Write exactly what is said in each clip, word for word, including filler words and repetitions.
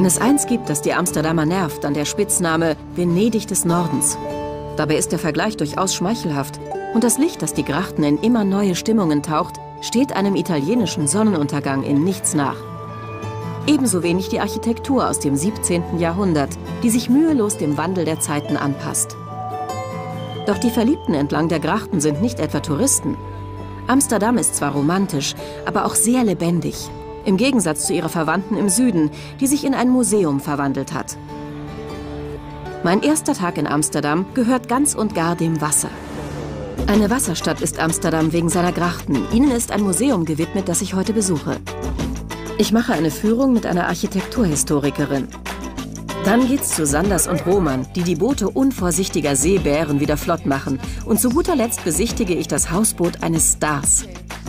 Wenn es eins gibt, das die Amsterdamer nervt, dann der Spitzname Venedig des Nordens. Dabei ist der Vergleich durchaus schmeichelhaft. Und das Licht, das die Grachten in immer neue Stimmungen taucht, steht einem italienischen Sonnenuntergang in nichts nach. Ebenso wenig die Architektur aus dem siebzehnten Jahrhundert, die sich mühelos dem Wandel der Zeiten anpasst. Doch die Verliebten entlang der Grachten sind nicht etwa Touristen. Amsterdam ist zwar romantisch, aber auch sehr lebendig. Im Gegensatz zu ihrer Verwandten im Süden, die sich in ein Museum verwandelt hat. Mein erster Tag in Amsterdam gehört ganz und gar dem Wasser. Eine Wasserstadt ist Amsterdam wegen seiner Grachten. Ihnen ist ein Museum gewidmet, das ich heute besuche. Ich mache eine Führung mit einer Architekturhistorikerin. Dann geht's zu Sanders und Roman, die die Boote unvorsichtiger Seebären wieder flott machen. Und zu guter Letzt besichtige ich das Hausboot eines Stars.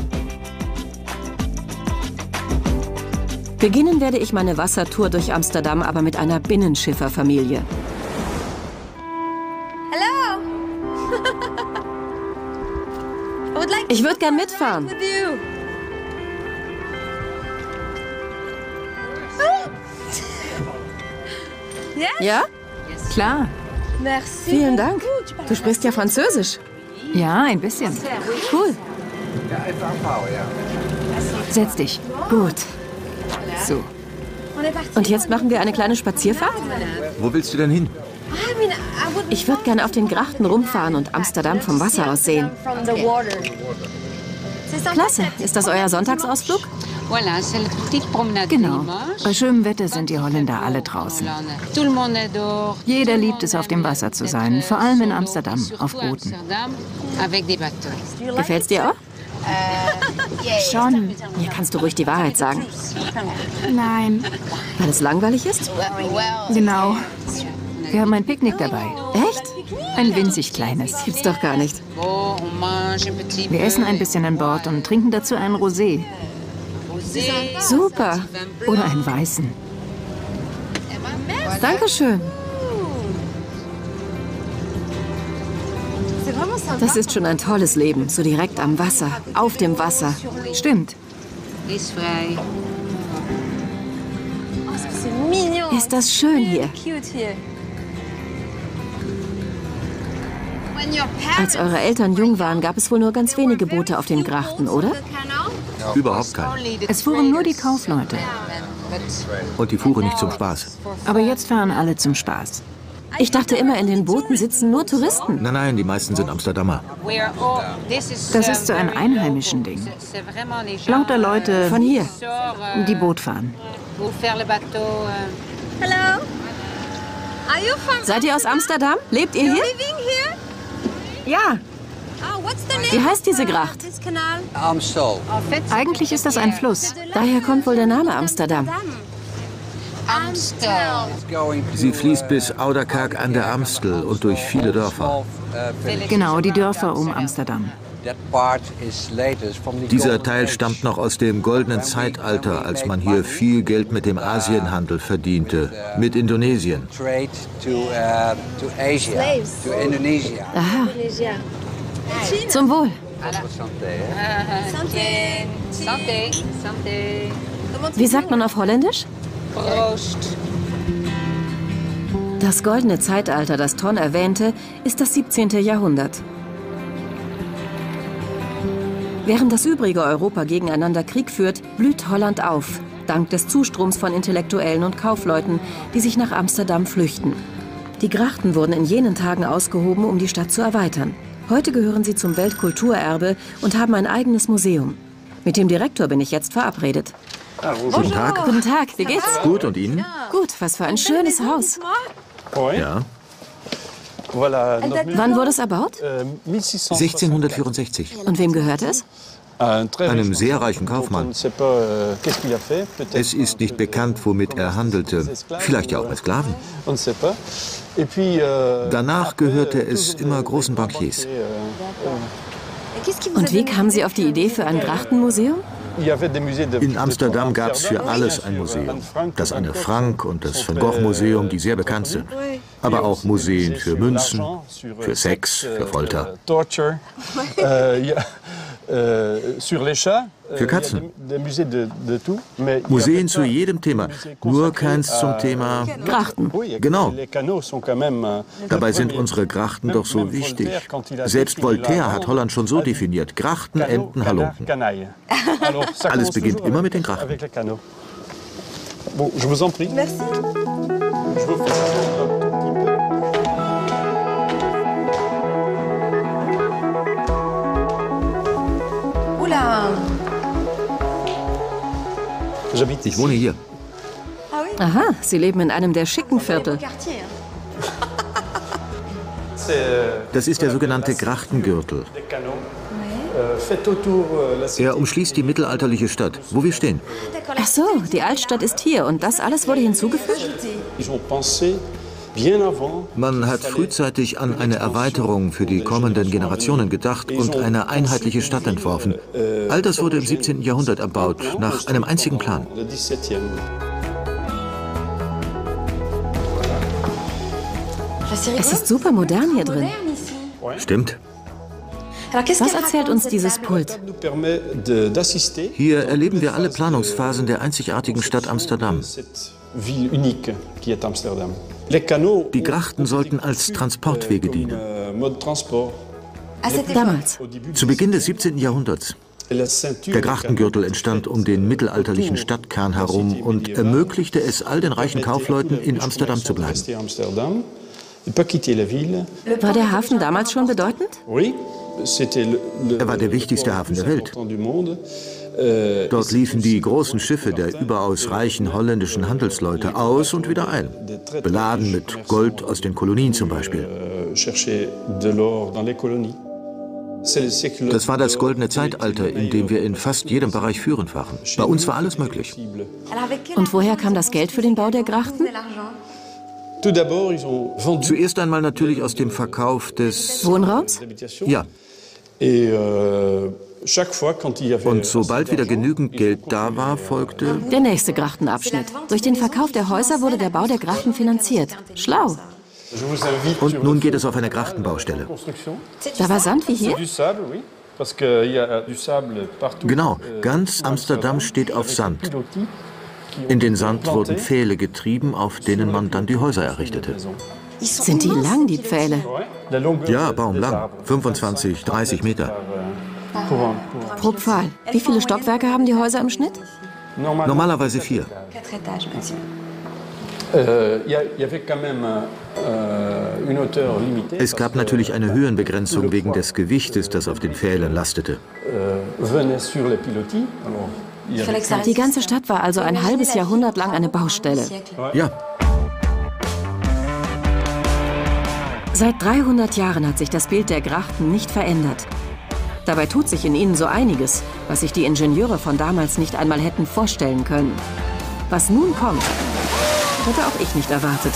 Beginnen werde ich meine Wassertour durch Amsterdam aber mit einer Binnenschifferfamilie. Hello. Ich würde gern mitfahren. Ja? Klar. Vielen Dank. Du sprichst ja Französisch. Ja, ein bisschen. Cool. Setz dich. Gut. So. Und jetzt machen wir eine kleine Spazierfahrt? Wo willst du denn hin? Ich würde gerne auf den Grachten rumfahren und Amsterdam vom Wasser aus sehen. Klasse. Ist das euer Sonntagsausflug? Genau. Bei schönem Wetter sind die Holländer alle draußen. Jeder liebt es, auf dem Wasser zu sein, vor allem in Amsterdam, auf Booten. Gefällt's dir auch? Schon. Hier kannst du ruhig die Wahrheit sagen. Nein. Weil es langweilig ist? Genau. Wir haben ein Picknick dabei. Echt? Ein winzig kleines. Gibt's doch gar nicht. Wir essen ein bisschen an Bord und trinken dazu einen Rosé. Super. Oder einen weißen. Dankeschön. Das ist schon ein tolles Leben, so direkt am Wasser, auf dem Wasser. Stimmt. Ist das schön hier. Als eure Eltern jung waren, gab es wohl nur ganz wenige Boote auf den Grachten, oder? Überhaupt keinen. Es fuhren nur die Kaufleute. Und die fuhren nicht zum Spaß. Aber jetzt fahren alle zum Spaß. Ich dachte immer, in den Booten sitzen nur Touristen. Nein, nein, die meisten sind Amsterdamer. Das ist so ein einheimischen Ding. Lauter Leute Von hier. die Boot fahren. Hello. Are you from Seid ihr aus Amsterdam? Lebt ihr hier? living here? Ja. Oh, what's the name? Wie heißt diese Gracht? This canal? Amstel. Eigentlich ist das ein Fluss. Daher kommt wohl der Name Amsterdam. Amstel. Sie fließt bis Ouderkerk an der Amstel und durch viele Dörfer. Genau, die Dörfer um Amsterdam. Dieser Teil stammt noch aus dem goldenen Zeitalter, als man hier viel Geld mit dem Asienhandel verdiente, mit Indonesien. Aha. Zum Wohl. Wie sagt man auf Holländisch? Das goldene Zeitalter, das Ton erwähnte, ist das siebzehnte Jahrhundert. Während das übrige Europa gegeneinander Krieg führt, blüht Holland auf, dank des Zustroms von Intellektuellen und Kaufleuten, die sich nach Amsterdam flüchten. Die Grachten wurden in jenen Tagen ausgehoben, um die Stadt zu erweitern. Heute gehören sie zum Weltkulturerbe und haben ein eigenes Museum. Mit dem Direktor bin ich jetzt verabredet. Guten Tag. Guten Tag, wie geht's? Gut, und Ihnen? Gut, was für ein schönes Haus. Ja. Wann wurde es erbaut? sechzehnhundertvierundsechzig. Und wem gehört es? Einem sehr reichen Kaufmann. Es ist nicht bekannt, womit er handelte. Vielleicht ja auch mit Sklaven. Danach gehörte es immer großen Bankiers. Und wie kamen Sie auf die Idee für ein Grachtenmuseum? In Amsterdam gab es für alles ein Museum. Das Anne Frank und das Van Gogh Museum, die sehr bekannt sind. Aber auch Museen für Münzen, für Sex, für Folter. Für Katzen. Museen zu jedem Thema, nur keins zum Thema Grachten. Genau. Dabei sind unsere Grachten doch so wichtig. Selbst Voltaire hat Holland schon so definiert. Grachten, Enten, Halunken. Alles beginnt immer mit den Grachten. Bon, je vous en prie. Merci. Je vous fais Oula. Ich wohne hier. Ah oui. Aha, Sie leben in einem der schicken Viertel. Quartier. Das ist der sogenannte Grachtengürtel. Er umschließt die mittelalterliche Stadt, wo wir stehen. Ach so, die Altstadt ist hier und das alles wurde hinzugefügt? Man hat frühzeitig an eine Erweiterung für die kommenden Generationen gedacht und eine einheitliche Stadt entworfen. All das wurde im siebzehnten Jahrhundert erbaut, nach einem einzigen Plan. Es ist super modern hier drin. Stimmt. Was erzählt uns dieses Pult? Hier erleben wir alle Planungsphasen der einzigartigen Stadt Amsterdam. Die Grachten sollten als Transportwege dienen. Damals. Zu Beginn des siebzehnten Jahrhunderts. Der Grachtengürtel entstand um den mittelalterlichen Stadtkern herum und ermöglichte es all den reichen Kaufleuten, in Amsterdam zu bleiben. War der Hafen damals schon bedeutend? Er war der wichtigste Hafen der Welt. Dort liefen die großen Schiffe der überaus reichen holländischen Handelsleute aus und wieder ein, beladen mit Gold aus den Kolonien zum Beispiel. Das war das goldene Zeitalter, in dem wir in fast jedem Bereich führend waren. Bei uns war alles möglich. Und woher kam das Geld für den Bau der Grachten? Zuerst einmal natürlich aus dem Verkauf des Wohnraums? Ja. Und sobald wieder genügend Geld da war, folgte der nächste Grachtenabschnitt. Durch den Verkauf der Häuser wurde der Bau der Grachten finanziert. Schlau. Und nun geht es auf eine Grachtenbaustelle. Da war Sand wie hier? Genau, ganz Amsterdam steht auf Sand. In den Sand wurden Pfähle getrieben, auf denen man dann die Häuser errichtete. Sind die lang, die Pfähle? Ja, baumlang. fünfundzwanzig, dreißig Meter. Pro Pfahl. Wie viele Stockwerke haben die Häuser im Schnitt? Normalerweise vier. Es gab natürlich eine Höhenbegrenzung wegen des Gewichtes, das auf den Pfählen lastete. Die ganze Stadt war also ein halbes Jahrhundert lang eine Baustelle. Ja. Seit dreihundert Jahren hat sich das Bild der Grachten nicht verändert. Dabei tut sich in ihnen so einiges, was sich die Ingenieure von damals nicht einmal hätten vorstellen können. Was nun kommt, hätte auch ich nicht erwartet.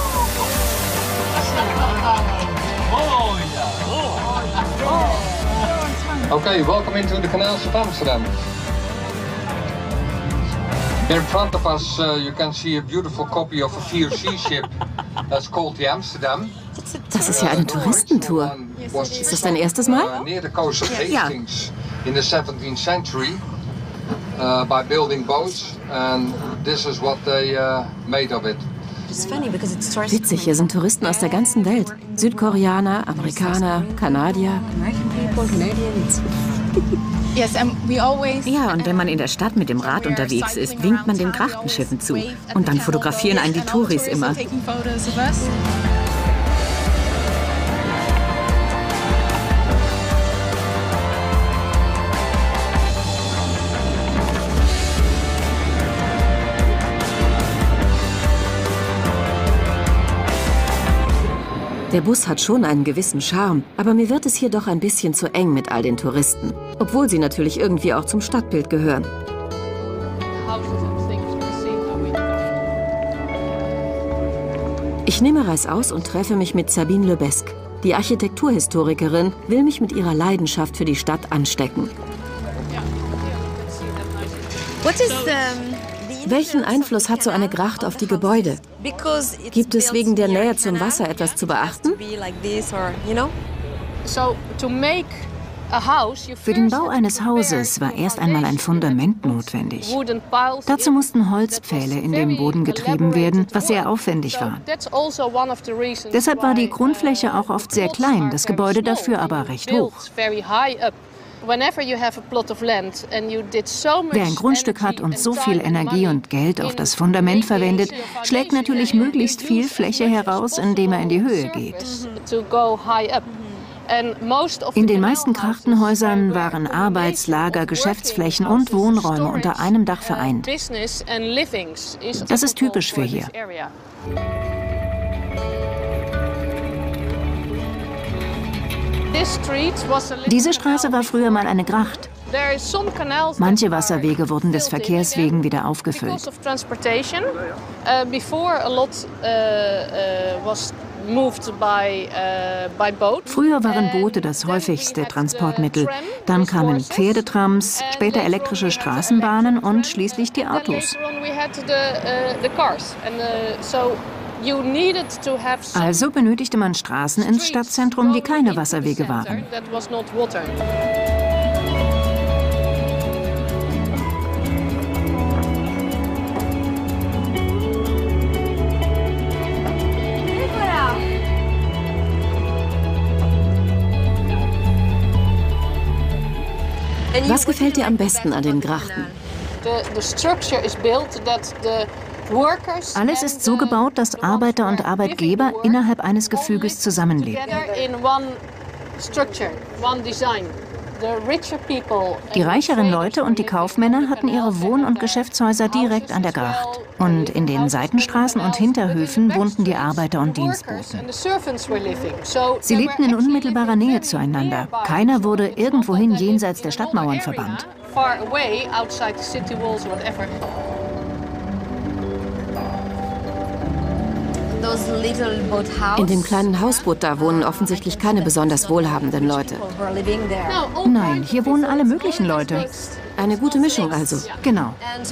Okay, welcome into the canals of Amsterdam. Here in front of us, uh, you can see a beautiful copy of a V O C ship that's called the Amsterdam. Das ist ja eine Touristentour. Ist das dein erstes Mal? Near the coast of Ja. Hastings in the seventeenth century uh, by building boats, and this is what they uh, made of it. Witzig, hier sind Touristen aus der ganzen Welt. Südkoreaner, Amerikaner, Kanadier. Ja, und wenn man in der Stadt mit dem Rad unterwegs ist, winkt man den Grachtenschiffen zu. Und dann fotografieren einen die Touris immer. Der Bus hat schon einen gewissen Charme, aber mir wird es hier doch ein bisschen zu eng mit all den Touristen. Obwohl sie natürlich irgendwie auch zum Stadtbild gehören. Ich nehme Reißaus und treffe mich mit Sabine Lebesque. Die Architekturhistorikerin will mich mit ihrer Leidenschaft für die Stadt anstecken. What is the... Welchen Einfluss hat so eine Gracht auf die Gebäude? Gibt es wegen der Nähe zum Wasser etwas zu beachten? Für den Bau eines Hauses war erst einmal ein Fundament notwendig. Dazu mussten Holzpfähle in den Boden getrieben werden, was sehr aufwendig war. Deshalb war die Grundfläche auch oft sehr klein, das Gebäude dafür aber recht hoch. Wer ein Grundstück hat und so viel Energie und Geld auf das Fundament verwendet, schlägt natürlich möglichst viel Fläche heraus, indem er in die Höhe geht. In den meisten Grachtenhäusern waren Arbeits-, Lager-, Geschäftsflächen und Wohnräume unter einem Dach vereint. Das ist typisch für hier. Diese Straße war früher mal eine Gracht. Manche Wasserwege wurden des Verkehrs wegen wieder aufgefüllt. Früher waren Boote das häufigste Transportmittel. Dann kamen Pferdetrams, später elektrische Straßenbahnen und schließlich die Autos. Also benötigte man Straßen ins Stadtzentrum, die keine Wasserwege waren. Was gefällt dir am besten an den Grachten? Alles ist so gebaut, dass Arbeiter und Arbeitgeber innerhalb eines Gefüges zusammenleben. Die reicheren Leute und die Kaufmänner hatten ihre Wohn- und Geschäftshäuser direkt an der Gracht. Und in den Seitenstraßen und Hinterhöfen wohnten die Arbeiter und Dienstboten. Sie lebten in unmittelbarer Nähe zueinander. Keiner wurde irgendwohin jenseits der Stadtmauern verbannt. In dem kleinen Hausboot da wohnen offensichtlich keine besonders wohlhabenden Leute. Nein, hier wohnen alle möglichen Leute. Eine gute Mischung also. Genau.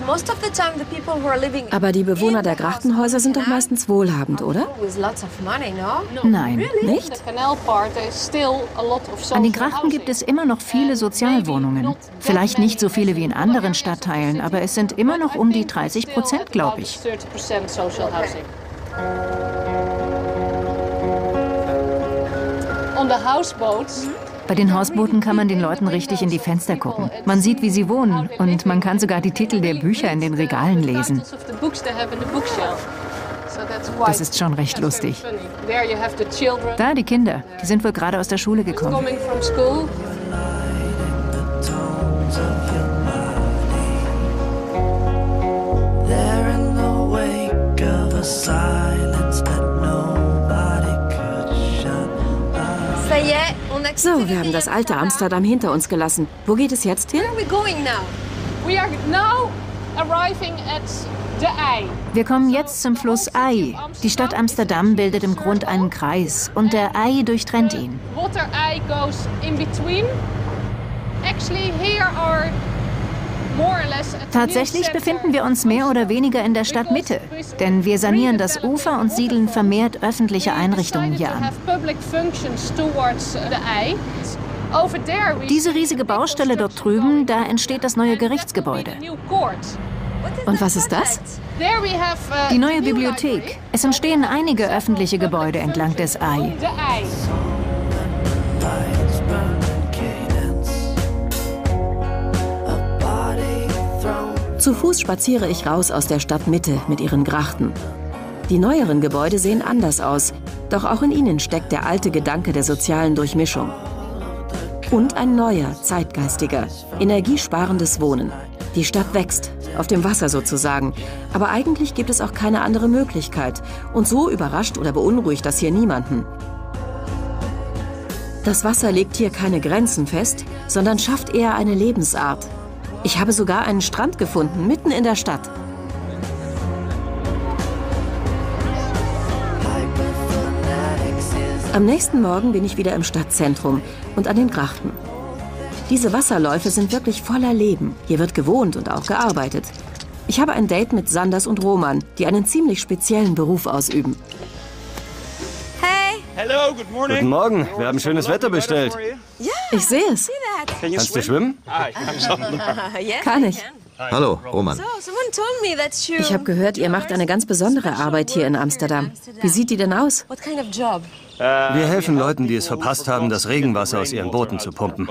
Aber die Bewohner der Grachtenhäuser sind doch meistens wohlhabend, oder? Nein. Nicht? An den Grachten gibt es immer noch viele Sozialwohnungen. Vielleicht nicht so viele wie in anderen Stadtteilen, aber es sind immer noch um die dreißig Prozent, glaube ich. Bei den Hausbooten kann man den Leuten richtig in die Fenster gucken. Man sieht, wie sie wohnen, und man kann sogar die Titel der Bücher in den Regalen lesen. Das ist schon recht lustig. Da die Kinder, die sind wohl gerade aus der Schule gekommen. So, wir haben das alte Amsterdam hinter uns gelassen. Wo geht es jetzt hin? Wir kommen jetzt zum Fluss Ey. Die Stadt Amsterdam bildet im Grund einen Kreis und der Ey durchtrennt ihn. Tatsächlich befinden wir uns mehr oder weniger in der Stadtmitte, denn wir sanieren das Ufer und siedeln vermehrt öffentliche Einrichtungen hier an. Diese riesige Baustelle dort drüben, da entsteht das neue Gerichtsgebäude. Und was ist das? Die neue Bibliothek. Es entstehen einige öffentliche Gebäude entlang des Ey. Zu Fuß spaziere ich raus aus der Stadtmitte mit ihren Grachten. Die neueren Gebäude sehen anders aus, doch auch in ihnen steckt der alte Gedanke der sozialen Durchmischung. Und ein neuer, zeitgeistiger, energiesparendes Wohnen. Die Stadt wächst, auf dem Wasser sozusagen, aber eigentlich gibt es auch keine andere Möglichkeit. Und so überrascht oder beunruhigt das hier niemanden. Das Wasser legt hier keine Grenzen fest, sondern schafft eher eine Lebensart. Ich habe sogar einen Strand gefunden, mitten in der Stadt. Am nächsten Morgen bin ich wieder im Stadtzentrum und an den Grachten. Diese Wasserläufe sind wirklich voller Leben. Hier wird gewohnt und auch gearbeitet. Ich habe ein Date mit Sanders und Roman, die einen ziemlich speziellen Beruf ausüben. Hey! Guten Morgen, wir haben schönes Wetter bestellt. Ich sehe es. Kannst du schwimmen? Kann ich. Hallo, Roman. Ich habe gehört, ihr macht eine ganz besondere Arbeit hier in Amsterdam. Wie sieht die denn aus? Wir helfen Leuten, die es verpasst haben, das Regenwasser aus ihren Booten zu pumpen.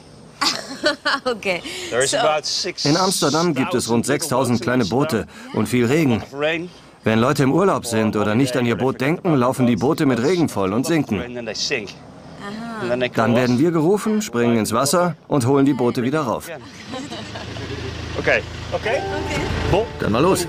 In Amsterdam gibt es rund sechstausend kleine Boote und viel Regen. Wenn Leute im Urlaub sind oder nicht an ihr Boot denken, laufen die Boote mit Regen voll und sinken. Dann werden wir gerufen, springen ins Wasser und holen die Boote wieder rauf. Okay. Okay? Dann mal los.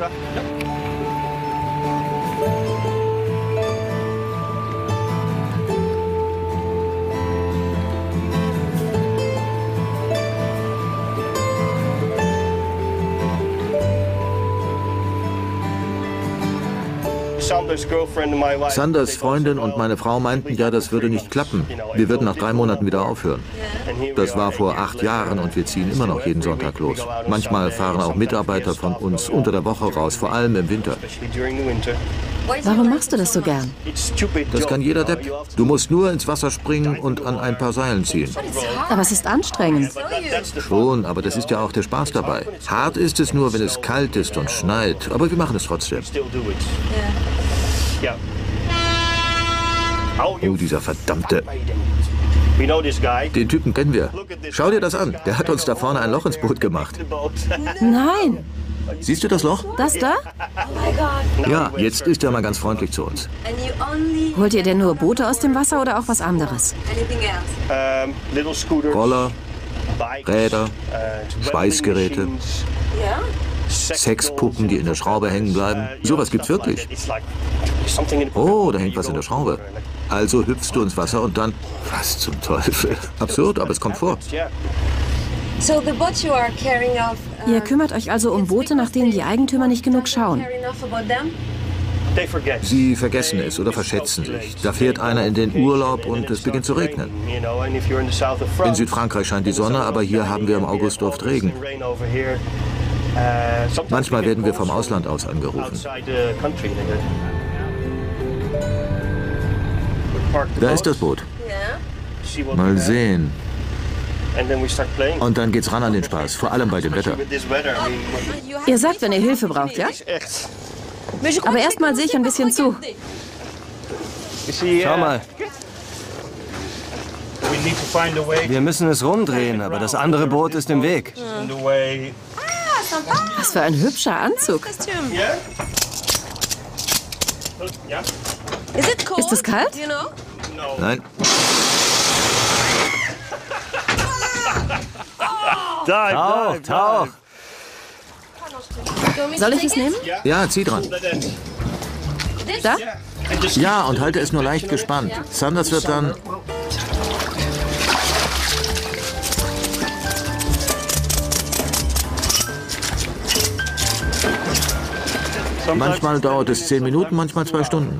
Sanders Freundin und meine Frau meinten ja, das würde nicht klappen. Wir würden nach drei Monaten wieder aufhören. Das war vor acht Jahren und wir ziehen immer noch jeden Sonntag los. Manchmal fahren auch Mitarbeiter von uns unter der Woche raus, vor allem im Winter. Warum machst du das so gern? Das kann jeder Depp. Du musst nur ins Wasser springen und an ein paar Seilen ziehen. Aber es ist anstrengend. Schon, aber das ist ja auch der Spaß dabei. Hart ist es nur, wenn es kalt ist und schneit, aber wir machen es trotzdem. Oh, dieser verdammte... Den Typen kennen wir. Schau dir das an. Der hat uns da vorne ein Loch ins Boot gemacht. Nein. Siehst du das Loch? Das da? Ja, jetzt ist er mal ganz freundlich zu uns. Holt ihr denn nur Boote aus dem Wasser oder auch was anderes? Roller, Räder, Schweißgeräte, Sexpuppen, die in der Schraube hängen bleiben. Sowas gibt's wirklich. Oh, da hängt was in der Schraube. Also hüpfst du ins Wasser und dann... Was zum Teufel? Absurd, aber es kommt vor. Ihr kümmert euch also um Boote, nach denen die Eigentümer nicht genug schauen. Sie vergessen es oder verschätzen sich. Da fährt einer in den Urlaub und es beginnt zu regnen. In Südfrankreich scheint die Sonne, aber hier haben wir im August oft Regen. Manchmal werden wir vom Ausland aus angerufen. Da ist das Boot. Mal sehen. Und dann geht's ran an den Spaß, vor allem bei dem Wetter. Ihr sagt, wenn ihr Hilfe braucht, ja? Aber erstmal sehe ich ein bisschen zu. Schau mal. Wir müssen es rumdrehen, aber das andere Boot ist im Weg. Was für ein hübscher Anzug. Ist es kalt? Nein. Tauch, Tauch. Soll ich es nehmen? Ja, zieh dran. Da? Ja, und halte es nur leicht gespannt. Sanders wird dann... Manchmal dauert es zehn Minuten, manchmal zwei Stunden.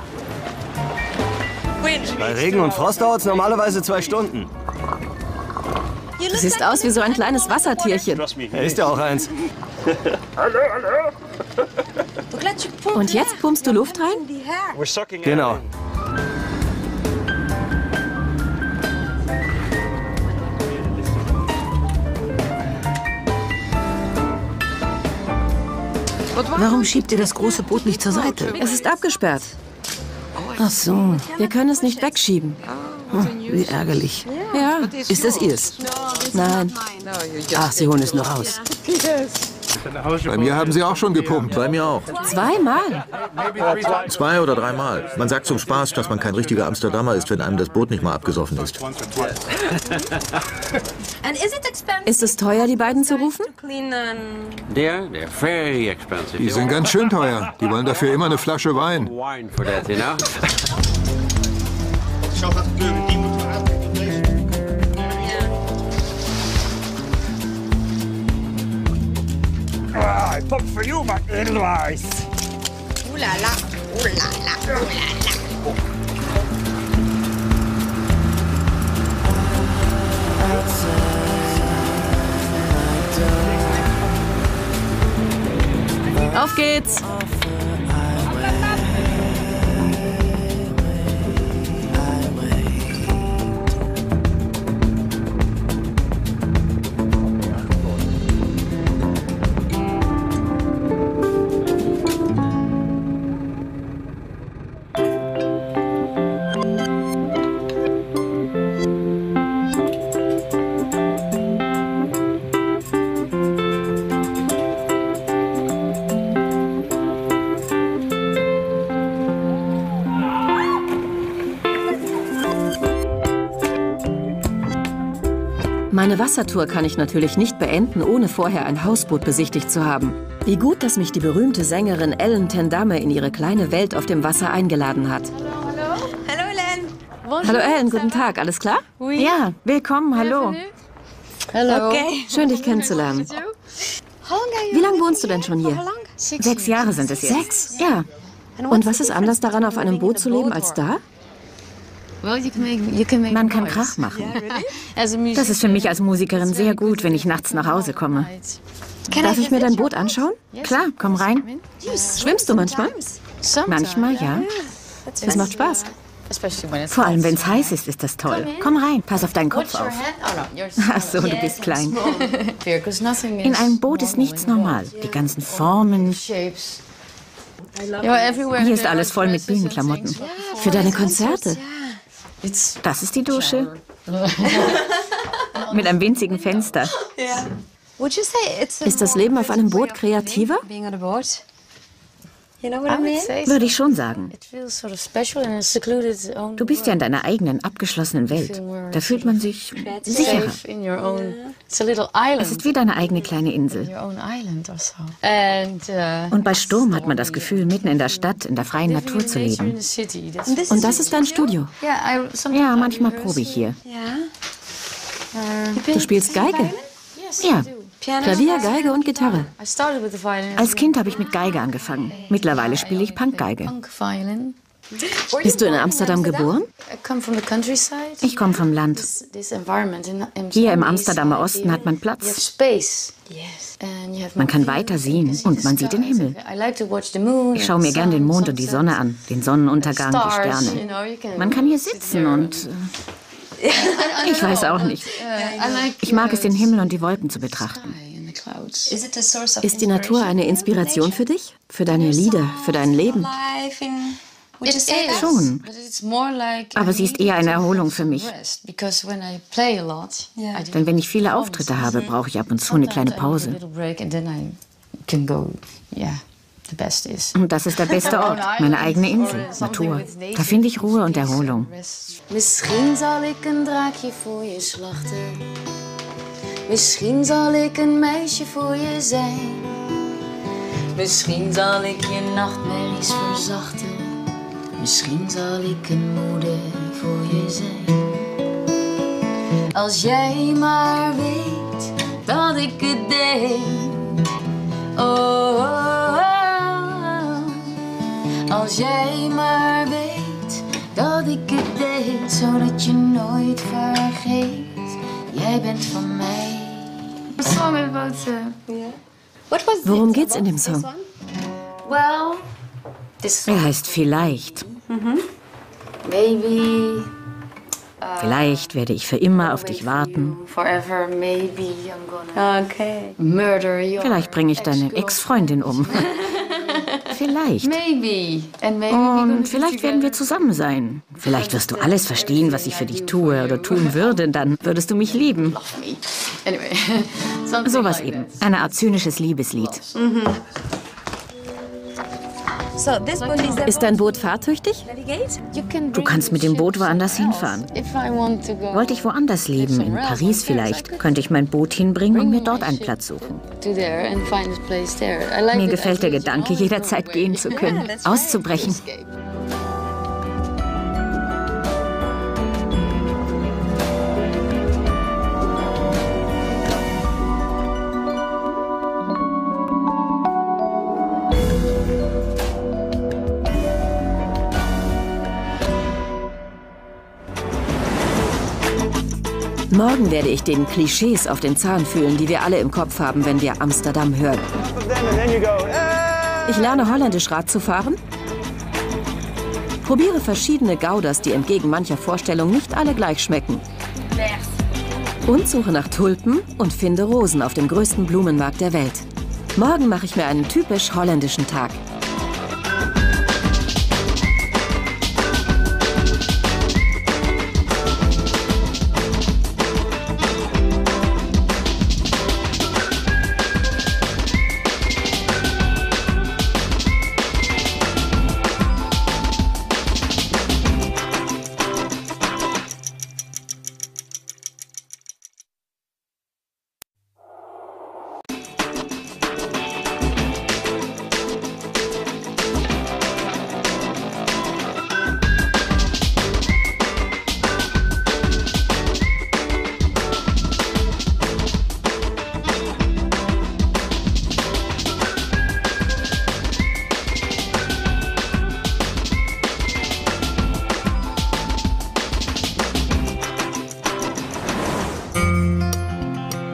Bei Regen und Frost dauert es normalerweise zwei Stunden. Du siehst aus wie so ein kleines Wassertierchen. Er ist ja auch eins. Und jetzt pumpst du Luft rein? Genau. Warum schiebt ihr das große Boot nicht zur Seite? Es ist abgesperrt. Ach so. Wir können es nicht wegschieben. Hm, wie ärgerlich. Ja. Ist das ihrs? Nein. Ach, sie holen es nur raus. Bei mir haben sie auch schon gepumpt. Bei mir auch. Zweimal. Zwei oder dreimal. Man sagt zum Spaß, dass man kein richtiger Amsterdamer ist, wenn einem das Boot nicht mal abgesoffen ist. Ist es teuer, die beiden zu rufen? Die sind ganz schön teuer. Die wollen dafür immer eine Flasche Wein. I pop for you, my Edelweiss. Ooh la la, ooh la la, ooh la la. Auf geht's! Meine Wassertour kann ich natürlich nicht beenden, ohne vorher ein Hausboot besichtigt zu haben. Wie gut, dass mich die berühmte Sängerin Ellen ten Damme in ihre kleine Welt auf dem Wasser eingeladen hat. Hallo, Ellen. Hallo Ellen, guten Tag, alles klar? Ja, willkommen, hallo. Hallo. Okay. Schön, dich kennenzulernen. Wie lange wohnst du denn schon hier? Sechs Jahre sind es jetzt. Sechs? Ja. Und was ist anders daran, auf einem Boot zu leben als da? Man kann Krach machen. Das ist für mich als Musikerin sehr gut, wenn ich nachts nach Hause komme. Darf ich mir dein Boot anschauen? Klar, komm rein. Schwimmst du manchmal? Manchmal, ja. Es macht Spaß. Vor allem, wenn es heiß ist, ist das toll. Komm rein, pass auf deinen Kopf auf. Ach so, du bist klein. In einem Boot ist nichts normal. Die ganzen Formen. Hier ist alles voll mit Bühnenklamotten. Für deine Konzerte? Das ist die Dusche. Mit einem winzigen Fenster. Ist das Leben auf einem Boot kreativer? Würde ich schon sagen. Du bist ja in deiner eigenen, abgeschlossenen Welt. Da fühlt man sich sicherer. Es ist wie deine eigene kleine Insel. Und bei Sturm hat man das Gefühl, mitten in der Stadt, in der freien Natur zu leben. Und das ist dein Studio? Ja, manchmal probe ich hier. Du spielst Geige? Ja. Klavier, Geige und Gitarre. Als Kind habe ich mit Geige angefangen. Mittlerweile spiele ich Punkgeige. Bist du in Amsterdam geboren? Ich komme vom Land. Hier im Amsterdamer Osten hat man Platz. Man kann weiter sehen und man sieht den Himmel. Ich schaue mir gern den Mond und die Sonne an, den Sonnenuntergang, die Sterne. Man kann hier sitzen und... Ich weiß auch nicht. Ich mag es, den Himmel und die Wolken zu betrachten. Ist die Natur eine Inspiration für dich? Für deine Lieder, für dein Leben? Schon. Aber sie ist eher eine Erholung für mich. Denn wenn ich viele Auftritte habe, brauche ich ab und zu eine kleine Pause. Und das ist der beste Ort, meine eigene Insel, Natur. Da finde ich Ruhe und Erholung. Misschien zal ik een draakje voor je slachten. Misschien zal ik een meisje voor je zijn. Misschien zal ik je nachtmerries verzachten. Misschien zal ik een moeder voor je zijn. Als jij maar weet dat ik het deed. Oh, oh, oh. Als jij maar weet dat ik het deed, zodat je nooit vergeet. Jij bent van mij. Worum geht's in dem Song? Er heißt Vielleicht. Vielleicht werde ich für immer auf dich warten. Vielleicht bringe ich deine Ex-Freundin um. Vielleicht. Und vielleicht werden wir zusammen sein. Vielleicht wirst du alles verstehen, was ich für dich tue oder tun würde. Dann würdest du mich lieben. Sowas eben. Eine Art zynisches Liebeslied. Ist dein Boot fahrtüchtig? Du kannst mit dem Boot woanders hinfahren. Wollte ich woanders leben, in Paris vielleicht, könnte ich mein Boot hinbringen und mir dort einen Platz suchen. Mir gefällt der Gedanke, jederzeit gehen zu können, auszubrechen. Morgen werde ich den Klischees auf den Zahn fühlen, die wir alle im Kopf haben, wenn wir Amsterdam hören. Ich lerne holländisch Rad zu fahren, probiere verschiedene Gauders, die entgegen mancher Vorstellung nicht alle gleich schmecken. Und suche nach Tulpen und finde Rosen auf dem größten Blumenmarkt der Welt. Morgen mache ich mir einen typisch holländischen Tag.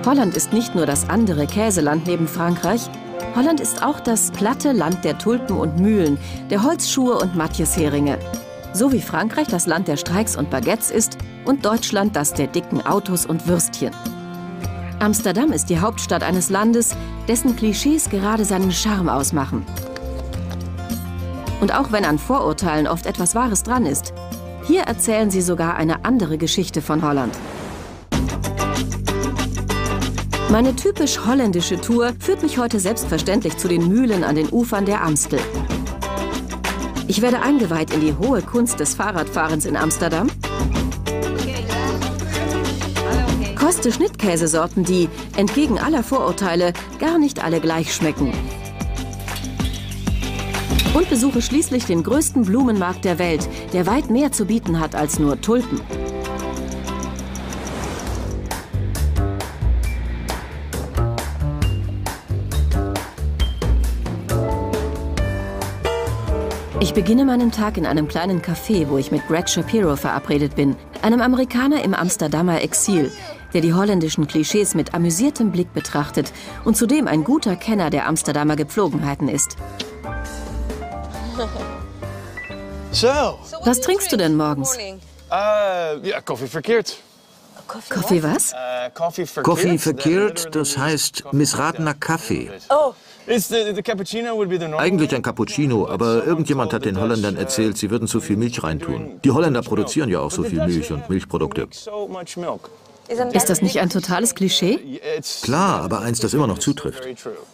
Holland ist nicht nur das andere Käseland neben Frankreich. Holland ist auch das platte Land der Tulpen und Mühlen, der Holzschuhe und Matjesheringe. So wie Frankreich das Land der Streiks und Baguettes ist und Deutschland das der dicken Autos und Würstchen. Amsterdam ist die Hauptstadt eines Landes, dessen Klischees gerade seinen Charme ausmachen. Und auch wenn an Vorurteilen oft etwas Wahres dran ist, hier erzählen sie sogar eine andere Geschichte von Holland. Meine typisch holländische Tour führt mich heute selbstverständlich zu den Mühlen an den Ufern der Amstel. Ich werde eingeweiht in die hohe Kunst des Fahrradfahrens in Amsterdam, koste Schnittkäsesorten, die, entgegen aller Vorurteile, gar nicht alle gleich schmecken. Und besuche schließlich den größten Blumenmarkt der Welt, der weit mehr zu bieten hat als nur Tulpen. Ich beginne meinen Tag in einem kleinen Café, wo ich mit Greg Shapiro verabredet bin, einem Amerikaner im Amsterdamer Exil, der die holländischen Klischees mit amüsiertem Blick betrachtet und zudem ein guter Kenner der Amsterdamer Gepflogenheiten ist. Was trinkst du denn morgens? Uh, ja, Koffie verkehrt. Kaffee was? Koffie verkehrt, das heißt missratener Kaffee. Eigentlich ein Cappuccino, aber irgendjemand hat den Holländern erzählt, sie würden zu viel Milch reintun. Die Holländer produzieren ja auch so viel Milch und Milchprodukte. Ist das nicht ein totales Klischee? Klar, aber eins, das immer noch zutrifft.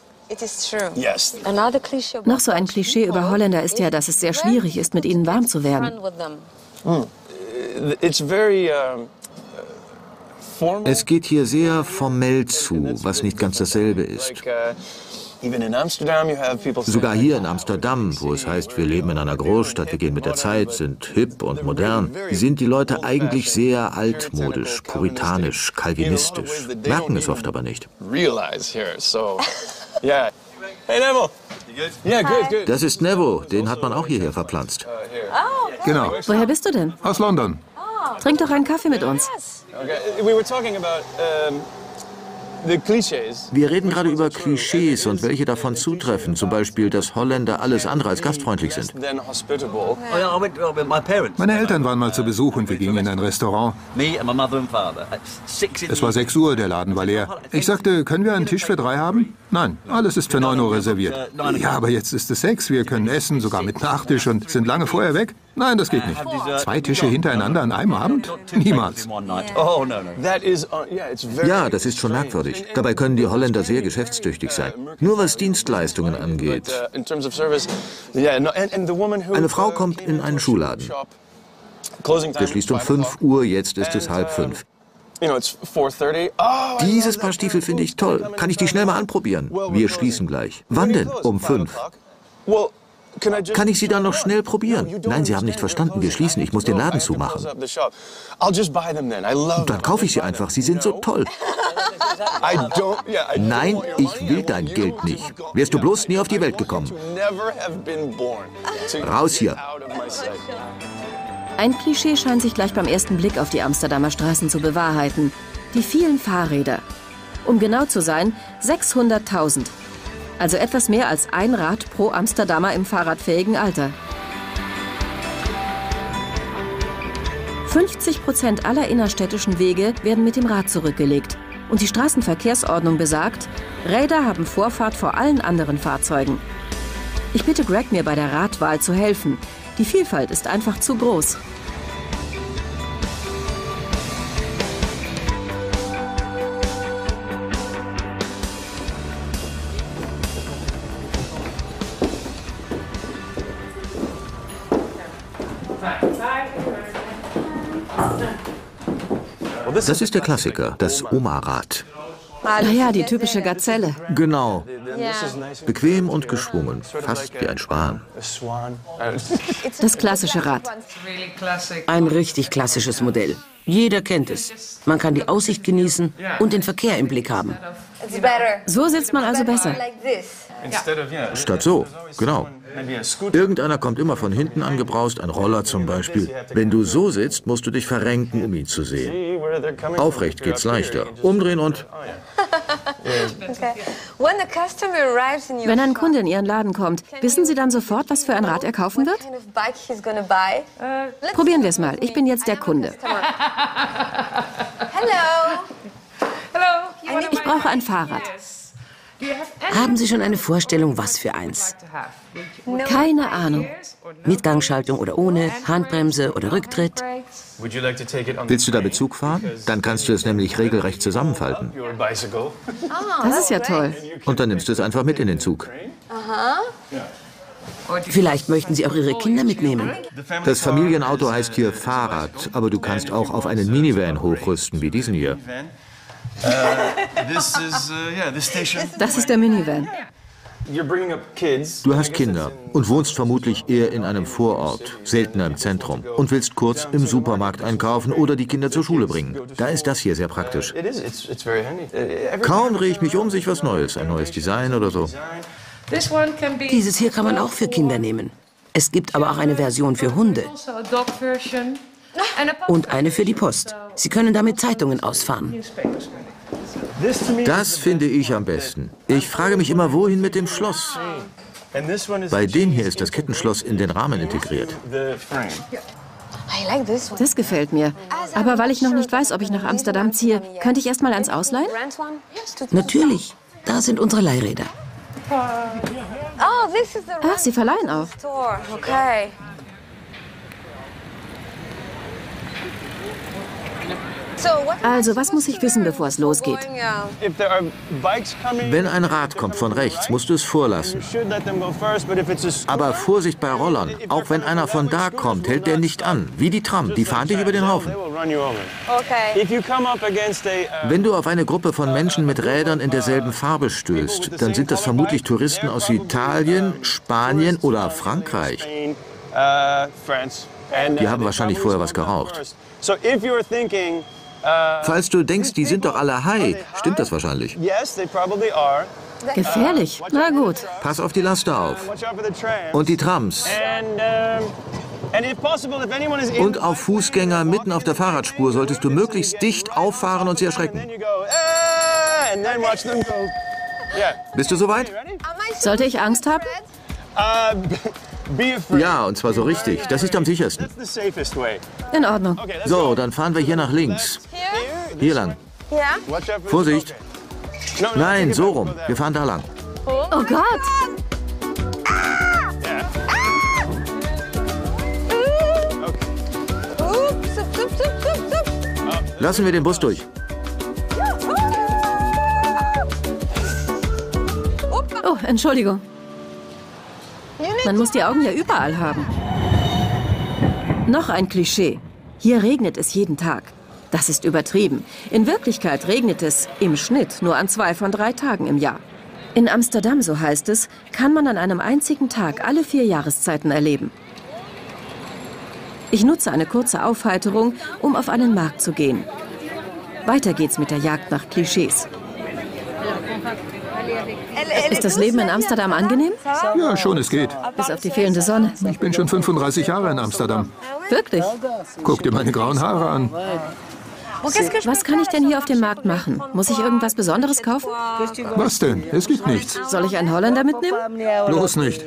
Noch so ein Klischee über Holländer ist ja, dass es sehr schwierig ist, mit ihnen warm zu werden. Es geht hier sehr formell zu, was nicht ganz dasselbe ist. Sogar hier in Amsterdam, wo es heißt, wir leben in einer Großstadt, wir gehen mit der Zeit, sind hip und modern, sind die Leute eigentlich sehr altmodisch, puritanisch, kalvinistisch, merken es oft aber nicht. Das ist Nevo, den hat man auch hierher verpflanzt. Genau. Woher bist du denn? Aus London. Trink doch einen Kaffee mit uns. Wir reden gerade über Klischees und welche davon zutreffen. Zum Beispiel, dass Holländer alles andere als gastfreundlich sind. Meine Eltern waren mal zu Besuch und wir gingen in ein Restaurant. Es war sechs Uhr, der Laden war leer. Ich sagte, können wir einen Tisch für drei haben? Nein, alles ist für neun Uhr reserviert. Ja, aber jetzt ist es sechs, wir können essen, sogar mit Nachtisch und sind lange vorher weg. Nein, das geht nicht. Zwei Tische hintereinander an einem Abend? Niemals. Ja, das ist schon merkwürdig. Dabei können die Holländer sehr geschäftstüchtig sein. Nur was Dienstleistungen angeht. Eine Frau kommt in einen Schuhladen. Der schließt um fünf Uhr, jetzt ist es halb fünf. Dieses Paar Stiefel finde ich toll. Kann ich die schnell mal anprobieren? Wir schließen gleich. Wann denn? Um fünf. Kann ich sie dann noch schnell probieren? Nein, Sie haben nicht verstanden. Wir schließen. Ich muss den Laden zumachen. Dann kaufe ich sie einfach. Sie sind so toll. Nein, ich will dein Geld nicht. Wärst du bloß nie auf die Welt gekommen. Raus hier. Ein Klischee scheint sich gleich beim ersten Blick auf die Amsterdamer Straßen zu bewahrheiten. Die vielen Fahrräder. Um genau zu sein, sechshunderttausend. Also etwas mehr als ein Rad pro Amsterdamer im fahrradfähigen Alter. fünfzig Prozent aller innerstädtischen Wege werden mit dem Rad zurückgelegt. Und die Straßenverkehrsordnung besagt, Räder haben Vorfahrt vor allen anderen Fahrzeugen. Ich bitte Greg, mir bei der Radwahl zu helfen. Die Vielfalt ist einfach zu groß. Das ist der Klassiker, das Oma-Rad. Naja, die typische Gazelle. Genau. Bequem und geschwungen, fast wie ein Schwan. Das klassische Rad. Ein richtig klassisches Modell. Jeder kennt es. Man kann die Aussicht genießen und den Verkehr im Blick haben. So sitzt man also besser. Statt so, genau. Irgendeiner kommt immer von hinten angebraust, ein Roller zum Beispiel. Wenn du so sitzt, musst du dich verrenken, um ihn zu sehen. Aufrecht geht's leichter. Umdrehen und... Wenn ein Kunde in Ihren Laden kommt, wissen Sie dann sofort, was für ein Rad er kaufen wird? Probieren wir es mal. Ich bin jetzt der Kunde. Ich brauche ein Fahrrad. Haben Sie schon eine Vorstellung, was für eins? Keine Ahnung. Mit Gangschaltung oder ohne, Handbremse oder Rücktritt? Willst du damit Zug fahren? Dann kannst du es nämlich regelrecht zusammenfalten. Das ist ja toll. Und dann nimmst du es einfach mit in den Zug. Vielleicht möchten Sie auch Ihre Kinder mitnehmen. Das Familienauto heißt hier Fahrrad, aber du kannst auch auf einen Minivan hochrüsten, wie diesen hier. Das ist der Minivan. Du hast Kinder und wohnst vermutlich eher in einem Vorort, seltener im Zentrum, und willst kurz im Supermarkt einkaufen oder die Kinder zur Schule bringen. Da ist das hier sehr praktisch. Kaum drehe ich mich um, sich was Neues, ein neues Design oder so. Dieses hier kann man auch für Kinder nehmen. Es gibt aber auch eine Version für Hunde. Und eine für die Post. Sie können damit Zeitungen ausfahren. Das finde ich am besten. Ich frage mich immer, wohin mit dem Schloss? Bei dem hier ist das Kettenschloss in den Rahmen integriert. Das gefällt mir. Aber weil ich noch nicht weiß, ob ich nach Amsterdam ziehe, könnte ich erst mal eins ausleihen? Natürlich. Da sind unsere Leihräder. Ach, Sie verleihen auch. Also, was muss ich wissen, bevor es losgeht? Wenn ein Rad kommt von rechts, musst du es vorlassen. Aber Vorsicht bei Rollern. Auch wenn einer von da kommt, hält der nicht an. Wie die Tram, die fahren dich über den Haufen. Wenn du auf eine Gruppe von Menschen mit Rädern in derselben Farbe stößt, dann sind das vermutlich Touristen aus Italien, Spanien oder Frankreich. Die haben wahrscheinlich vorher was geraucht. Falls du denkst, die sind doch alle high, stimmt das wahrscheinlich. Gefährlich? Na gut. Pass auf die Laster auf. Und die Trams. Und auf Fußgänger mitten auf der Fahrradspur solltest du möglichst dicht auffahren und sie erschrecken. Bist du soweit? Sollte ich Angst haben? Ja, und zwar so richtig. Das ist am sichersten. In Ordnung. So, dann fahren wir hier nach links. Hier lang. Vorsicht. Nein, so rum. Wir fahren da lang. Oh Gott! Lassen wir den Bus durch. Oh, Entschuldigung. Man muss die Augen ja überall haben. Noch ein Klischee. Hier regnet es jeden Tag. Das ist übertrieben. In Wirklichkeit regnet es im Schnitt nur an zwei von drei Tagen im Jahr. In Amsterdam, so heißt es, kann man an einem einzigen Tag alle vier Jahreszeiten erleben. Ich nutze eine kurze Aufheiterung, um auf einen Markt zu gehen. Weiter geht's mit der Jagd nach Klischees. Ist das Leben in Amsterdam angenehm? Ja, schon, es geht. Bis auf die fehlende Sonne. Ich bin schon fünfunddreißig Jahre in Amsterdam. Wirklich? Guck dir meine grauen Haare an. Was kann ich denn hier auf dem Markt machen? Muss ich irgendwas Besonderes kaufen? Was denn? Es gibt nichts. Soll ich einen Holländer mitnehmen? Bloß nicht.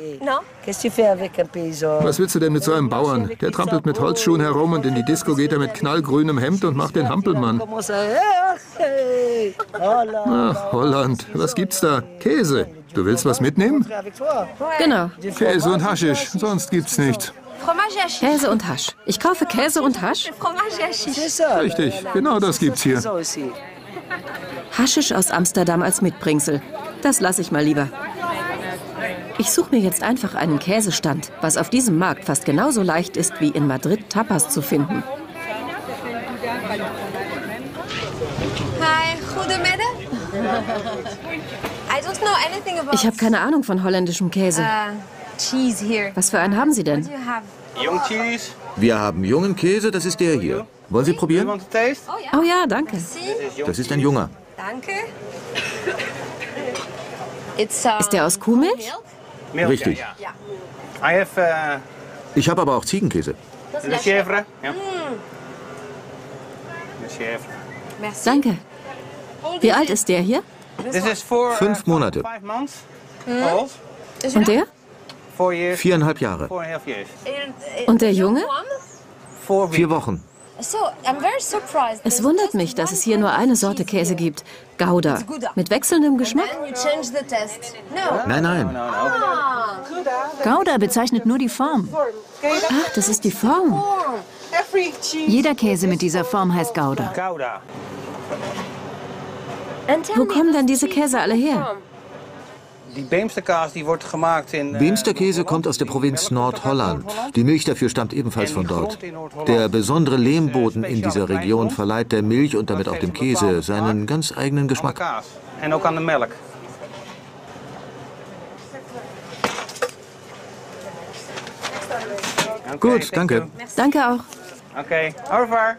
Was willst du denn mit so einem Bauern? Der trampelt mit Holzschuhen herum und in die Disco geht er mit knallgrünem Hemd und macht den Hampelmann. Ach, Holland. Was gibt's da? Käse. Du willst was mitnehmen? Genau. Käse und Haschisch. Sonst gibt's nichts. Käse und Hasch. Ich kaufe Käse und Hasch? Richtig, genau das gibt's hier. Haschisch aus Amsterdam als Mitbringsel. Das lasse ich mal lieber. Ich suche mir jetzt einfach einen Käsestand, was auf diesem Markt fast genauso leicht ist, wie in Madrid Tapas zu finden. Hi, goedemiddag. I don't know anything about Ich habe keine Ahnung von holländischem Käse. uh, cheese here. Was für einen haben Sie denn? You have Wir haben jungen Käse, das ist der hier. Wollen Sie probieren? Oh ja, danke. Das ist ein junger. danke. It's uh, Ist der aus Kuhmilch? Richtig. Ich habe aber auch Ziegenkäse. Mm. Danke. Wie alt ist der hier? Fünf Monate. Und der? Viereinhalb Jahre. Und der Junge? Vier Wochen. Es wundert mich, dass es hier nur eine Sorte Käse gibt. Gouda. Mit wechselndem Geschmack? Nein, nein. Gouda bezeichnet nur die Form. Ach, das ist die Form. Jeder Käse mit dieser Form heißt Gouda. Wo kommen denn diese Käse alle her? Beemster Käse kommt aus der Provinz Nordholland. Die Milch dafür stammt ebenfalls von dort. Der besondere Lehmboden in dieser Region verleiht der Milch und damit auch dem Käse seinen ganz eigenen Geschmack. Gut, danke. Danke auch. Okay, au revoir.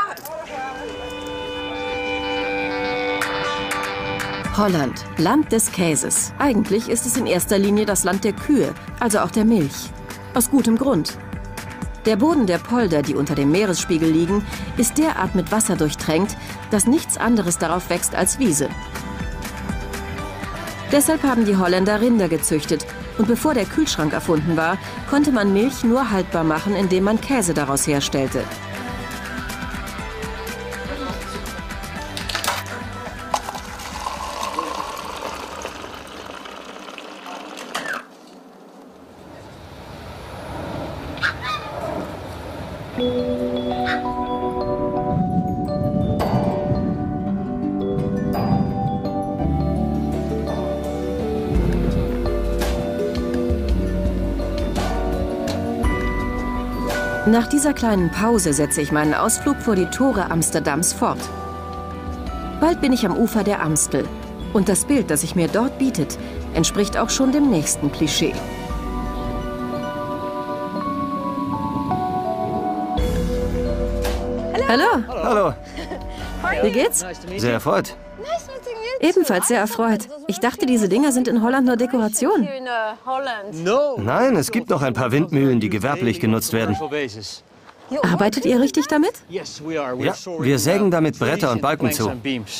Holland, Land des Käses. Eigentlich ist es in erster Linie das Land der Kühe, also auch der Milch. Aus gutem Grund. Der Boden der Polder, die unter dem Meeresspiegel liegen, ist derart mit Wasser durchtränkt, dass nichts anderes darauf wächst als Wiese. Deshalb haben die Holländer Rinder gezüchtet. Und bevor der Kühlschrank erfunden war, konnte man Milch nur haltbar machen, indem man Käse daraus herstellte. Nach dieser kleinen Pause setze ich meinen Ausflug vor die Tore Amsterdams fort. Bald bin ich am Ufer der Amstel. Und das Bild, das sich mir dort bietet, entspricht auch schon dem nächsten Klischee. Hallo. Hallo. Wie geht's? Sehr erfreut. Ebenfalls sehr erfreut. Ich dachte, diese Dinger sind in Holland nur Dekoration. Nein, es gibt noch ein paar Windmühlen, die gewerblich genutzt werden. Arbeitet ihr richtig damit? Ja, wir sägen damit Bretter und Balken zu.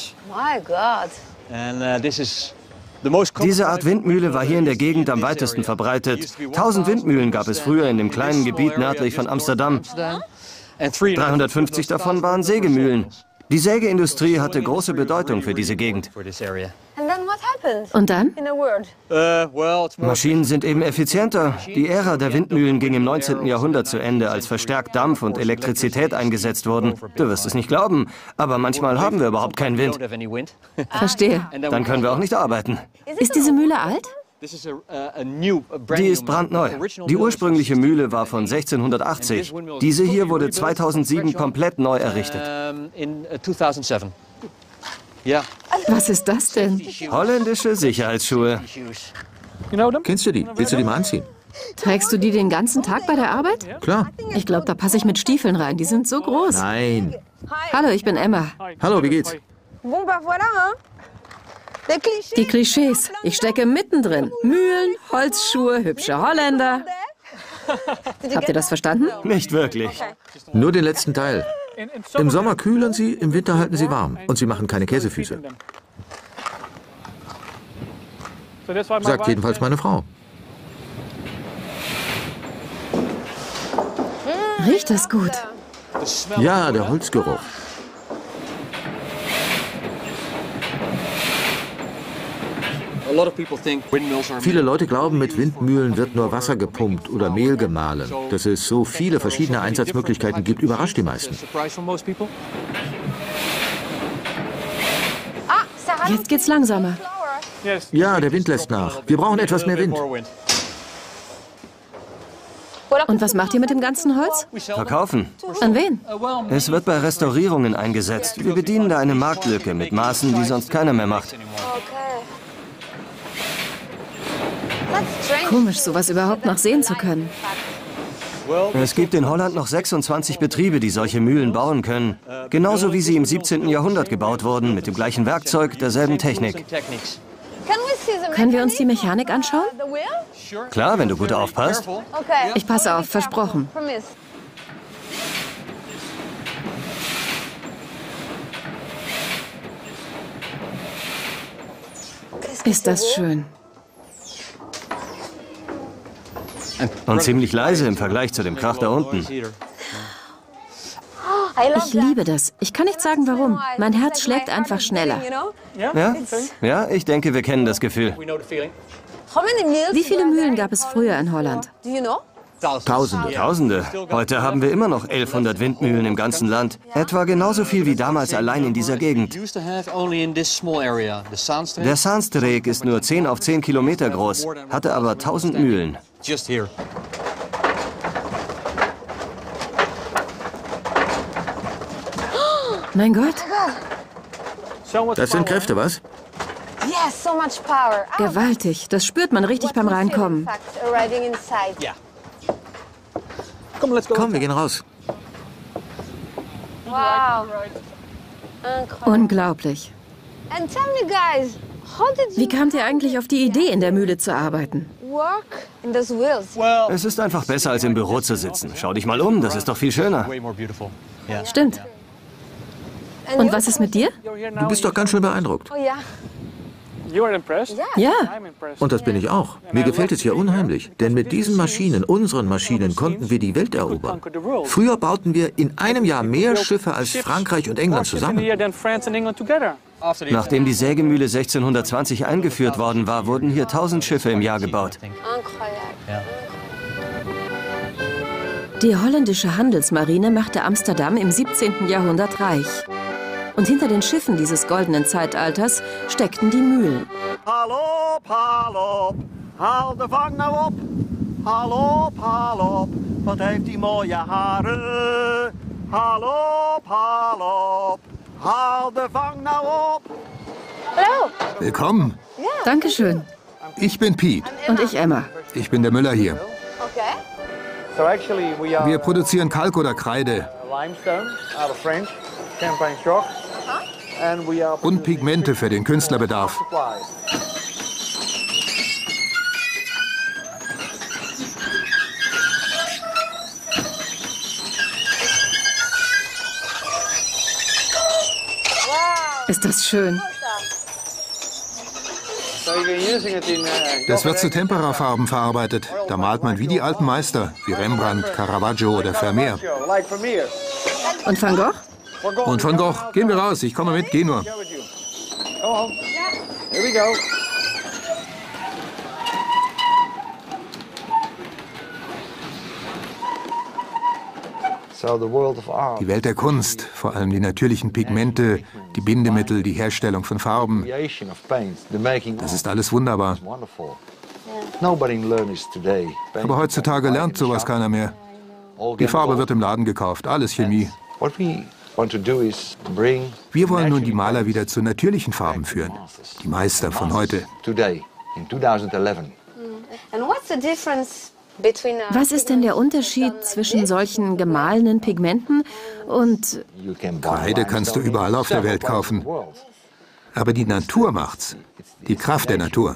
Diese Art Windmühle war hier in der Gegend am weitesten verbreitet. Tausend Windmühlen gab es früher in dem kleinen Gebiet nördlich von Amsterdam. dreihundertfünfzig davon waren Sägemühlen. Die Sägeindustrie hatte große Bedeutung für diese Gegend. Und dann? Maschinen sind eben effizienter. Die Ära der Windmühlen ging im neunzehnten Jahrhundert zu Ende, als verstärkt Dampf und Elektrizität eingesetzt wurden. Du wirst es nicht glauben, aber manchmal haben wir überhaupt keinen Wind. Verstehe. Dann können wir auch nicht arbeiten. Ist diese Mühle alt? Die ist brandneu. Die ursprüngliche Mühle war von sechzehnhundertachtzig. Diese hier wurde zweitausendsieben komplett neu errichtet. Was ist das denn? Holländische Sicherheitsschuhe. Kennst du die? Willst du die mal anziehen? Trägst du die den ganzen Tag bei der Arbeit? Klar. Ich glaube, da passe ich mit Stiefeln rein. Die sind so groß. Nein. Hallo, ich bin Emma. Hallo, wie geht's? Die Klischees. Ich stecke mittendrin. Mühlen, Holzschuhe, hübsche Holländer. Habt ihr das verstanden? Nicht wirklich. Nur den letzten Teil. Im Sommer kühlen sie, im Winter halten sie warm. Und sie machen keine Käsefüße. Sagt jedenfalls meine Frau. Riecht das gut? Ja, der Holzgeruch. Viele Leute glauben, mit Windmühlen wird nur Wasser gepumpt oder Mehl gemahlen. Dass es so viele verschiedene Einsatzmöglichkeiten gibt, überrascht die meisten. Jetzt geht's langsamer. Ja, der Wind lässt nach. Wir brauchen etwas mehr Wind. Und was macht ihr mit dem ganzen Holz? Verkaufen. An wen? Es wird bei Restaurierungen eingesetzt. Wir bedienen da eine Marktlücke mit Maßen, die sonst keiner mehr macht. Komisch, sowas überhaupt noch sehen zu können. Es gibt in Holland noch sechsundzwanzig Betriebe, die solche Mühlen bauen können. Genauso wie sie im siebzehnten Jahrhundert gebaut wurden, mit dem gleichen Werkzeug, derselben Technik. Können wir uns die Mechanik anschauen? Klar, wenn du gut aufpasst. Ich passe auf, versprochen. Ist das schön. Und ziemlich leise im Vergleich zu dem Krach da unten. Ich liebe das. Ich kann nicht sagen, warum. Mein Herz schlägt einfach schneller. Ja? Ja, ich denke, wir kennen das Gefühl. Wie viele Mühlen gab es früher in Holland? Tausende. Tausende. Heute haben wir immer noch elfhundert Windmühlen im ganzen Land. Etwa genauso viel wie damals allein in dieser Gegend. Der Zaanstreek ist nur zehn auf zehn Kilometer groß, hatte aber tausend Mühlen. Mein Gott. Das sind Kräfte, was? Gewaltig. Das spürt man richtig beim Reinkommen. Komm, wir gehen raus. Unglaublich. Wie kamt ihr eigentlich auf die Idee, in der Mühle zu arbeiten? Es ist einfach besser, als im Büro zu sitzen. Schau dich mal um, das ist doch viel schöner. Stimmt. Und was ist mit dir? Du bist doch ganz schön beeindruckt. Ja. Und das bin ich auch. Mir gefällt es hier unheimlich. Denn mit diesen Maschinen, unseren Maschinen, konnten wir die Welt erobern. Früher bauten wir in einem Jahr mehr Schiffe als Frankreich und England zusammen. Nachdem die Sägemühle sechzehnhundertzwanzig eingeführt worden war, wurden hier tausend Schiffe im Jahr gebaut. Die holländische Handelsmarine machte Amsterdam im siebzehnten Jahrhundert reich. Und hinter den Schiffen dieses goldenen Zeitalters steckten die Mühlen. Halop, halop, haal de vang nou op. Halop, halop, wat heeft die mooie haren. Halop, halop, haal de vang nou op. Hallo. Willkommen. Dankeschön. Ich bin Pete. Und ich Emma. Ich bin der Müller hier. Wir produzieren Kalk oder Kreide. Und Pigmente für den Künstlerbedarf. Ist das schön. Das wird zu Temperafarben verarbeitet. Da malt man wie die alten Meister, wie Rembrandt, Caravaggio oder Vermeer. Und Van Gogh? Und Van Gogh. Gehen wir raus, ich komme mit, geh nur. Die Welt der Kunst, vor allem die natürlichen Pigmente, die Bindemittel, die Herstellung von Farben. Das ist alles wunderbar. Aber heutzutage lernt sowas keiner mehr. Die Farbe wird im Laden gekauft, alles Chemie. Wir wollen nun die Maler wieder zu natürlichen Farben führen. Die Meister von heute. Was ist denn der Unterschied zwischen solchen gemahlenen Pigmenten und... Kreide kannst du überall auf der Welt kaufen. Aber die Natur macht's. Die Kraft der Natur.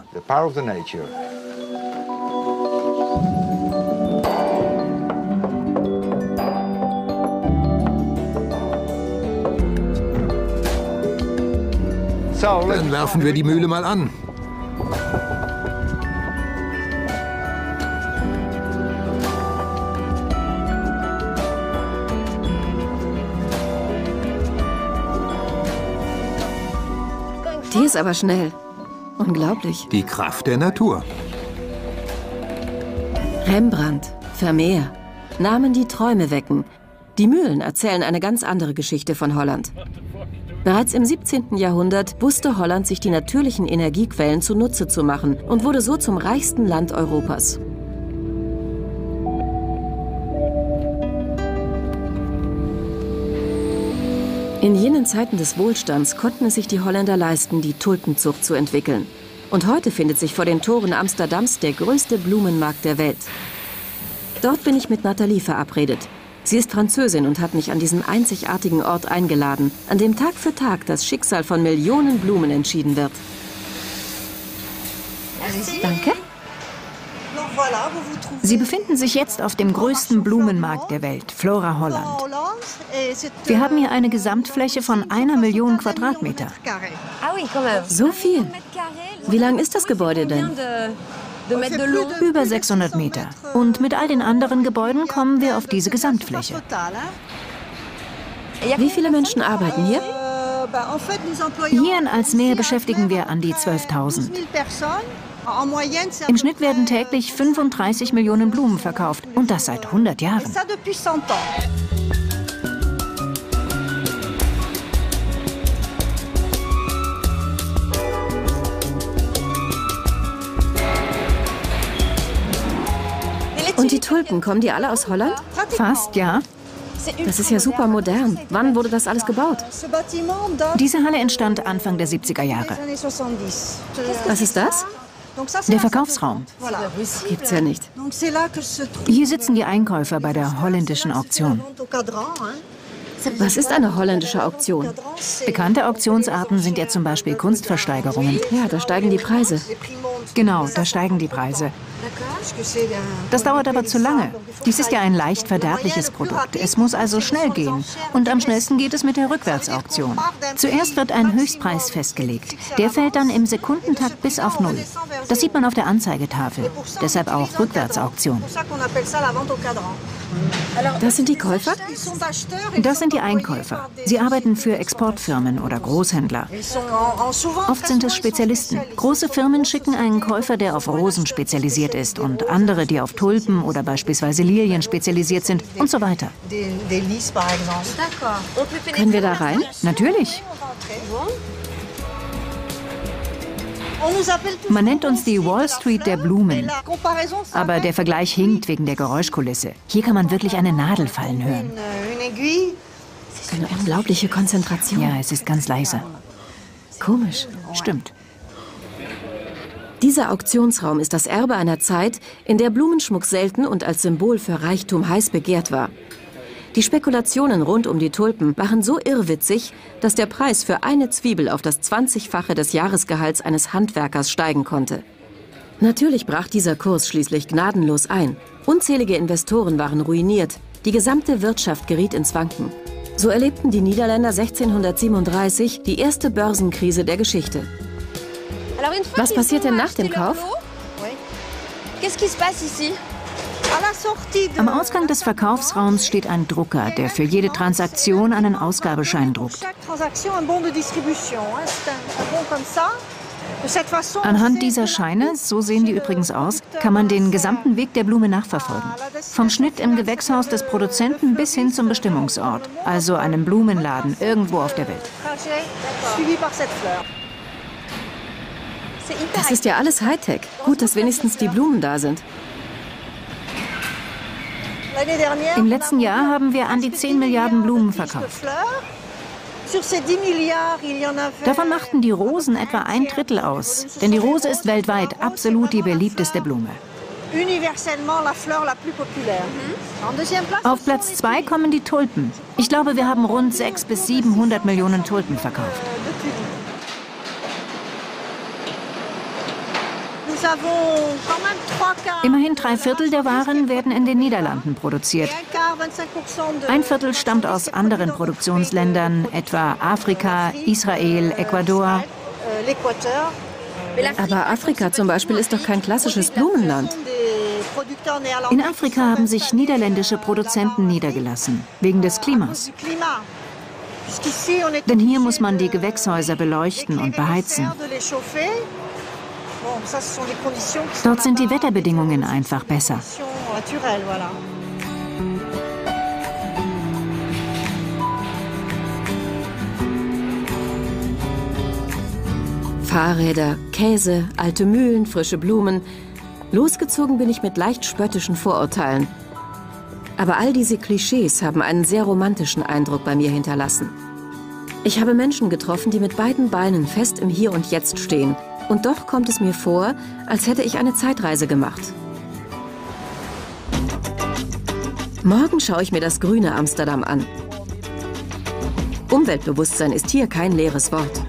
Dann werfen wir die Mühle mal an. Die ist aber schnell. Unglaublich. Die Kraft der Natur. Rembrandt, Vermeer. Namen, die Träume wecken. Die Mühlen erzählen eine ganz andere Geschichte von Holland. Bereits im siebzehnten Jahrhundert wusste Holland, sich die natürlichen Energiequellen zunutze zu machen und wurde so zum reichsten Land Europas. In jenen Zeiten des Wohlstands konnten es sich die Holländer leisten, die Tulpenzucht zu entwickeln. Und heute findet sich vor den Toren Amsterdams der größte Blumenmarkt der Welt. Dort bin ich mit Nathalie verabredet. Sie ist Französin und hat mich an diesen einzigartigen Ort eingeladen, an dem Tag für Tag das Schicksal von Millionen Blumen entschieden wird. Danke. Sie befinden sich jetzt auf dem größten Blumenmarkt der Welt, Flora Holland. Wir haben hier eine Gesamtfläche von einer Million Quadratmeter. So viel? Wie lang ist das Gebäude denn? Über sechshundert Meter. Und mit all den anderen Gebäuden kommen wir auf diese Gesamtfläche. Wie viele Menschen arbeiten hier? Hier in Alsmeer beschäftigen wir an die zwölftausend. Im Schnitt werden täglich fünfunddreißig Millionen Blumen verkauft. Und das seit hundert Jahren. Und die Tulpen, kommen die alle aus Holland? Fast, ja. Das ist ja super modern. Wann wurde das alles gebaut? Diese Halle entstand Anfang der siebziger Jahre. Was ist das? Der Verkaufsraum. Gibt's ja nicht. Hier sitzen die Einkäufer bei der holländischen Auktion. Was ist eine holländische Auktion? Bekannte Auktionsarten sind ja zum Beispiel Kunstversteigerungen. Ja, da steigen die Preise. Genau, da steigen die Preise. Das dauert aber zu lange. Dies ist ja ein leicht verderbliches Produkt. Es muss also schnell gehen. Und am schnellsten geht es mit der Rückwärtsauktion. Zuerst wird ein Höchstpreis festgelegt. Der fällt dann im Sekundentakt bis auf Null. Das sieht man auf der Anzeigetafel. Deshalb auch Rückwärtsauktion. Das sind die Käufer? Das sind die Einkäufer. Sie arbeiten für Exportfirmen oder Großhändler. Oft sind es Spezialisten. Große Firmen schicken einen Käufer, der auf Rosen spezialisiert ist, und andere, die auf Tulpen oder beispielsweise Lilien spezialisiert sind und so weiter. Können wir da rein? Natürlich. Man nennt uns die Wall Street der Blumen. Aber der Vergleich hinkt wegen der Geräuschkulisse. Hier kann man wirklich eine Nadel fallen hören. Eine unglaubliche Konzentration. Ja, es ist ganz leise. Komisch. Stimmt. Dieser Auktionsraum ist das Erbe einer Zeit, in der Blumenschmuck selten und als Symbol für Reichtum heiß begehrt war. Die Spekulationen rund um die Tulpen waren so irrwitzig, dass der Preis für eine Zwiebel auf das zwanzigfache des Jahresgehalts eines Handwerkers steigen konnte. Natürlich brach dieser Kurs schließlich gnadenlos ein. Unzählige Investoren waren ruiniert. Die gesamte Wirtschaft geriet ins Wanken. So erlebten die Niederländer sechzehnhundertsiebenunddreißig die erste Börsenkrise der Geschichte. Was passiert denn nach dem Kauf? Am Ausgang des Verkaufsraums steht ein Drucker, der für jede Transaktion einen Ausgabeschein druckt. Anhand dieser Scheine, so sehen die übrigens aus, kann man den gesamten Weg der Blume nachverfolgen. Vom Schnitt im Gewächshaus des Produzenten bis hin zum Bestimmungsort, also einem Blumenladen irgendwo auf der Welt. Das ist ja alles Hightech. Gut, dass wenigstens die Blumen da sind. Im letzten Jahr haben wir an die zehn Milliarden Blumen verkauft. Davon machten die Rosen etwa ein Drittel aus. Denn die Rose ist weltweit absolut die beliebteste Blume. Auf Platz zwei kommen die Tulpen. Ich glaube, wir haben rund sechshundert bis siebenhundert Millionen Tulpen verkauft. Immerhin drei Viertel der Waren werden in den Niederlanden produziert. Ein Viertel stammt aus anderen Produktionsländern, etwa Afrika, Israel, Ecuador. Aber Afrika zum Beispiel ist doch kein klassisches Blumenland. In Afrika haben sich niederländische Produzenten niedergelassen, wegen des Klimas. Denn hier muss man die Gewächshäuser beleuchten und beheizen. Dort sind die Wetterbedingungen einfach besser. Fahrräder, Käse, alte Mühlen, frische Blumen. Losgezogen bin ich mit leicht spöttischen Vorurteilen. Aber all diese Klischees haben einen sehr romantischen Eindruck bei mir hinterlassen. Ich habe Menschen getroffen, die mit beiden Beinen fest im Hier und Jetzt stehen. Und doch kommt es mir vor, als hätte ich eine Zeitreise gemacht. Morgen schaue ich mir das grüne Amsterdam an. Umweltbewusstsein ist hier kein leeres Wort.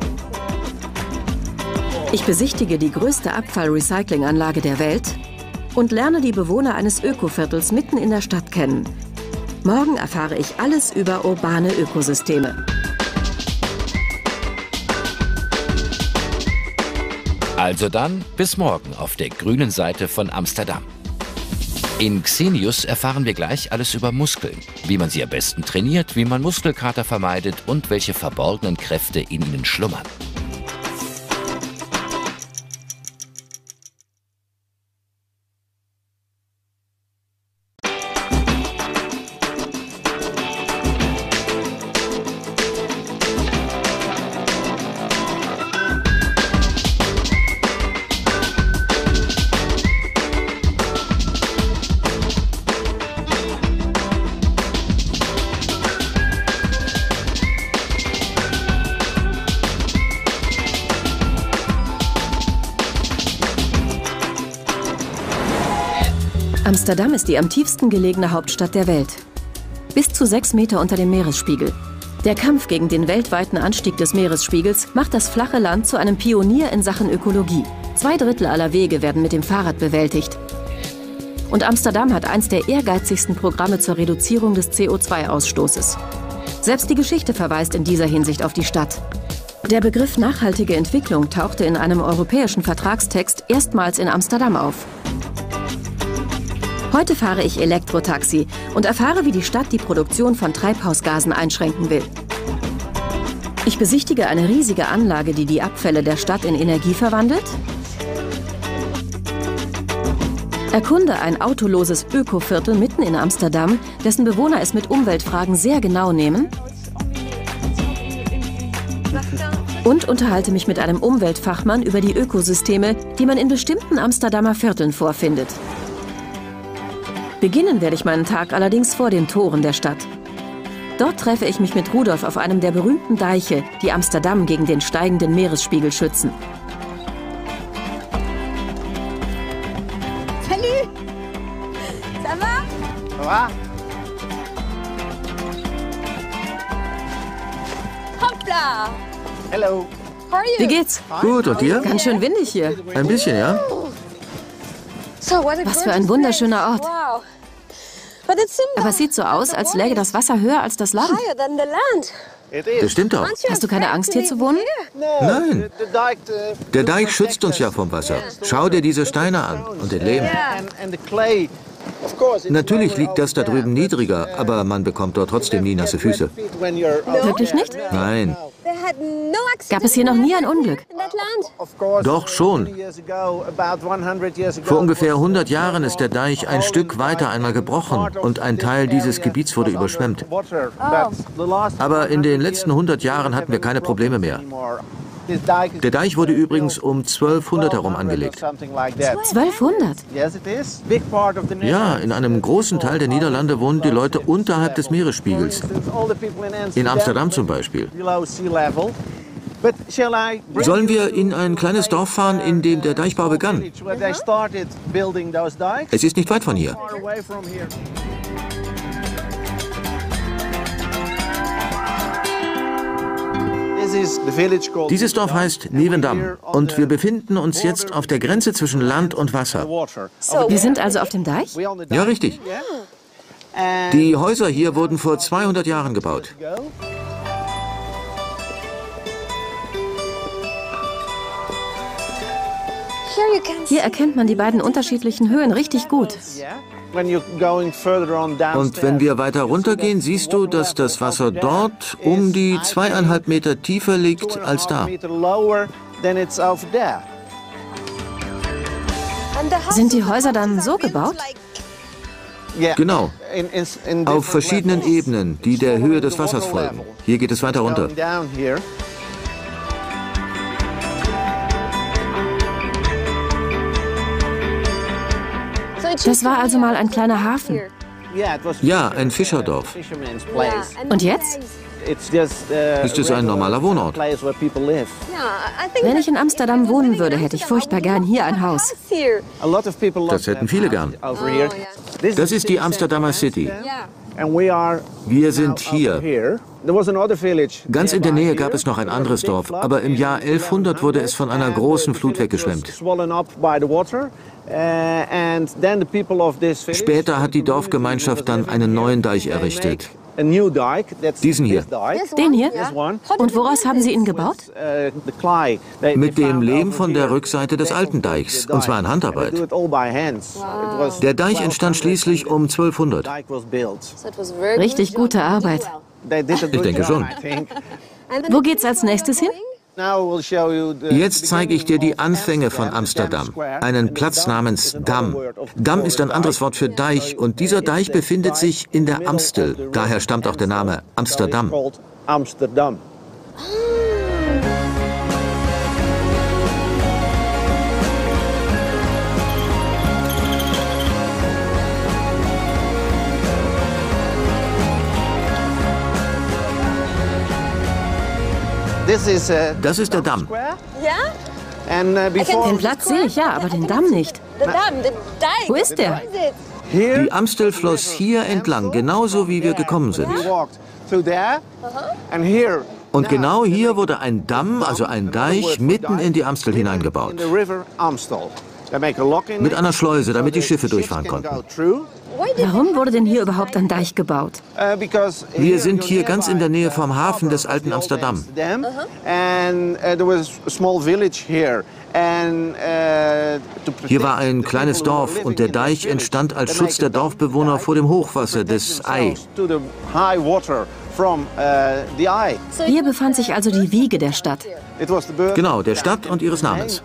Ich besichtige die größte Abfallrecyclinganlage der Welt und lerne die Bewohner eines Ökoviertels mitten in der Stadt kennen. Morgen erfahre ich alles über urbane Ökosysteme. Also dann bis morgen auf der grünen Seite von Amsterdam. In Xenius erfahren wir gleich alles über Muskeln, wie man sie am besten trainiert, wie man Muskelkater vermeidet und welche verborgenen Kräfte in ihnen schlummern. Amsterdam ist die am tiefsten gelegene Hauptstadt der Welt. Bis zu sechs Meter unter dem Meeresspiegel. Der Kampf gegen den weltweiten Anstieg des Meeresspiegels macht das flache Land zu einem Pionier in Sachen Ökologie. Zwei Drittel aller Wege werden mit dem Fahrrad bewältigt. Und Amsterdam hat eins der ehrgeizigsten Programme zur Reduzierung des C O zwei Ausstoßes. Selbst die Geschichte verweist in dieser Hinsicht auf die Stadt. Der Begriff nachhaltige Entwicklung tauchte in einem europäischen Vertragstext erstmals in Amsterdam auf. Heute fahre ich Elektrotaxi und erfahre, wie die Stadt die Produktion von Treibhausgasen einschränken will. Ich besichtige eine riesige Anlage, die die Abfälle der Stadt in Energie verwandelt. Erkunde ein autoloses Ökoviertel mitten in Amsterdam, dessen Bewohner es mit Umweltfragen sehr genau nehmen. Und unterhalte mich mit einem Umweltfachmann über die Ökosysteme, die man in bestimmten Amsterdamer Vierteln vorfindet. Beginnen werde ich meinen Tag allerdings vor den Toren der Stadt. Dort treffe ich mich mit Rudolf auf einem der berühmten Deiche, die Amsterdam gegen den steigenden Meeresspiegel schützen. Salut! Ça va? Ça va? Hoppla! Hello! How are you? Wie geht's? Gut, und dir? Ganz schön windig hier. Ein bisschen, ja? Was für ein wunderschöner Ort. Aber es sieht so aus, als läge das Wasser höher als das Land. Das stimmt doch. Hast du keine Angst, hier zu wohnen? Nein. Der Deich schützt uns ja vom Wasser. Schau dir diese Steine an und den Lehm. Natürlich liegt das da drüben niedriger, aber man bekommt dort trotzdem nie nasse Füße. Wirklich nicht? Nein. Gab es hier noch nie ein Unglück? Doch schon. Vor ungefähr hundert Jahren ist der Deich ein Stück weiter einmal gebrochen und ein Teil dieses Gebiets wurde überschwemmt. Aber in den letzten hundert Jahren hatten wir keine Probleme mehr. Der Deich wurde übrigens um zwölfhundert herum angelegt. zwölfhundert? Ja, in einem großen Teil der Niederlande wohnen die Leute unterhalb des Meeresspiegels. In Amsterdam zum Beispiel. Sollen wir in ein kleines Dorf fahren, in dem der Deichbau begann? Es ist nicht weit von hier. Dieses Dorf heißt Nieuwendam und wir befinden uns jetzt auf der Grenze zwischen Land und Wasser. Wir sind also auf dem Deich? Ja, richtig. Die Häuser hier wurden vor zweihundert Jahren gebaut. Hier erkennt man die beiden unterschiedlichen Höhen richtig gut. Und wenn wir weiter runtergehen, siehst du, dass das Wasser dort um die zweieinhalb Meter tiefer liegt als da. Sind die Häuser dann so gebaut? Genau. Auf verschiedenen Ebenen, die der Höhe des Wassers folgen. Hier geht es weiter runter. Das war also mal ein kleiner Hafen. Ja, ein Fischerdorf. Und jetzt? Ist es ein normaler Wohnort? Wenn ich in Amsterdam wohnen würde, hätte ich furchtbar gern hier ein Haus. Das hätten viele gern. Das ist die Amsterdamer City. Wir sind hier. Ganz in der Nähe gab es noch ein anderes Dorf, aber im Jahr elfhundert wurde es von einer großen Flut weggeschwemmt. Später hat die Dorfgemeinschaft dann einen neuen Deich errichtet. Diesen hier. Den hier? Und woraus haben Sie ihn gebaut? Mit dem Lehm von der Rückseite des alten Deichs, und zwar in Handarbeit. Der Deich entstand schließlich um zwölfhundert. Richtig gute Arbeit. Ich denke schon. Wo geht's als nächstes hin? Jetzt zeige ich dir die Anfänge von Amsterdam, einen Platz namens Dam. Dam ist ein anderes Wort für Deich und dieser Deich befindet sich in der Amstel. Daher stammt auch der Name Amsterdam. Das ist der Damm. Den Platz sehe ich, ja, aber den Damm nicht. Wo ist der? Die Amstel floss hier entlang, genauso wie wir gekommen sind. Und genau hier wurde ein Damm, also ein Deich, mitten in die Amstel hineingebaut. Mit einer Schleuse, damit die Schiffe durchfahren konnten. Warum wurde denn hier überhaupt ein Deich gebaut? Wir sind hier ganz in der Nähe vom Hafen des alten Amsterdam. Hier war ein kleines Dorf und der Deich entstand als Schutz der Dorfbewohner vor dem Hochwasser des Ey. Hier befand sich also die Wiege der Stadt. Genau, der Stadt und ihres Namens.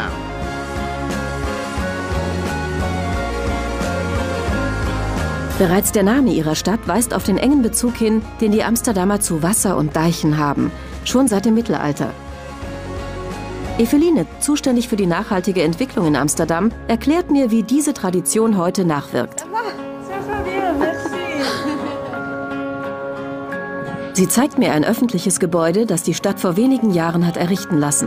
Bereits der Name ihrer Stadt weist auf den engen Bezug hin, den die Amsterdamer zu Wasser und Deichen haben, schon seit dem Mittelalter. Eveline, zuständig für die nachhaltige Entwicklung in Amsterdam, erklärt mir, wie diese Tradition heute nachwirkt. Sie zeigt mir ein öffentliches Gebäude, das die Stadt vor wenigen Jahren hat errichten lassen.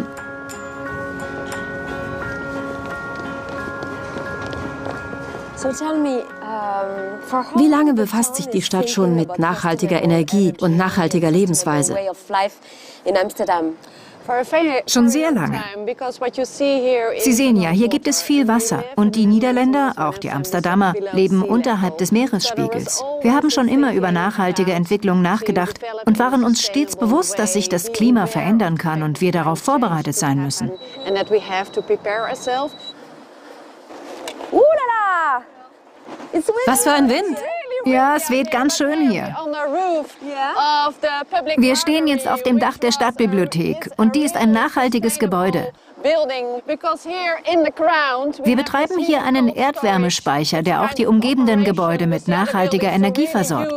Wie lange befasst sich die Stadt schon mit nachhaltiger Energie und nachhaltiger Lebensweise? Schon sehr lange. Sie sehen ja, hier gibt es viel Wasser und die Niederländer, auch die Amsterdamer, leben unterhalb des Meeresspiegels. Wir haben schon immer über nachhaltige Entwicklung nachgedacht und waren uns stets bewusst, dass sich das Klima verändern kann und wir darauf vorbereitet sein müssen. Was für ein Wind! Ja, es weht ganz schön hier. Wir stehen jetzt auf dem Dach der Stadtbibliothek und die ist ein nachhaltiges Gebäude. Wir betreiben hier einen Erdwärmespeicher, der auch die umgebenden Gebäude mit nachhaltiger Energie versorgt.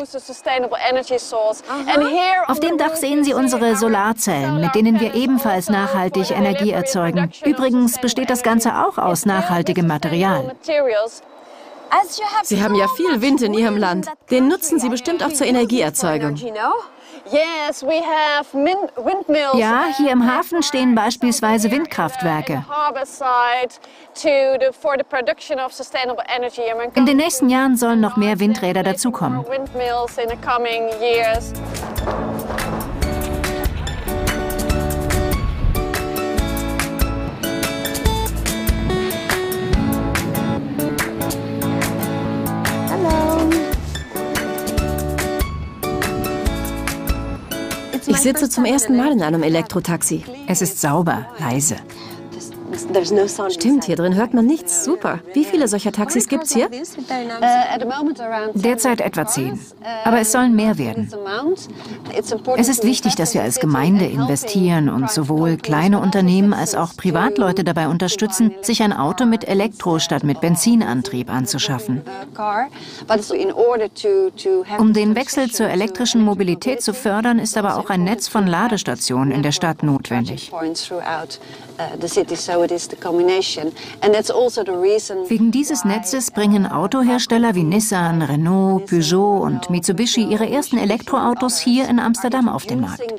Auf dem Dach sehen Sie unsere Solarzellen, mit denen wir ebenfalls nachhaltig Energie erzeugen. Übrigens besteht das Ganze auch aus nachhaltigem Material. Sie haben ja viel Wind in Ihrem Land. Den nutzen Sie bestimmt auch zur Energieerzeugung. Ja, hier im Hafen stehen beispielsweise Windkraftwerke. In den nächsten Jahren sollen noch mehr Windräder dazukommen. Ich sitze zum ersten Mal in einem Elektrotaxi. Es ist sauber, leise. Stimmt, hier drin hört man nichts. Super. Wie viele solcher Taxis gibt's hier? Derzeit etwa zehn. Aber es sollen mehr werden. Es ist wichtig, dass wir als Gemeinde investieren und sowohl kleine Unternehmen als auch Privatleute dabei unterstützen, sich ein Auto mit Elektro statt mit Benzinantrieb anzuschaffen. Um den Wechsel zur elektrischen Mobilität zu fördern, ist aber auch ein Netz von Ladestationen in der Stadt notwendig. Wegen dieses Netzes bringen Autohersteller wie Nissan, Renault, Peugeot und Mitsubishi ihre ersten Elektroautos hier in Amsterdam auf den Markt.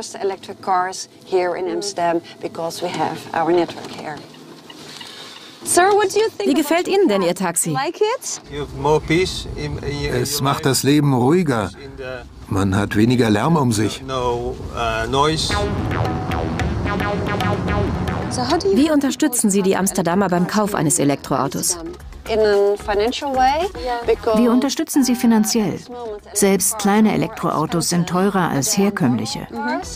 Wie gefällt Ihnen denn Ihr Taxi? Es macht das Leben ruhiger. Man hat weniger Lärm um sich. Wie unterstützen Sie die Amsterdamer beim Kauf eines Elektroautos? Wir unterstützen sie finanziell. Selbst kleine Elektroautos sind teurer als herkömmliche.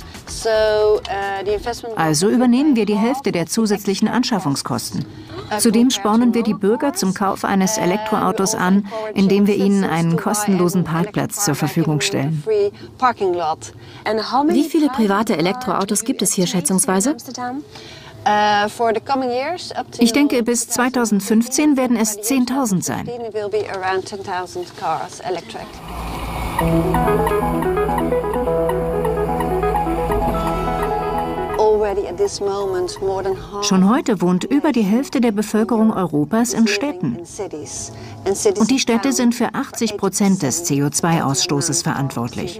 Also übernehmen wir die Hälfte der zusätzlichen Anschaffungskosten. Zudem spornen wir die Bürger zum Kauf eines Elektroautos an, indem wir ihnen einen kostenlosen Parkplatz zur Verfügung stellen. Wie viele private Elektroautos gibt es hier schätzungsweise? Ich denke, bis zweitausendfünfzehn werden es zehntausend sein. Schon heute wohnt über die Hälfte der Bevölkerung Europas in Städten. Und die Städte sind für achtzig Prozent des C O zwei Ausstoßes verantwortlich.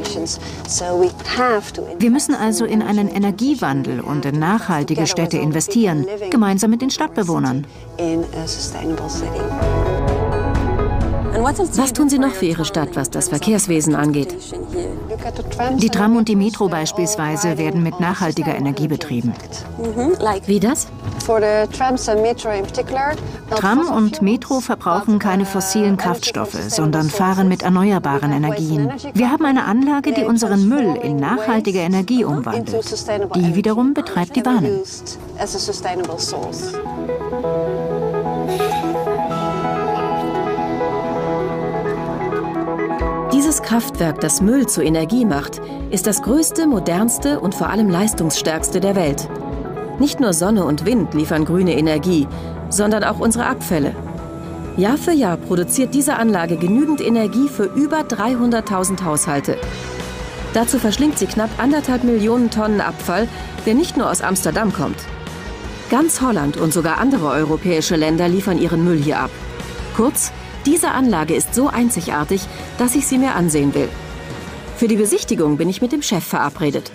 Wir müssen also in einen Energiewandel und in nachhaltige Städte investieren, gemeinsam mit den Stadtbewohnern. Was tun Sie noch für Ihre Stadt, was das Verkehrswesen angeht? Die Tram und die Metro beispielsweise werden mit nachhaltiger Energie betrieben. Wie das? Tram und Metro verbrauchen keine fossilen Kraftstoffe, sondern fahren mit erneuerbaren Energien. Wir haben eine Anlage, die unseren Müll in nachhaltige Energie umwandelt. Die wiederum betreibt die Bahnen. Dieses Kraftwerk, das Müll zu Energie macht, ist das größte, modernste und vor allem leistungsstärkste der Welt. Nicht nur Sonne und Wind liefern grüne Energie, sondern auch unsere Abfälle. Jahr für Jahr produziert diese Anlage genügend Energie für über dreihunderttausend Haushalte. Dazu verschlingt sie knapp anderthalb Millionen Tonnen Abfall, der nicht nur aus Amsterdam kommt. Ganz Holland und sogar andere europäische Länder liefern ihren Müll hier ab. Kurz, diese Anlage ist so einzigartig, dass ich sie mir ansehen will. Für die Besichtigung bin ich mit dem Chef verabredet.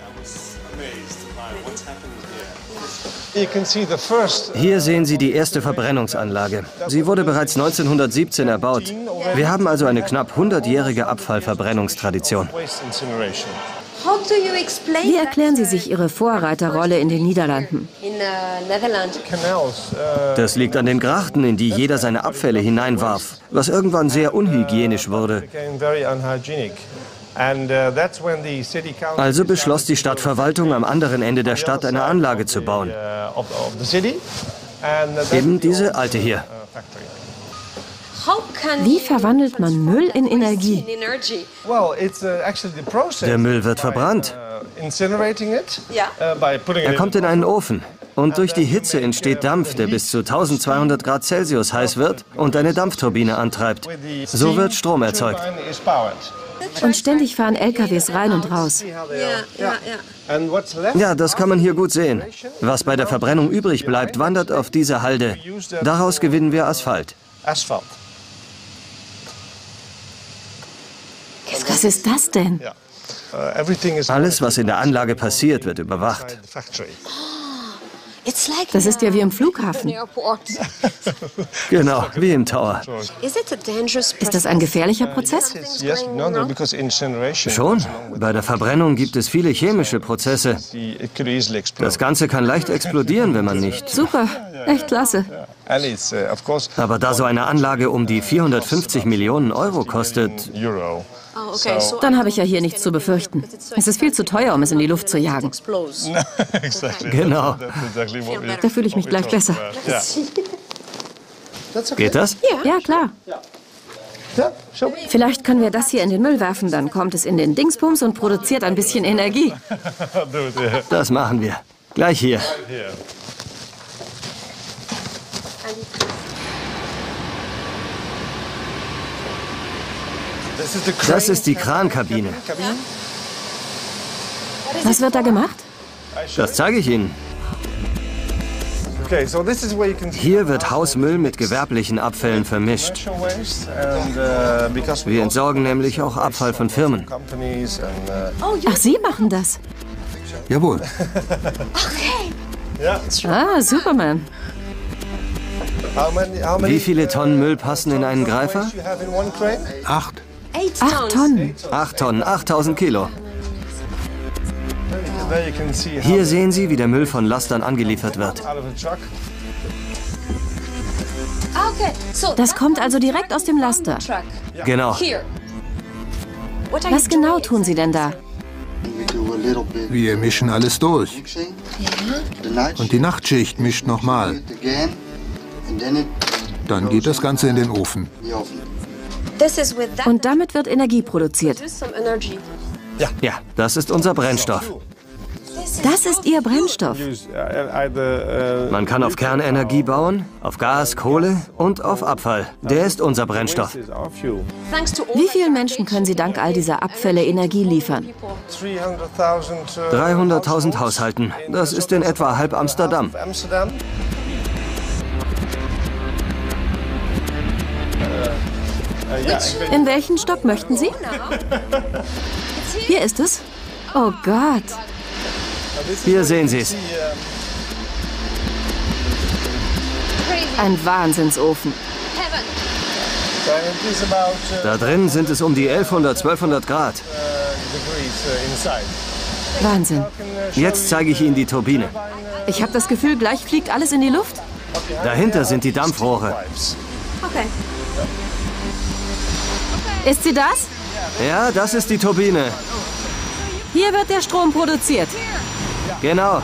Hier sehen Sie die erste Verbrennungsanlage. Sie wurde bereits neunzehnhundertsiebzehn erbaut. Wir haben also eine knapp hundertjährige Abfallverbrennungstradition. Wie erklären Sie sich Ihre Vorreiterrolle in den Niederlanden? Das liegt an den Grachten, in die jeder seine Abfälle hineinwarf, was irgendwann sehr unhygienisch wurde. Also beschloss die Stadtverwaltung, am anderen Ende der Stadt eine Anlage zu bauen. Eben diese alte hier. Wie verwandelt man Müll in Energie? Der Müll wird verbrannt. Er kommt in einen Ofen. Und durch die Hitze entsteht Dampf, der bis zu eintausendzweihundert Grad Celsius heiß wird und eine Dampfturbine antreibt. So wird Strom erzeugt. Und ständig fahren L K Ws rein und raus. Ja, das kann man hier gut sehen. Was bei der Verbrennung übrig bleibt, wandert auf diese Halde. Daraus gewinnen wir Asphalt. Was ist das denn? Alles, was in der Anlage passiert, wird überwacht. Das ist ja wie im Flughafen. Genau, wie im Tower. Ist das ein gefährlicher Prozess? Schon. Bei der Verbrennung gibt es viele chemische Prozesse. Das Ganze kann leicht explodieren, wenn man nicht... Super, echt klasse. Aber da so eine Anlage um die vierhundertfünfzig Millionen Euro kostet... Dann habe ich ja hier nichts zu befürchten. Es ist viel zu teuer, um es in die Luft zu jagen. Genau. Da fühle ich mich gleich besser. Geht das? Ja, klar. Vielleicht können wir das hier in den Müll werfen, dann kommt es in den Dingsbums und produziert ein bisschen Energie. Das machen wir. Gleich hier. Das ist die Krankabine. Was wird da gemacht? Das zeige ich Ihnen. Hier wird Hausmüll mit gewerblichen Abfällen vermischt. Wir entsorgen nämlich auch Abfall von Firmen. Ach, Sie machen das? Jawohl. Ah, Superman. Wie viele Tonnen Müll passen in einen Greifer? Acht. Acht Tonnen. Acht Tonnen, achttausend Kilo. Hier sehen Sie, wie der Müll von Lastern angeliefert wird. Das kommt also direkt aus dem Laster. Genau. Was genau tun Sie denn da? Wir mischen alles durch. Und die Nachtschicht mischt nochmal. Dann geht das Ganze in den Ofen. Und damit wird Energie produziert. Ja, ja, das ist unser Brennstoff. Das ist Ihr Brennstoff. Man kann auf Kernenergie bauen, auf Gas, Kohle und auf Abfall. Der ist unser Brennstoff. Wie vielen Menschen können Sie dank all dieser Abfälle Energie liefern? dreihunderttausend Haushalten. Das ist in etwa halb Amsterdam. In welchen Stock möchten Sie? Hier ist es. Oh Gott. Hier sehen Sie es. Ein Wahnsinnsofen. Da drin sind es um die elfhundert, zwölfhundert Grad. Wahnsinn. Jetzt zeige ich Ihnen die Turbine. Ich habe das Gefühl, gleich fliegt alles in die Luft. Dahinter sind die Dampfrohre. Okay. Ist sie das? Ja, das ist die Turbine. Hier wird der Strom produziert. Genau.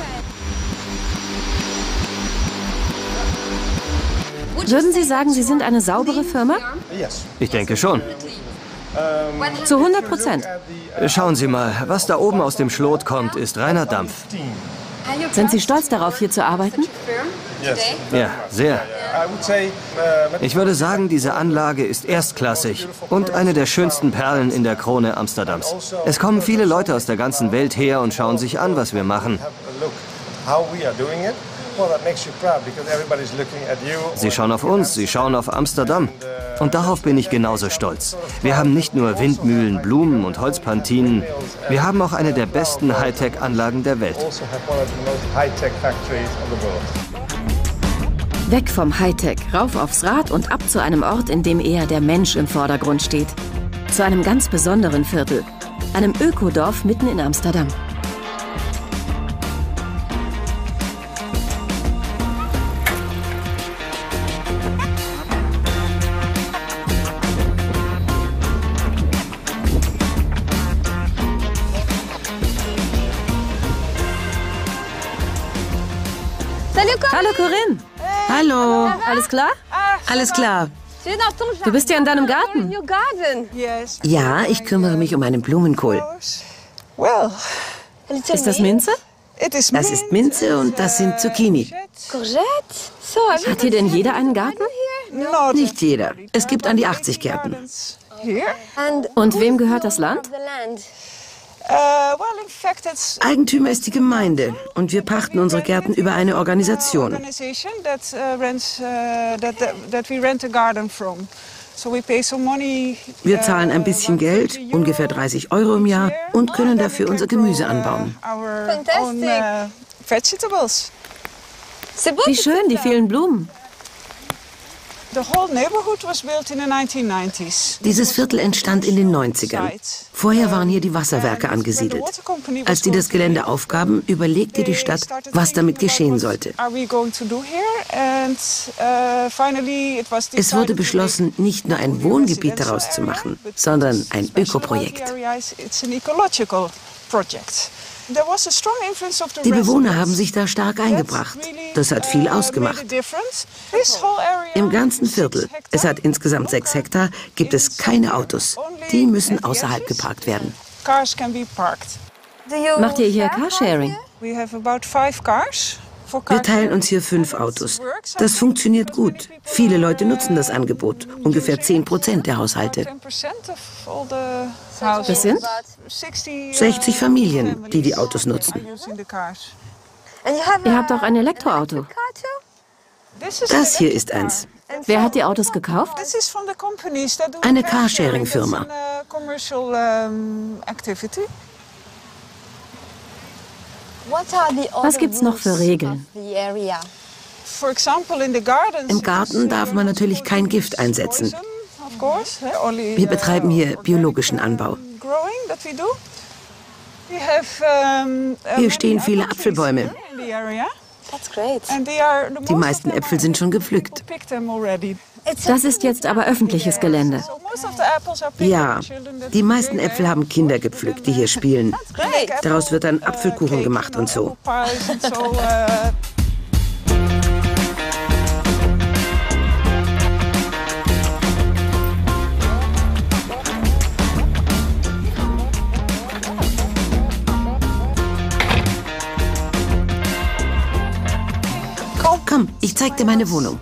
Würden Sie sagen, Sie sind eine saubere Firma? Ich denke schon. Zu hundert Prozent. Schauen Sie mal, was da oben aus dem Schlot kommt, ist reiner Dampf. Sind Sie stolz darauf, hier zu arbeiten? Ja, sehr. Ich würde sagen, diese Anlage ist erstklassig und eine der schönsten Perlen in der Krone Amsterdams. Es kommen viele Leute aus der ganzen Welt her und schauen sich an, was wir machen. Sie schauen auf uns, sie schauen auf Amsterdam. Und darauf bin ich genauso stolz. Wir haben nicht nur Windmühlen, Blumen und Holzpantinen, wir haben auch eine der besten Hightech-Anlagen der Welt. Weg vom Hightech, rauf aufs Rad und ab zu einem Ort, in dem eher der Mensch im Vordergrund steht. Zu einem ganz besonderen Viertel, einem Ökodorf mitten in Amsterdam. Hallo Corinne. Hallo. Alles klar? Alles klar. Du bist ja in deinem Garten. Ja, ich kümmere mich um einen Blumenkohl. Ist das Minze? Das ist Minze und das sind Zucchini. Hat hier denn jeder einen Garten? Nicht jeder. Es gibt an die achtzig Gärten. Und wem gehört das Land? Eigentümer ist die Gemeinde und wir pachten unsere Gärten über eine Organisation. Wir zahlen ein bisschen Geld, ungefähr dreißig Euro im Jahr, und können dafür unser Gemüse anbauen. Wie schön, die vielen Blumen. Dieses Viertel entstand in den neunzigern. Vorher waren hier die Wasserwerke angesiedelt. Als die das Gelände aufgaben, überlegte die Stadt, was damit geschehen sollte. Es wurde beschlossen, nicht nur ein Wohngebiet daraus zu machen, sondern ein Ökoprojekt. Die Bewohner haben sich da stark eingebracht. Das hat viel ausgemacht. Im ganzen Viertel, es hat insgesamt sechs Hektar, gibt es keine Autos. Die müssen außerhalb geparkt werden. Macht ihr hier Carsharing? Wir teilen uns hier fünf Autos. Das funktioniert gut. Viele Leute nutzen das Angebot. Ungefähr zehn Prozent der Haushalte. Das sind? sechzig Familien, die die Autos nutzen. Ihr habt auch ein Elektroauto. Das hier ist eins. Wer hat die Autos gekauft? Eine Carsharing-Firma. Was gibt's noch für Regeln? Im Garten darf man natürlich kein Gift einsetzen. Wir betreiben hier biologischen Anbau. Hier stehen viele Apfelbäume. Die meisten Äpfel sind schon gepflückt. Das ist jetzt aber öffentliches Gelände. Ja, die meisten Äpfel haben Kinder gepflückt, die hier spielen. Daraus wird dann Apfelkuchen gemacht und so. Komm, ich zeig dir meine Wohnung.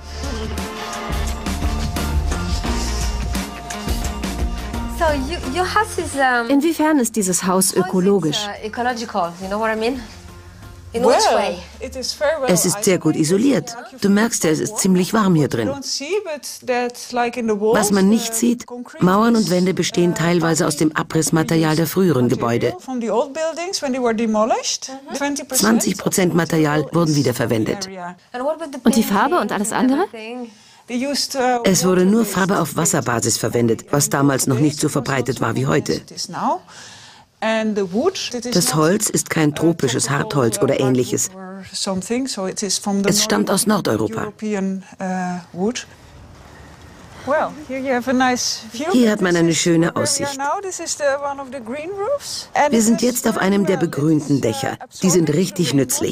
Inwiefern ist dieses Haus ökologisch? Es ist sehr gut isoliert. Du merkst ja, es ist ziemlich warm hier drin. Was man nicht sieht, Mauern und Wände bestehen teilweise aus dem Abrissmaterial der früheren Gebäude. zwanzig Prozent Material wurden wiederverwendet. Und die Farbe und alles andere? Es wurde nur Farbe auf Wasserbasis verwendet, was damals noch nicht so verbreitet war wie heute. Das Holz ist kein tropisches Hartholz oder ähnliches. Es stammt aus Nordeuropa. Hier hat man eine schöne Aussicht. Wir sind jetzt auf einem der begrünten Dächer. Die sind richtig nützlich.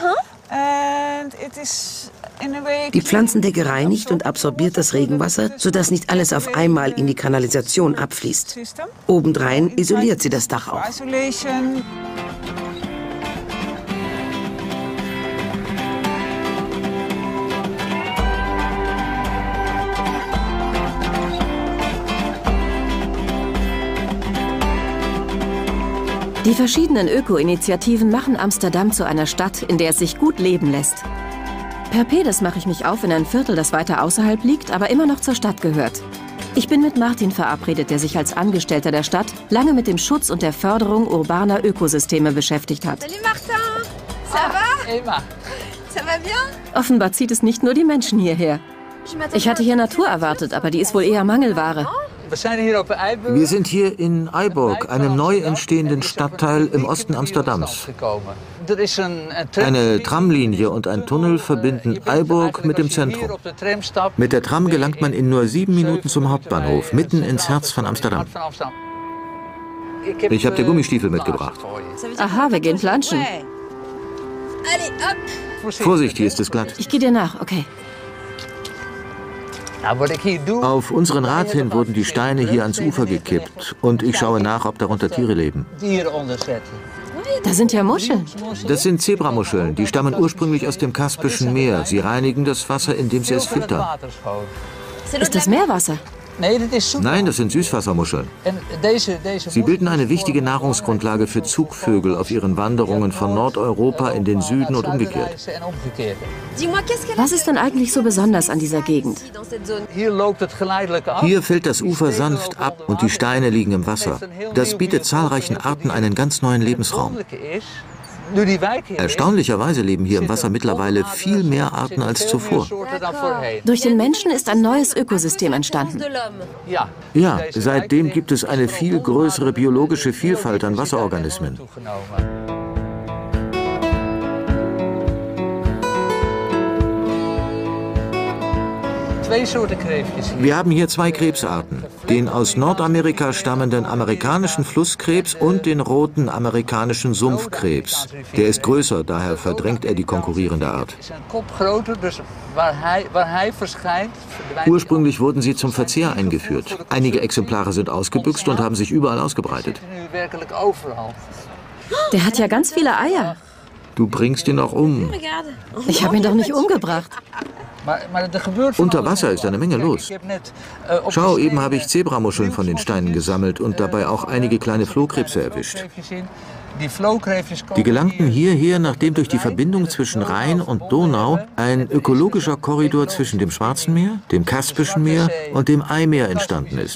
Die Pflanzendecke reinigt und absorbiert das Regenwasser, sodass nicht alles auf einmal in die Kanalisation abfließt. Obendrein isoliert sie das Dach auch. Die verschiedenen Öko-Initiativen machen Amsterdam zu einer Stadt, in der es sich gut leben lässt. Per Pedes mache ich mich auf in ein Viertel, das weiter außerhalb liegt, aber immer noch zur Stadt gehört. Ich bin mit Martin verabredet, der sich als Angestellter der Stadt lange mit dem Schutz und der Förderung urbaner Ökosysteme beschäftigt hat. Salut Martin! Ça va? Emma. Ça va bien? Offenbar zieht es nicht nur die Menschen hierher. Ich hatte hier Natur erwartet, aber die ist wohl eher Mangelware. Wir sind hier in Eiburg, einem neu entstehenden Stadtteil im Osten Amsterdams. Eine Tramlinie und ein Tunnel verbinden Eiburg mit dem Zentrum. Mit der Tram gelangt man in nur sieben Minuten zum Hauptbahnhof, mitten ins Herz von Amsterdam. Ich habe dir Gummistiefel mitgebracht. Aha, wir gehen planschen. Vorsicht, hier ist es glatt. Ich gehe dir nach, okay. Auf unseren Rat hin wurden die Steine hier ans Ufer gekippt und ich schaue nach, ob darunter Tiere leben. Da sind ja Muscheln. Das sind Zebramuscheln, die stammen ursprünglich aus dem Kaspischen Meer. Sie reinigen das Wasser, indem sie es filtern. Ist das Meerwasser? Nein, das sind Süßwassermuscheln. Sie bilden eine wichtige Nahrungsgrundlage für Zugvögel auf ihren Wanderungen von Nordeuropa in den Süden und umgekehrt. Was ist denn eigentlich so besonders an dieser Gegend? Hier fällt das Ufer sanft ab und die Steine liegen im Wasser. Das bietet zahlreichen Arten einen ganz neuen Lebensraum. Erstaunlicherweise leben hier im Wasser mittlerweile viel mehr Arten als zuvor. Durch den Menschen ist ein neues Ökosystem entstanden. Ja, seitdem gibt es eine viel größere biologische Vielfalt an Wasserorganismen. Wir haben hier zwei Krebsarten. Den aus Nordamerika stammenden amerikanischen Flusskrebs und den roten amerikanischen Sumpfkrebs. Der ist größer, daher verdrängt er die konkurrierende Art. Ursprünglich wurden sie zum Verzehr eingeführt. Einige Exemplare sind ausgebüxt und haben sich überall ausgebreitet. Der hat ja ganz viele Eier. Du bringst ihn auch um. Ich habe ihn doch nicht umgebracht. Unter Wasser ist eine Menge los. Schau, eben habe ich Zebramuscheln von den Steinen gesammelt und dabei auch einige kleine Flohkrebse erwischt. Die gelangten hierher, nachdem durch die Verbindung zwischen Rhein und Donau ein ökologischer Korridor zwischen dem Schwarzen Meer, dem Kaspischen Meer und dem Eimeer entstanden ist.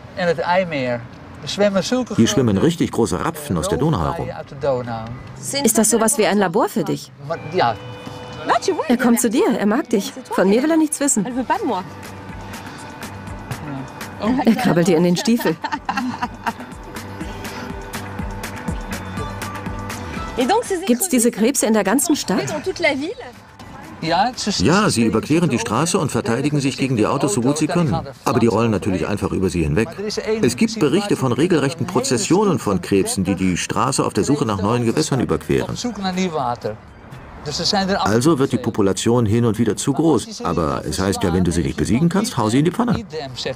Hier schwimmen richtig große Rapfen aus der Donau herum. Ist das sowas wie ein Labor für dich? Er kommt zu dir, er mag dich. Von mir will er nichts wissen. Er krabbelt dir in den Stiefel. Gibt's diese Krebse in der ganzen Stadt? Ja, sie überqueren die Straße und verteidigen sich gegen die Autos so gut sie können. Aber die rollen natürlich einfach über sie hinweg. Es gibt Berichte von regelrechten Prozessionen von Krebsen, die die Straße auf der Suche nach neuen Gewässern überqueren. Also wird die Population hin und wieder zu groß. Aber es heißt ja, wenn du sie nicht besiegen kannst, hau sie in die Pfanne.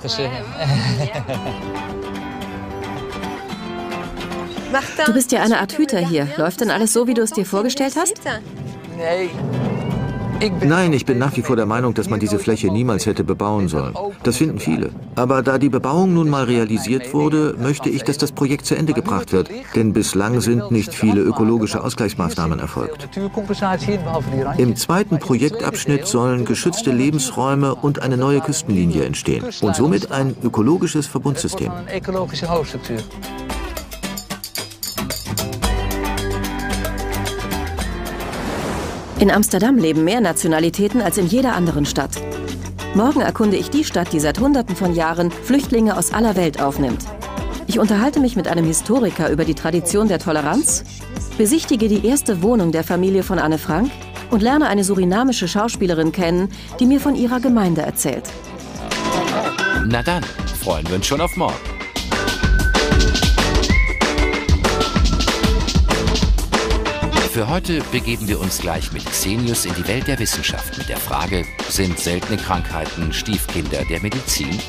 Du bist ja eine Art Hüter hier. Läuft denn alles so, wie du es dir vorgestellt hast? Nein, ich bin nach wie vor der Meinung, dass man diese Fläche niemals hätte bebauen sollen. Das finden viele. Aber da die Bebauung nun mal realisiert wurde, möchte ich, dass das Projekt zu Ende gebracht wird. Denn bislang sind nicht viele ökologische Ausgleichsmaßnahmen erfolgt. Im zweiten Projektabschnitt sollen geschützte Lebensräume und eine neue Küstenlinie entstehen. Und somit ein ökologisches Verbundsystem. In Amsterdam leben mehr Nationalitäten als in jeder anderen Stadt. Morgen erkunde ich die Stadt, die seit Hunderten von Jahren Flüchtlinge aus aller Welt aufnimmt. Ich unterhalte mich mit einem Historiker über die Tradition der Toleranz, besichtige die erste Wohnung der Familie von Anne Frank und lerne eine surinamische Schauspielerin kennen, die mir von ihrer Gemeinde erzählt. Na dann, freuen wir uns schon auf morgen. Für heute begeben wir uns gleich mit Xenius in die Welt der Wissenschaft mit der Frage, sind seltene Krankheiten Stiefkinder der Medizin?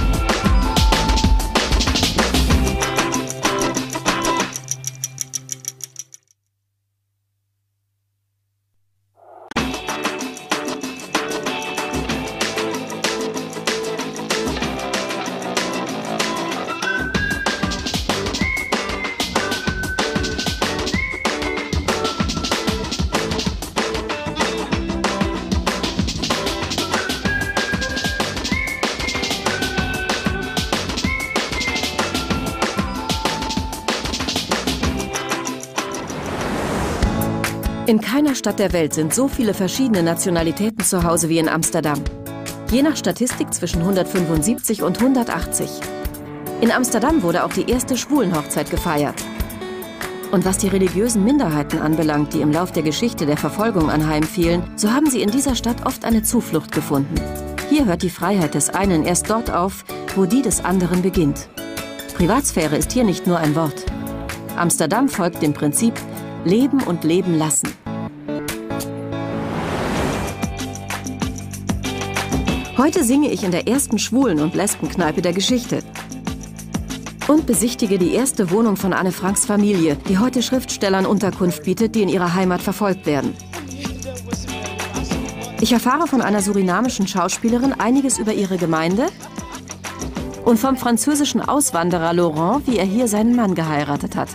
In keiner Stadt der Welt sind so viele verschiedene Nationalitäten zu Hause wie in Amsterdam. Je nach Statistik zwischen hundertfünfundsiebzig und hundertachtzig. In Amsterdam wurde auch die erste Schwulenhochzeit gefeiert. Und was die religiösen Minderheiten anbelangt, die im Lauf der Geschichte der Verfolgung anheimfielen, so haben sie in dieser Stadt oft eine Zuflucht gefunden. Hier hört die Freiheit des einen erst dort auf, wo die des anderen beginnt. Privatsphäre ist hier nicht nur ein Wort. Amsterdam folgt dem Prinzip Leben und leben lassen. Heute singe ich in der ersten Schwulen- und Lesbenkneipe der Geschichte und besichtige die erste Wohnung von Anne Franks Familie, die heute Schriftstellern Unterkunft bietet, die in ihrer Heimat verfolgt werden. Ich erfahre von einer surinamischen Schauspielerin einiges über ihre Gemeinde und vom französischen Auswanderer Laurent, wie er hier seinen Mann geheiratet hat.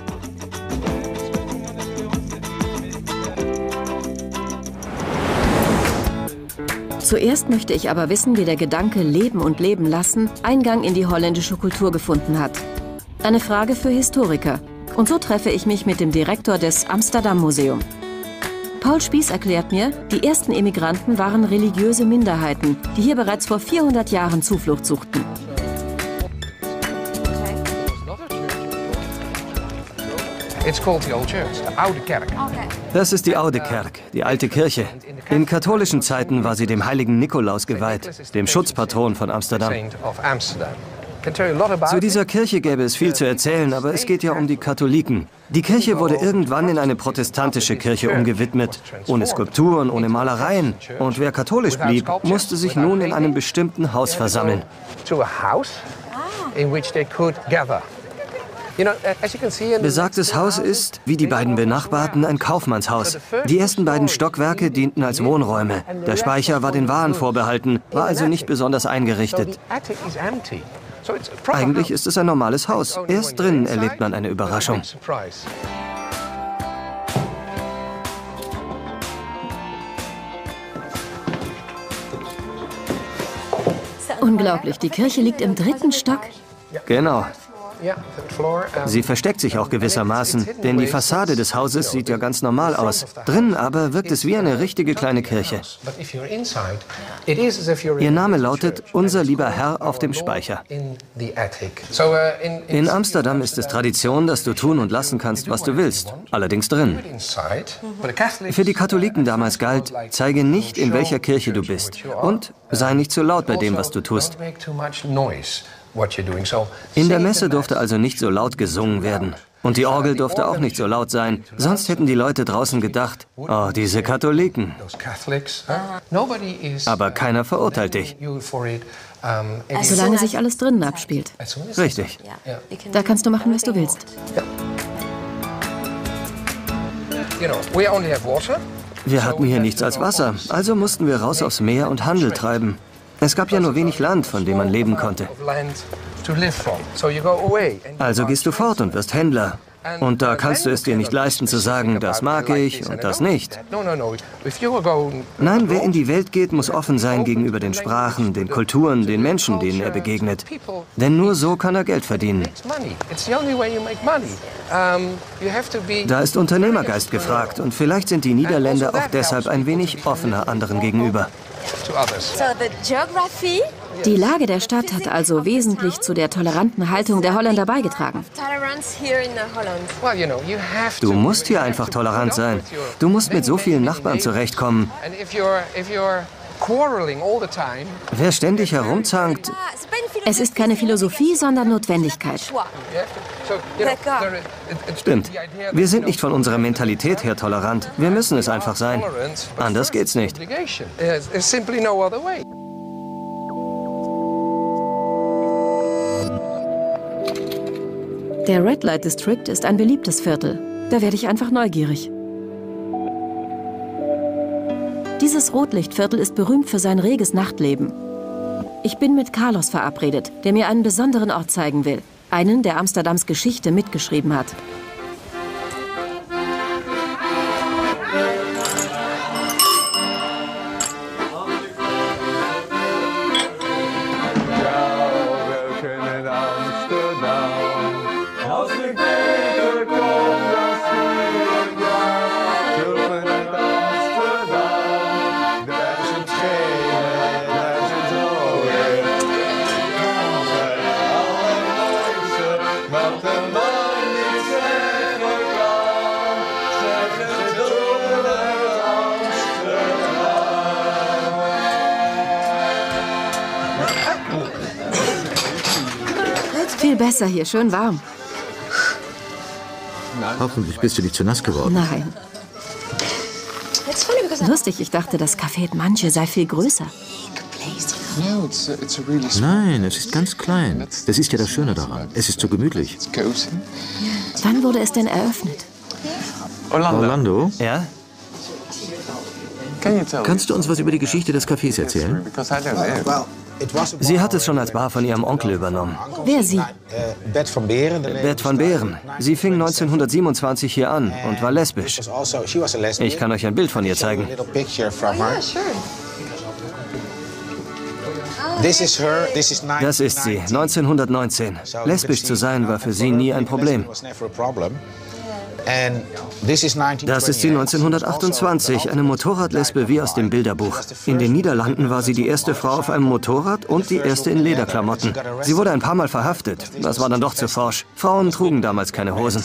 Zuerst möchte ich aber wissen, wie der Gedanke Leben und Leben lassen Eingang in die holländische Kultur gefunden hat. Eine Frage für Historiker. Und so treffe ich mich mit dem Direktor des Amsterdam Museum. Paul Spies erklärt mir, die ersten Emigranten waren religiöse Minderheiten, die hier bereits vor vierhundert Jahren Zuflucht suchten. Das ist die Oude Kerk, die alte Kirche. In katholischen Zeiten war sie dem heiligen Nikolaus geweiht, dem Schutzpatron von Amsterdam. Zu dieser Kirche gäbe es viel zu erzählen, aber es geht ja um die Katholiken. Die Kirche wurde irgendwann in eine protestantische Kirche umgewidmet, ohne Skulpturen, ohne Malereien. Und wer katholisch blieb, musste sich nun in einem bestimmten Haus versammeln. Besagtes Haus ist, wie die beiden benachbarten, ein Kaufmannshaus. Die ersten beiden Stockwerke dienten als Wohnräume. Der Speicher war den Waren vorbehalten, war also nicht besonders eingerichtet. Eigentlich ist es ein normales Haus. Erst drinnen erlebt man eine Überraschung. Unglaublich, die Kirche liegt im dritten Stock. Genau. Sie versteckt sich auch gewissermaßen, denn die Fassade des Hauses sieht ja ganz normal aus. Drinnen aber wirkt es wie eine richtige kleine Kirche. Ihr Name lautet Unser lieber Herr auf dem Speicher. In Amsterdam ist es Tradition, dass du tun und lassen kannst, was du willst, allerdings drin. Für die Katholiken damals galt, zeige nicht, in welcher Kirche du bist und sei nicht zu laut bei dem, was du tust. In der Messe durfte also nicht so laut gesungen werden. Und die Orgel durfte auch nicht so laut sein, sonst hätten die Leute draußen gedacht, oh, diese Katholiken. Aber keiner verurteilt dich. Solange sich alles drinnen abspielt. Richtig. Da kannst du machen, was du willst. Wir hatten hier nichts als Wasser, also mussten wir raus aufs Meer und Handel treiben. Es gab ja nur wenig Land, von dem man leben konnte. Also gehst du fort und wirst Händler. Und da kannst du es dir nicht leisten zu sagen, das mag ich und das nicht. Nein, wer in die Welt geht, muss offen sein gegenüber den Sprachen, den Kulturen, den Menschen, denen er begegnet. Denn nur so kann er Geld verdienen. Da ist Unternehmergeist gefragt und vielleicht sind die Niederländer auch deshalb ein wenig offener anderen gegenüber. Die Lage der Stadt hat also wesentlich zu der toleranten Haltung der Holländer beigetragen. Du musst hier einfach tolerant sein. Du musst mit so vielen Nachbarn zurechtkommen. Wer ständig herumzankt... Es ist keine Philosophie, sondern Notwendigkeit. Stimmt. Wir sind nicht von unserer Mentalität her tolerant. Wir müssen es einfach sein. Anders geht's nicht. Der Red Light District ist ein beliebtes Viertel. Da werde ich einfach neugierig. Dieses Rotlichtviertel ist berühmt für sein reges Nachtleben. Ich bin mit Carlos verabredet, der mir einen besonderen Ort zeigen will. Einen, der Amsterdams Geschichte mitgeschrieben hat. Viel besser hier, schön warm. Hoffentlich bist du nicht zu nass geworden. Nein. Lustig, ich dachte, das Café Manche sei viel größer. Nein, es ist ganz klein. Das ist ja das Schöne daran. Es ist so gemütlich. Wann wurde es denn eröffnet? Orlando? Ja? Kannst du uns was über die Geschichte des Cafés erzählen? Sie hat es schon als Bar von ihrem Onkel übernommen. Wer sie? Bert van Beeren. Bert van Beeren. Sie fing neunzehnhundertsiebenundzwanzig hier an und war lesbisch. Ich kann euch ein Bild von ihr zeigen. Das ist sie, neunzehnhundertneunzehn. Lesbisch zu sein war für sie nie ein Problem. Das ist sie neunzehnhundertachtundzwanzig, eine Motorradlesbe wie aus dem Bilderbuch. In den Niederlanden war sie die erste Frau auf einem Motorrad und die erste in Lederklamotten. Sie wurde ein paar Mal verhaftet. Das war dann doch zu forsch. Frauen trugen damals keine Hosen.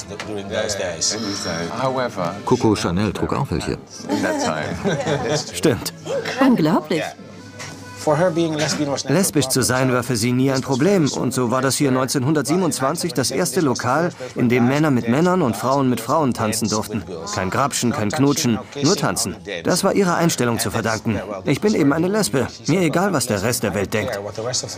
Coco Chanel trug auch welche. Stimmt. Unglaublich. Lesbisch zu sein war für sie nie ein Problem. Und so war das hier neunzehnhundertsiebenundzwanzig das erste Lokal, in dem Männer mit Männern und Frauen mit Frauen tanzen durften. Kein Grapschen, kein Knutschen, nur tanzen. Das war ihrer Einstellung zu verdanken. Ich bin eben eine Lesbe. Mir egal, was der Rest der Welt denkt.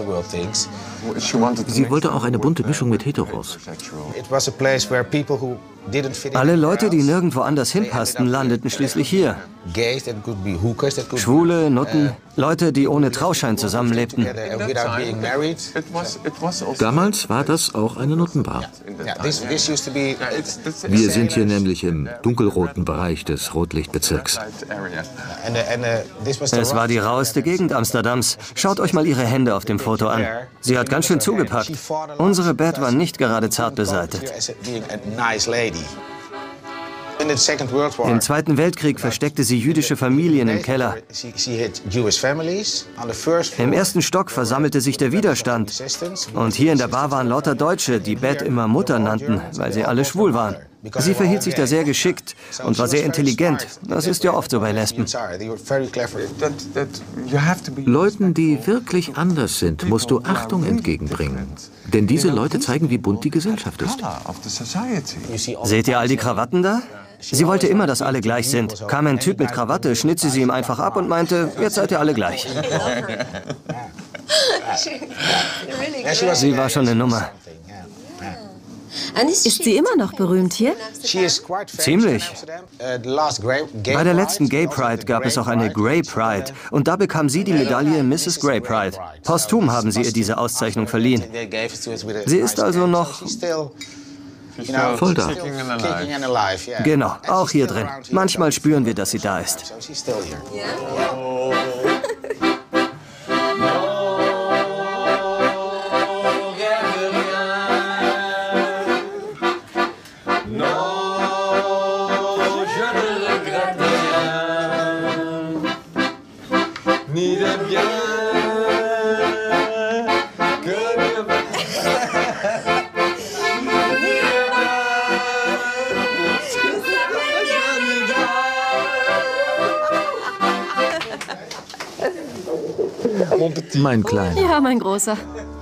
Sie wollte auch eine bunte Mischung mit Heteros. Alle Leute, die nirgendwo anders hinpassten, landeten schließlich hier. Schwule, Nutten, Leute, die ohne Trauschein zusammenlebten. Damals war das auch eine Nuttenbar. Wir sind hier nämlich im dunkelroten Bereich des Rotlichtbezirks. Es war die raueste Gegend Amsterdams. Schaut euch mal ihre Hände auf dem Foto an. Sie hat ganz schön zugepackt. Unsere Beth war nicht gerade zart beseitet. Im Zweiten Weltkrieg versteckte sie jüdische Familien im Keller. Im ersten Stock versammelte sich der Widerstand. Und hier in der Bar waren lauter Deutsche, die Beth immer Mutter nannten, weil sie alle schwul waren. Sie verhielt sich da sehr geschickt und war sehr intelligent. Das ist ja oft so bei Lesben. Leuten, die wirklich anders sind, musst du Achtung entgegenbringen. Denn diese Leute zeigen, wie bunt die Gesellschaft ist. Seht ihr all die Krawatten da? Sie wollte immer, dass alle gleich sind. Kam ein Typ mit Krawatte, schnitt sie sie ihm einfach ab und meinte, jetzt seid ihr alle gleich. Sie war schon eine Nummer. Ist sie immer noch berühmt hier? Ziemlich. Bei der letzten Gay Pride gab es auch eine Grey Pride. Und da bekam sie die Medaille Misses Grey Pride. Posthum haben sie ihr diese Auszeichnung verliehen. Sie ist also noch voll da. Genau, auch hier drin. Manchmal spüren wir, dass sie da ist. Mein Kleiner. Ja, mein Großer.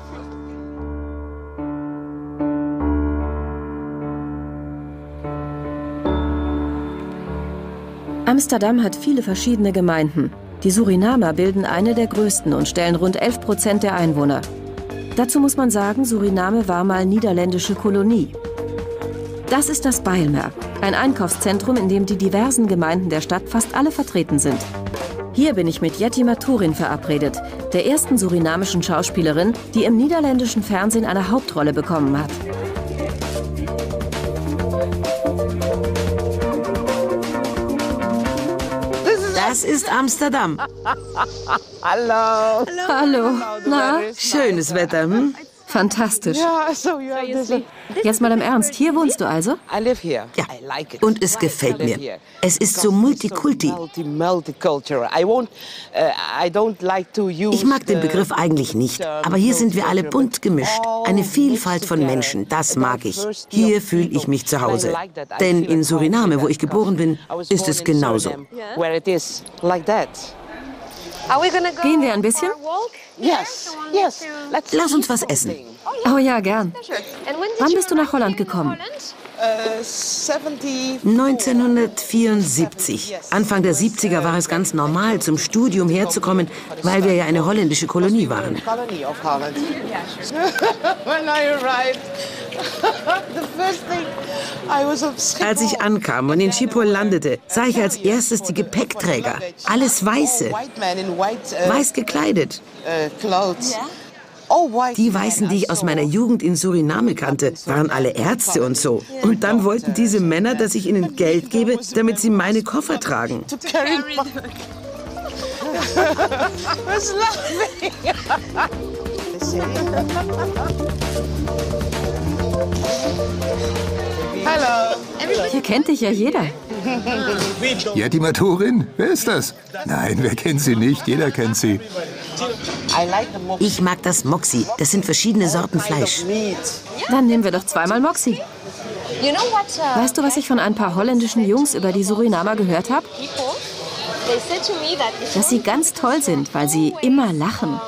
Amsterdam hat viele verschiedene Gemeinden. Die Surinamer bilden eine der größten und stellen rund elf Prozent der Einwohner. Dazu muss man sagen, Suriname war mal niederländische Kolonie. Das ist das Bijlmer, ein Einkaufszentrum, in dem die diversen Gemeinden der Stadt fast alle vertreten sind. Hier bin ich mit Jetty Maturin verabredet, der ersten surinamischen Schauspielerin, die im niederländischen Fernsehen eine Hauptrolle bekommen hat. Das ist Amsterdam. Hallo. Hallo. Na? Schönes Wetter, hm? Fantastisch. Jetzt mal im Ernst, hier wohnst du also? Ja, und es gefällt mir. Es ist so multikulti. Ich mag den Begriff eigentlich nicht, aber hier sind wir alle bunt gemischt. Eine Vielfalt von Menschen, das mag ich. Hier fühle ich mich zu Hause. Denn in Suriname, wo ich geboren bin, ist es genauso. Gehen wir ein bisschen? Lass uns was essen. Oh ja, gern. Wann bist du nach Holland gekommen? neunzehnhundertvierundsiebzig. Anfang der siebziger war es ganz normal, zum Studium herzukommen, weil wir ja eine holländische Kolonie waren. Als ich ankam und in Schiphol landete, sah ich als erstes die Gepäckträger. Alles Weiße. Weiß gekleidet. Die Weißen, die ich aus meiner Jugend in Suriname kannte, waren alle Ärzte und so. Und dann wollten diese Männer, dass ich ihnen Geld gebe, damit sie meine Koffer tragen. Hallo. Hier kennt dich ja jeder. Jetty Maturin? Wer ist das? Nein, wer kennt sie nicht? Jeder kennt sie. Ich mag das Moxie. Das sind verschiedene Sorten Fleisch. Dann nehmen wir doch zweimal Moxie. Weißt du, was ich von ein paar holländischen Jungs über die Surinamer gehört habe? Dass sie ganz toll sind, weil sie immer lachen.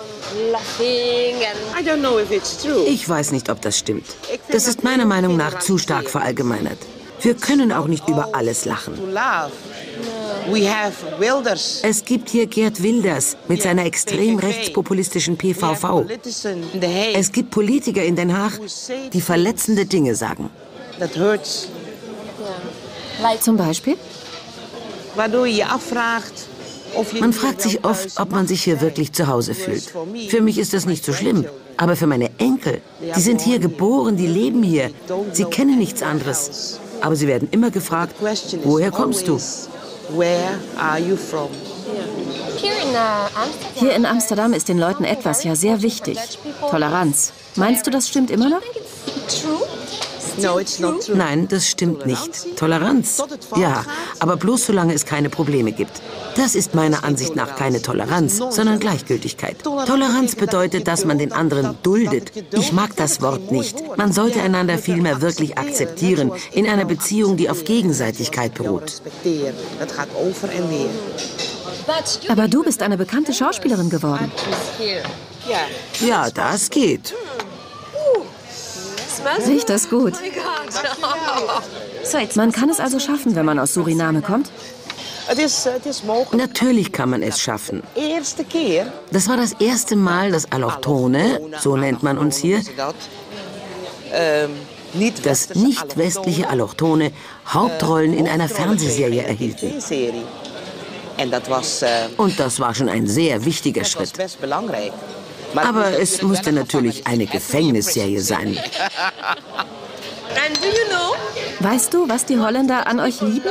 Ich weiß nicht, ob das stimmt. Das ist meiner Meinung nach zu stark verallgemeinert. Wir können auch nicht über alles lachen. Es gibt hier Geert Wilders mit seiner extrem rechtspopulistischen P V V. Es gibt Politiker in Den Haag, die verletzende Dinge sagen. Zum Beispiel? Man fragt sich oft, ob man sich hier wirklich zu Hause fühlt. Für mich ist das nicht so schlimm. Aber für meine Enkel, die sind hier geboren, die leben hier. Sie kennen nichts anderes. Aber sie werden immer gefragt, woher kommst du? Hier in Amsterdam ist den Leuten etwas ja sehr wichtig. Toleranz. Meinst du, das stimmt immer noch? Nein, das stimmt nicht. Toleranz? Ja, aber bloß solange es keine Probleme gibt. Das ist meiner Ansicht nach keine Toleranz, sondern Gleichgültigkeit. Toleranz bedeutet, dass man den anderen duldet. Ich mag das Wort nicht. Man sollte einander vielmehr wirklich akzeptieren, in einer Beziehung, die auf Gegenseitigkeit beruht. Aber du bist eine bekannte Schauspielerin geworden. Ja, das geht. Riecht das gut? Man kann es also schaffen, wenn man aus Suriname kommt? Natürlich kann man es schaffen. Das war das erste Mal, dass Allochtone, so nennt man uns hier, dass nicht westliche Allochtone Hauptrollen in einer Fernsehserie erhielten. Und das war schon ein sehr wichtiger Schritt. Aber es musste natürlich eine Gefängnisserie sein. Weißt du, was die Holländer an euch lieben?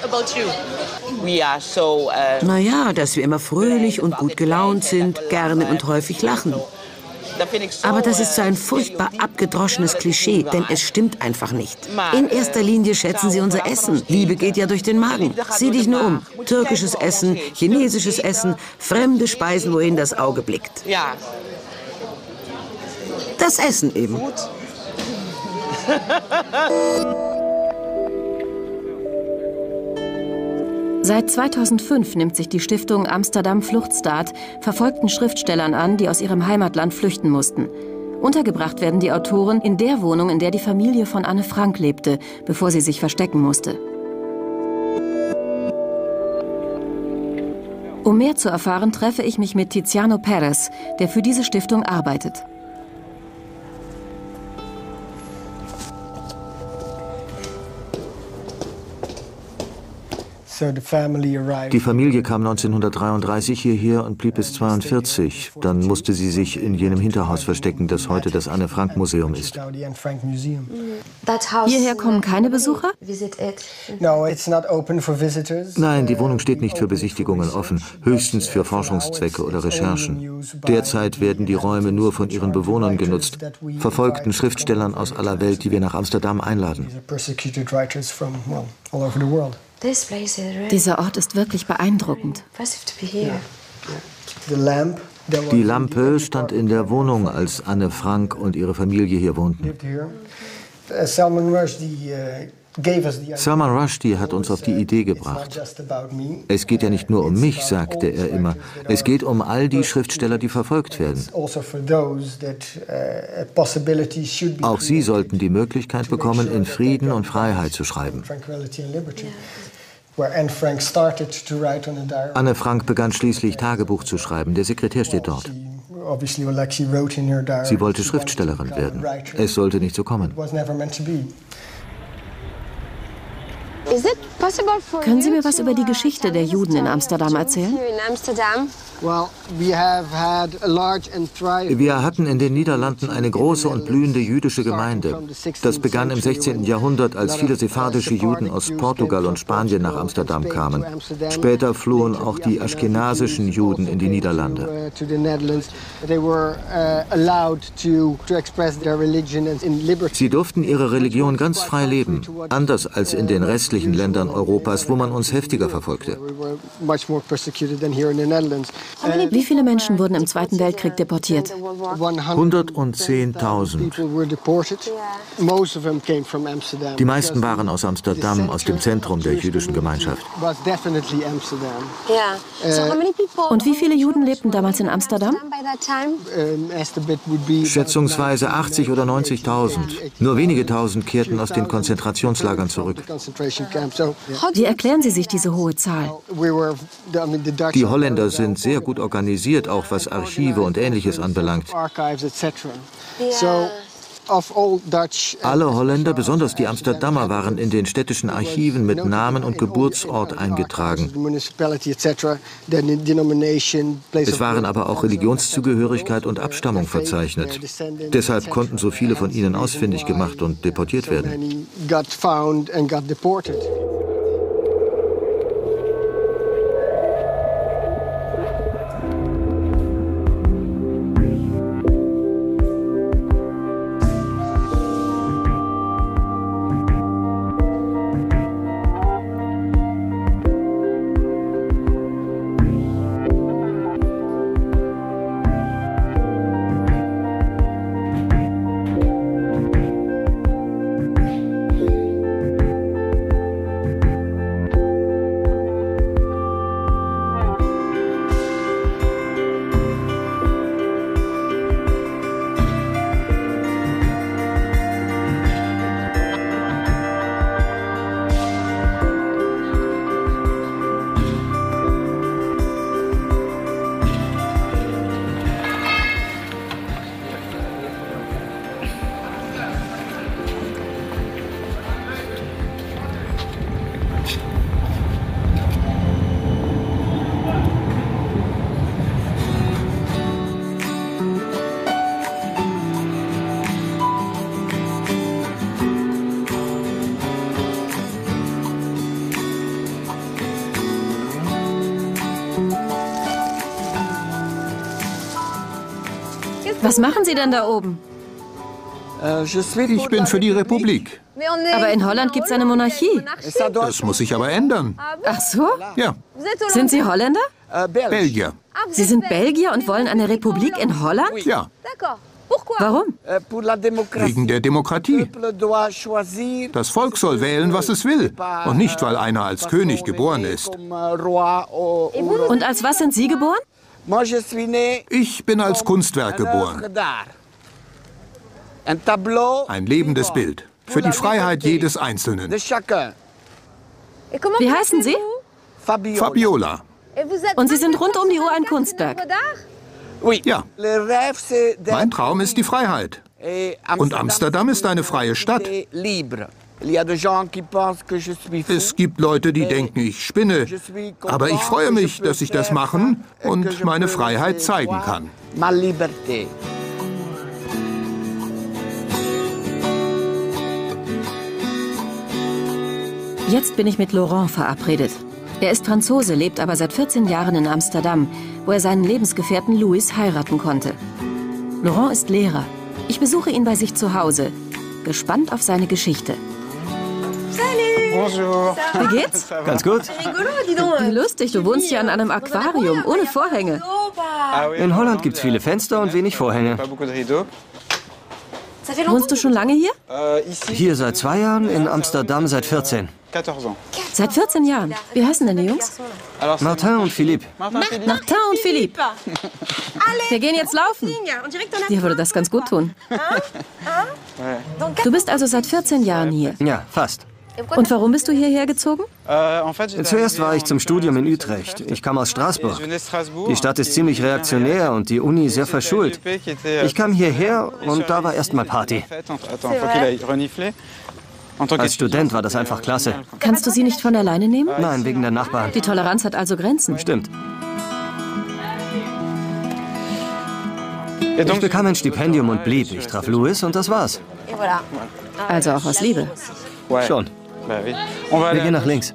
Naja, dass wir immer fröhlich und gut gelaunt sind, gerne und häufig lachen. Aber das ist so ein furchtbar abgedroschenes Klischee, denn es stimmt einfach nicht. In erster Linie schätzen sie unser Essen. Liebe geht ja durch den Magen. Sieh dich nur um. Türkisches Essen, chinesisches Essen, fremde Speisen, wohin das Auge blickt. Das Essen eben. Seit zweitausendfünf nimmt sich die Stiftung Amsterdam Fluchtstaat verfolgten Schriftstellern an, die aus ihrem Heimatland flüchten mussten. Untergebracht werden die Autoren in der Wohnung, in der die Familie von Anne Frank lebte, bevor sie sich verstecken musste. Um mehr zu erfahren, treffe ich mich mit Tiziano Perez, der für diese Stiftung arbeitet. Die Familie kam neunzehnhundertdreiunddreißig hierher und blieb bis zweiundvierzig. Dann musste sie sich in jenem Hinterhaus verstecken, das heute das Anne-Frank-Museum ist. Hierher kommen keine Besucher? Nein, die Wohnung steht nicht für Besichtigungen offen, höchstens für Forschungszwecke oder Recherchen. Derzeit werden die Räume nur von ihren Bewohnern genutzt, verfolgten Schriftstellern aus aller Welt, die wir nach Amsterdam einladen. Dieser Ort ist wirklich beeindruckend. Die Lampe stand in der Wohnung, als Anne Frank und ihre Familie hier wohnten. Salman Rushdie hat uns auf die Idee gebracht. Es geht ja nicht nur um mich, sagte er immer. Es geht um all die Schriftsteller, die verfolgt werden. Auch sie sollten die Möglichkeit bekommen, in Frieden und Freiheit zu schreiben. Anne Frank begann schließlich Tagebuch zu schreiben. Der Sekretär steht dort. Sie wollte Schriftstellerin werden. Es sollte nicht so kommen. Können Sie mir was über die Geschichte der Juden in Amsterdam erzählen? Wir hatten in den Niederlanden eine große und blühende jüdische Gemeinde. Das begann im sechzehnten Jahrhundert, als viele sephardische Juden aus Portugal und Spanien nach Amsterdam kamen. Später flohen auch die aschkenasischen Juden in die Niederlande. Sie durften ihre Religion ganz frei leben, anders als in den restlichen Ländern Europas, wo man uns heftiger verfolgte. Wie viele Menschen wurden im Zweiten Weltkrieg deportiert? hundertzehntausend. Die meisten waren aus Amsterdam, aus dem Zentrum der jüdischen Gemeinschaft. Und wie viele Juden lebten damals in Amsterdam? Schätzungsweise achtzig oder neunzigtausend. Nur wenige tausend kehrten aus den Konzentrationslagern zurück. Wie erklären Sie sich diese hohe Zahl? Die Holländer sind sehr gut organisiert, auch was Archive und Ähnliches anbelangt. Alle Holländer, besonders die Amsterdamer, waren in den städtischen Archiven mit Namen und Geburtsort eingetragen. Es waren aber auch Religionszugehörigkeit und Abstammung verzeichnet. Deshalb konnten so viele von ihnen ausfindig gemacht und deportiert werden. Was machen Sie denn da oben? Ich bin für die Republik. Aber in Holland gibt es eine Monarchie. Das muss sich aber ändern. Ach so? Ja. Sind Sie Holländer? Belgier. Sie sind Belgier und wollen eine Republik in Holland? Ja. Warum? Wegen der Demokratie. Das Volk soll wählen, was es will. Und nicht, weil einer als König geboren ist. Und als was sind Sie geboren? Ich bin als Kunstwerk geboren. Ein lebendes Bild. Für die Freiheit jedes Einzelnen. Wie heißen Sie? Fabiola. Und Sie sind rund um die Uhr ein Kunstwerk? Ja. Mein Traum ist die Freiheit. Und Amsterdam ist eine freie Stadt. Es gibt Leute, die denken, ich spinne. Aber ich freue mich, dass ich das machen und meine Freiheit zeigen kann. Jetzt bin ich mit Laurent verabredet. Er ist Franzose, lebt aber seit vierzehn Jahren in Amsterdam, wo er seinen Lebensgefährten Louis heiraten konnte. Laurent ist Lehrer. Ich besuche ihn bei sich zu Hause, gespannt auf seine Geschichte. Bonjour. Wie geht's? Ganz gut. Wie lustig, du wohnst hier an einem Aquarium, ohne Vorhänge. In Holland gibt's viele Fenster und wenig Vorhänge. Wohnst du schon lange hier? Hier seit zwei Jahren, in Amsterdam seit vierzehn. Seit vierzehn Jahren. Wie heißen denn die Jungs? Martin und Philippe. Martin und Philippe. Wir gehen jetzt laufen. Dir würde das ganz gut tun. Du bist also seit vierzehn Jahren hier? Ja, fast. Und warum bist du hierher gezogen? Zuerst war ich zum Studium in Utrecht. Ich kam aus Straßburg. Die Stadt ist ziemlich reaktionär und die Uni sehr verschult. Ich kam hierher und da war erst mal Party. Als Student war das einfach klasse. Kannst du sie nicht von alleine nehmen? Nein, wegen der Nachbarn. Die Toleranz hat also Grenzen. Stimmt. Ich bekam ein Stipendium und blieb. Ich traf Louis und das war's. Also auch aus Liebe. Schon. Wir gehen nach links.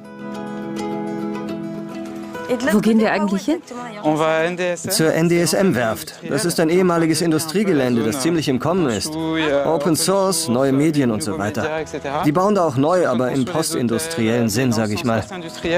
Wo gehen wir eigentlich hin? Zur N D S M-Werft. Das ist ein ehemaliges Industriegelände, das ziemlich im Kommen ist. Open Source, neue Medien und so weiter. Die bauen da auch neu, aber im postindustriellen Sinn, sag ich mal.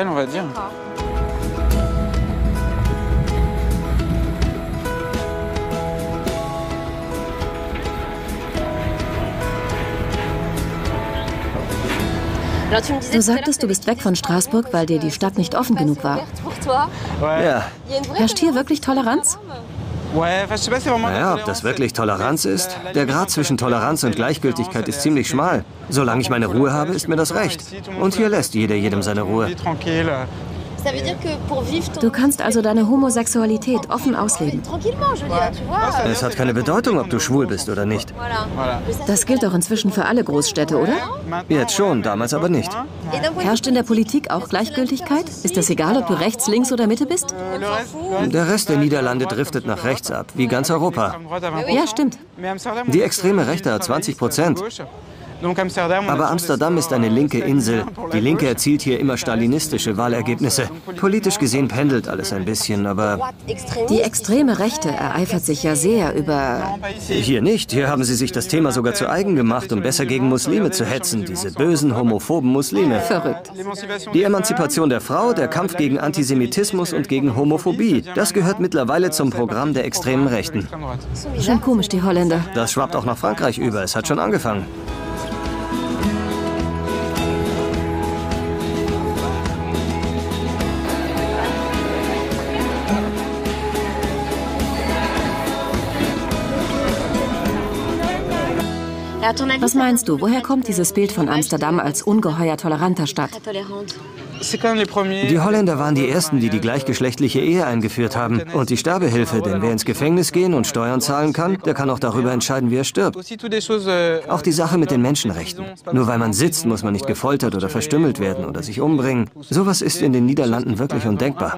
Du sagtest, du bist weg von Straßburg, weil dir die Stadt nicht offen genug war. Ja. Herrscht hier wirklich Toleranz? Naja, ob das wirklich Toleranz ist? Der Grad zwischen Toleranz und Gleichgültigkeit ist ziemlich schmal. Solange ich meine Ruhe habe, ist mir das recht. Und hier lässt jeder jedem seine Ruhe. Du kannst also deine Homosexualität offen ausleben. Es hat keine Bedeutung, ob du schwul bist oder nicht. Das gilt doch inzwischen für alle Großstädte, oder? Jetzt schon, damals aber nicht. Herrscht in der Politik auch Gleichgültigkeit? Ist es egal, ob du rechts, links oder Mitte bist? Der Rest der Niederlande driftet nach rechts ab, wie ganz Europa. Ja, stimmt. Die extreme Rechte hat zwanzig Prozent. Aber Amsterdam ist eine linke Insel. Die Linke erzielt hier immer stalinistische Wahlergebnisse. Politisch gesehen pendelt alles ein bisschen, aber... Die extreme Rechte ereifert sich ja sehr über... Hier nicht. Hier haben sie sich das Thema sogar zu eigen gemacht, um besser gegen Muslime zu hetzen. Diese bösen, homophoben Muslime. Verrückt. Die Emanzipation der Frau, der Kampf gegen Antisemitismus und gegen Homophobie. Das gehört mittlerweile zum Programm der extremen Rechten. Schon komisch, die Holländer. Das schwappt auch nach Frankreich über. Es hat schon angefangen. Was meinst du, woher kommt dieses Bild von Amsterdam als ungeheuer toleranter Stadt? Die Holländer waren die Ersten, die die gleichgeschlechtliche Ehe eingeführt haben. Und die Sterbehilfe, denn wer ins Gefängnis gehen und Steuern zahlen kann, der kann auch darüber entscheiden, wie er stirbt. Auch die Sache mit den Menschenrechten. Nur weil man sitzt, muss man nicht gefoltert oder verstümmelt werden oder sich umbringen. Sowas ist in den Niederlanden wirklich undenkbar.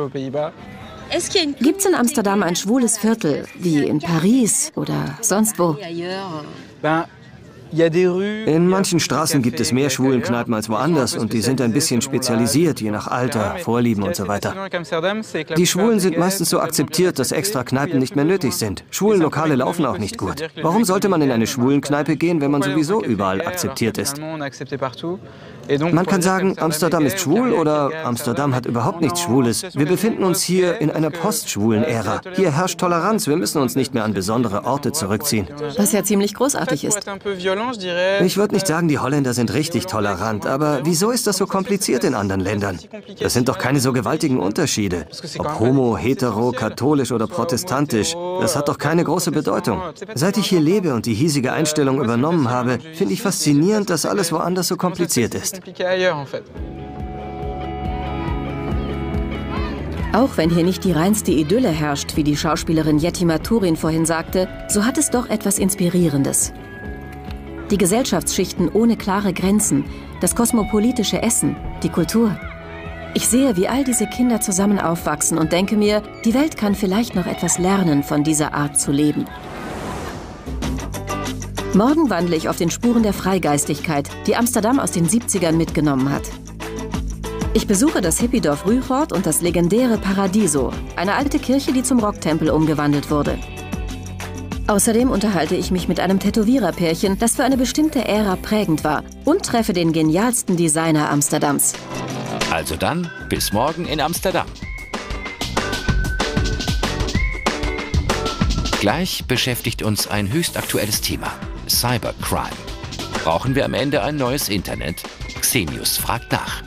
Gibt's in Amsterdam ein schwules Viertel, wie in Paris oder sonst wo? In manchen Straßen gibt es mehr Schwulenkneipen als woanders und die sind ein bisschen spezialisiert, je nach Alter, Vorlieben und so weiter. Die Schwulen sind meistens so akzeptiert, dass extra Kneipen nicht mehr nötig sind. Schwulenlokale laufen auch nicht gut. Warum sollte man in eine Schwulenkneipe gehen, wenn man sowieso überall akzeptiert ist? Man kann sagen, Amsterdam ist schwul oder Amsterdam hat überhaupt nichts Schwules. Wir befinden uns hier in einer postschwulen Ära. Hier herrscht Toleranz, wir müssen uns nicht mehr an besondere Orte zurückziehen. Was ja ziemlich großartig ist. Ich würde nicht sagen, die Holländer sind richtig tolerant, aber wieso ist das so kompliziert in anderen Ländern? Das sind doch keine so gewaltigen Unterschiede. Ob homo, hetero, katholisch oder protestantisch, das hat doch keine große Bedeutung. Seit ich hier lebe und die hiesige Einstellung übernommen habe, finde ich faszinierend, dass alles woanders so kompliziert ist. Auch wenn hier nicht die reinste Idylle herrscht, wie die Schauspielerin Jetty Maturin vorhin sagte, so hat es doch etwas Inspirierendes. Die Gesellschaftsschichten ohne klare Grenzen, das kosmopolitische Essen, die Kultur. Ich sehe, wie all diese Kinder zusammen aufwachsen und denke mir, die Welt kann vielleicht noch etwas lernen von dieser Art zu leben. Morgen wandle ich auf den Spuren der Freigeistigkeit, die Amsterdam aus den siebzigern mitgenommen hat. Ich besuche das Hippiedorf Ruigoord und das legendäre Paradiso, eine alte Kirche, die zum Rocktempel umgewandelt wurde. Außerdem unterhalte ich mich mit einem Tätowiererpärchen, das für eine bestimmte Ära prägend war, und treffe den genialsten Designer Amsterdams. Also dann, bis morgen in Amsterdam. Gleich beschäftigt uns ein höchst aktuelles Thema: Cybercrime. Brauchen wir am Ende ein neues Internet? Xenius fragt nach.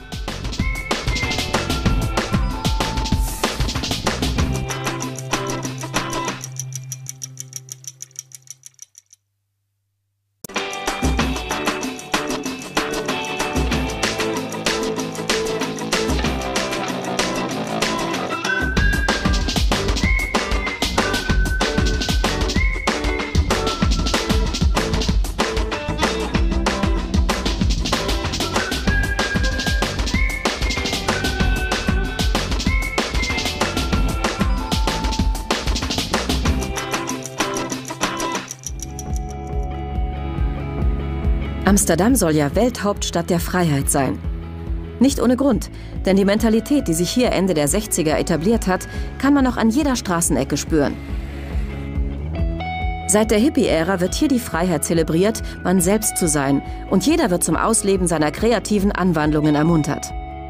Amsterdam soll ja Welthauptstadt der Freiheit sein. Nicht ohne Grund, denn die Mentalität, die sich hier Ende der sechziger etabliert hat, kann man noch an jeder Straßenecke spüren. Seit der Hippie-Ära wird hier die Freiheit zelebriert, man selbst zu sein, und jeder wird zum Ausleben seiner kreativen Anwandlungen ermuntert.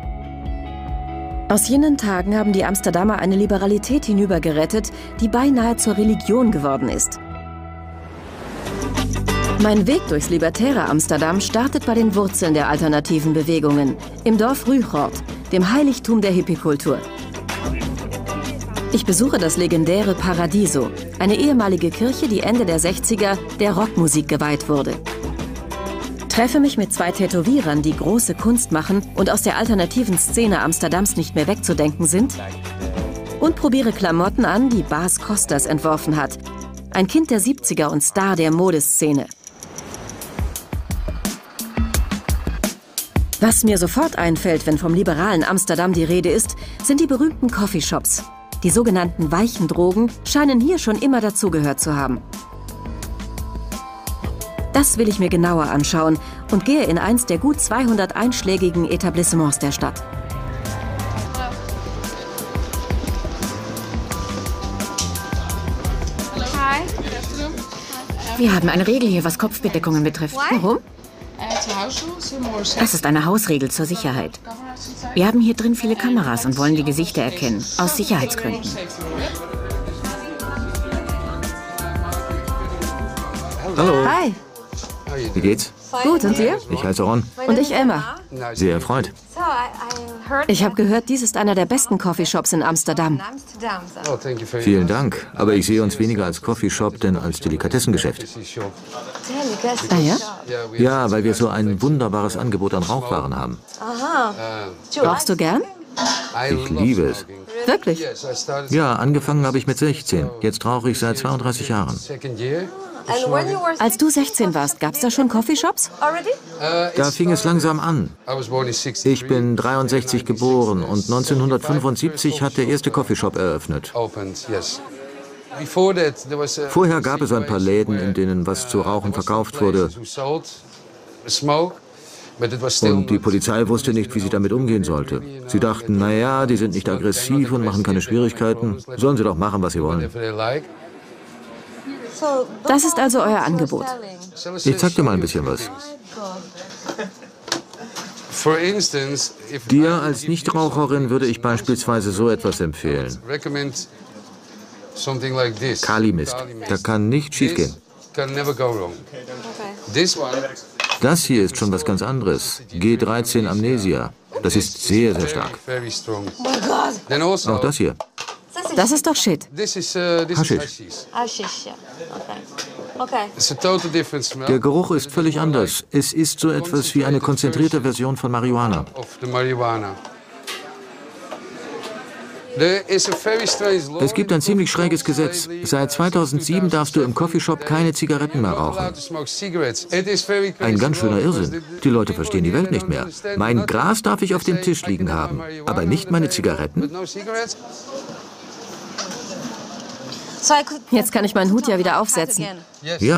Aus jenen Tagen haben die Amsterdamer eine Liberalität hinübergerettet, die beinahe zur Religion geworden ist. Mein Weg durchs libertäre Amsterdam startet bei den Wurzeln der alternativen Bewegungen, im Dorf Ruigoord, dem Heiligtum der Hippiekultur. Ich besuche das legendäre Paradiso, eine ehemalige Kirche, die Ende der sechziger der Rockmusik geweiht wurde. Treffe mich mit zwei Tätowierern, die große Kunst machen und aus der alternativen Szene Amsterdams nicht mehr wegzudenken sind. Und probiere Klamotten an, die Bas Kostas entworfen hat. Ein Kind der siebziger und Star der Modeszene. Was mir sofort einfällt, wenn vom liberalen Amsterdam die Rede ist, sind die berühmten Coffeeshops. Die sogenannten weichen Drogen scheinen hier schon immer dazugehört zu haben. Das will ich mir genauer anschauen und gehe in eins der gut zweihundert einschlägigen Etablissements der Stadt. Wir haben eine Regel hier, was Kopfbedeckungen betrifft. Warum? Das ist eine Hausregel zur Sicherheit. Wir haben hier drin viele Kameras und wollen die Gesichter erkennen, aus Sicherheitsgründen. Hallo. Hi. Wie geht's? Gut, und dir? Ich heiße Ron. Und ich Emma. Sehr erfreut. Ich habe gehört, dies ist einer der besten Coffeeshops in Amsterdam. Vielen Dank. Aber ich sehe uns weniger als Coffeeshop, denn als Delikatessengeschäft. Ah ja? Ja, weil wir so ein wunderbares Angebot an Rauchwaren haben. Rauchst du gern? Ich liebe es. Wirklich? Ja, angefangen habe ich mit sechzehn. Jetzt rauche ich seit zweiunddreißig Jahren. Als du sechzehn warst, gab es da schon Coffeeshops? Da fing es langsam an. Ich bin dreiundsechzig geboren und neunzehnhundertfünfundsiebzig hat der erste Coffeeshop eröffnet. Vorher gab es ein paar Läden, in denen was zu rauchen verkauft wurde. Und die Polizei wusste nicht, wie sie damit umgehen sollte. Sie dachten, naja, die sind nicht aggressiv und machen keine Schwierigkeiten. Sollen sie doch machen, was sie wollen. Das ist also euer Angebot. Ich zeig dir mal ein bisschen was. Dir als Nichtraucherin würde ich beispielsweise so etwas empfehlen. Kali-Mist. Da kann nichts schiefgehen. Das hier ist schon was ganz anderes. G dreizehn Amnesia. Das ist sehr, sehr stark. Auch das hier. Das ist doch Shit. Haschisch. Der Geruch ist völlig anders. Es ist so etwas wie eine konzentrierte Version von Marihuana. Es gibt ein ziemlich schräges Gesetz. Seit zweitausendsieben darfst du im Coffeeshop keine Zigaretten mehr rauchen. Ein ganz schöner Irrsinn. Die Leute verstehen die Welt nicht mehr. Mein Gras darf ich auf dem Tisch liegen haben, aber nicht meine Zigaretten. Jetzt kann ich meinen Hut ja wieder aufsetzen. Ja.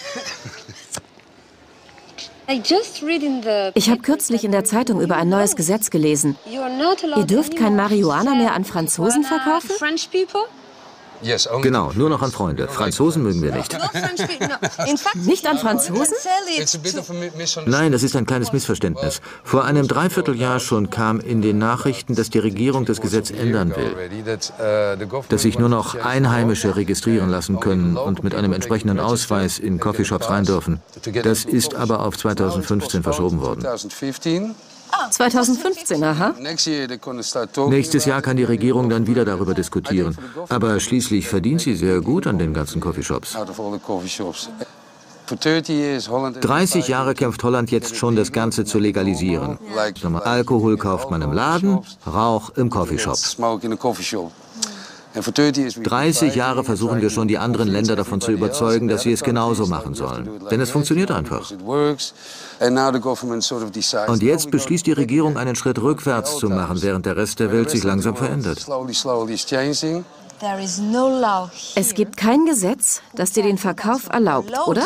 Ich habe kürzlich in der Zeitung über ein neues Gesetz gelesen. Ihr dürft kein Marihuana mehr an Franzosen verkaufen? Genau, nur noch an Freunde. Franzosen mögen wir nicht. Nicht an Franzosen? Nein, das ist ein kleines Missverständnis. Vor einem Dreivierteljahr schon kam in den Nachrichten, dass die Regierung das Gesetz ändern will. Dass sich nur noch Einheimische registrieren lassen können und mit einem entsprechenden Ausweis in Coffeeshops rein dürfen. Das ist aber auf zweitausendfünfzehn verschoben worden. zweitausendfünfzehn, aha. Nächstes Jahr kann die Regierung dann wieder darüber diskutieren. Aber schließlich verdient sie sehr gut an den ganzen Coffeeshops. dreißig Jahre kämpft Holland jetzt schon, das Ganze zu legalisieren. Alkohol kauft man im Laden, Rauch im Coffeeshop. dreißig Jahre versuchen wir schon, die anderen Länder davon zu überzeugen, dass sie es genauso machen sollen. Denn es funktioniert einfach. Und jetzt beschließt die Regierung, einen Schritt rückwärts zu machen, während der Rest der Welt sich langsam verändert. Es gibt kein Gesetz, das dir den Verkauf erlaubt, oder?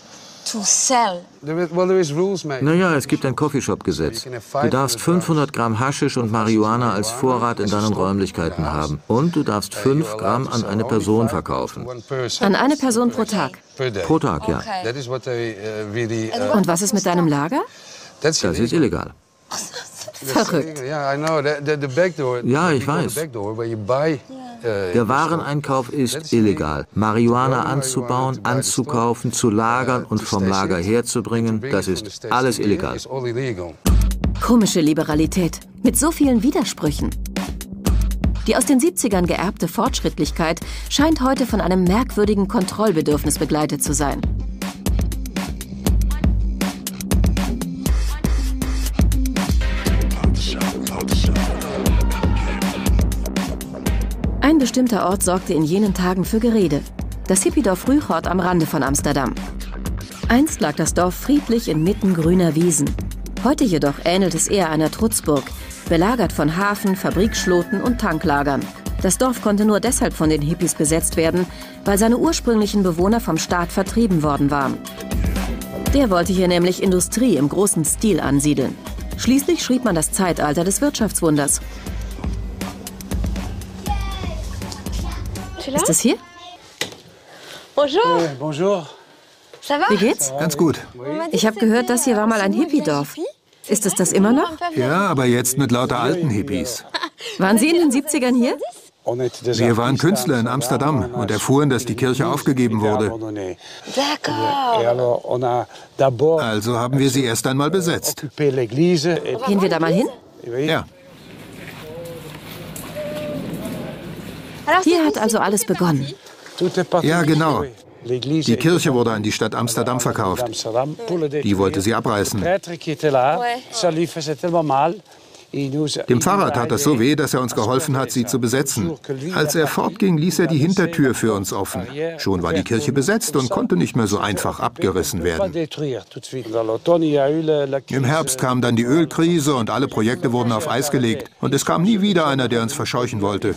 Naja, es gibt ein Coffeeshop-Gesetz. Du darfst fünfhundert Gramm Haschisch und Marihuana als Vorrat in deinen Räumlichkeiten haben. Und du darfst fünf Gramm an eine Person verkaufen. An eine Person pro Tag? Pro Tag, ja. Und was ist mit deinem Lager? Das ist illegal. Verrückt. Ja, ich weiß. Der Wareneinkauf ist illegal. Marihuana anzubauen, anzukaufen, zu lagern und vom Lager herzubringen, das ist alles illegal. Komische Liberalität mit so vielen Widersprüchen. Die aus den siebzigern geerbte Fortschrittlichkeit scheint heute von einem merkwürdigen Kontrollbedürfnis begleitet zu sein. bestimmter Ort sorgte in jenen Tagen für Gerede. Das Hippiedorf Rüchort am Rande von Amsterdam. Einst lag das Dorf friedlich inmitten grüner Wiesen. Heute jedoch ähnelt es eher einer Trutzburg, belagert von Hafen, Fabrikschloten und Tanklagern. Das Dorf konnte nur deshalb von den Hippies besetzt werden, weil seine ursprünglichen Bewohner vom Staat vertrieben worden waren. Der wollte hier nämlich Industrie im großen Stil ansiedeln. Schließlich schrieb man das Zeitalter des Wirtschaftswunders. Ist es hier? Bonjour. Eh, bonjour. Ça va? Wie geht's? Ganz gut. Ich habe gehört, das hier war mal ein Hippiedorf. Ist es das immer noch? Ja, aber jetzt mit lauter alten Hippies. Waren Sie in den siebzigern hier? Wir waren Künstler in Amsterdam und erfuhren, dass die Kirche aufgegeben wurde. Also haben wir sie erst einmal besetzt. Gehen wir da mal hin? Ja. Hier hat also alles begonnen. Ja, genau. Die Kirche wurde an die Stadt Amsterdam verkauft. Die wollte sie abreißen. Dem Pfarrer tat es so weh, dass er uns geholfen hat, sie zu besetzen. Als er fortging, ließ er die Hintertür für uns offen. Schon war die Kirche besetzt und konnte nicht mehr so einfach abgerissen werden. Im Herbst kam dann die Ölkrise und alle Projekte wurden auf Eis gelegt. Und es kam nie wieder einer, der uns verscheuchen wollte.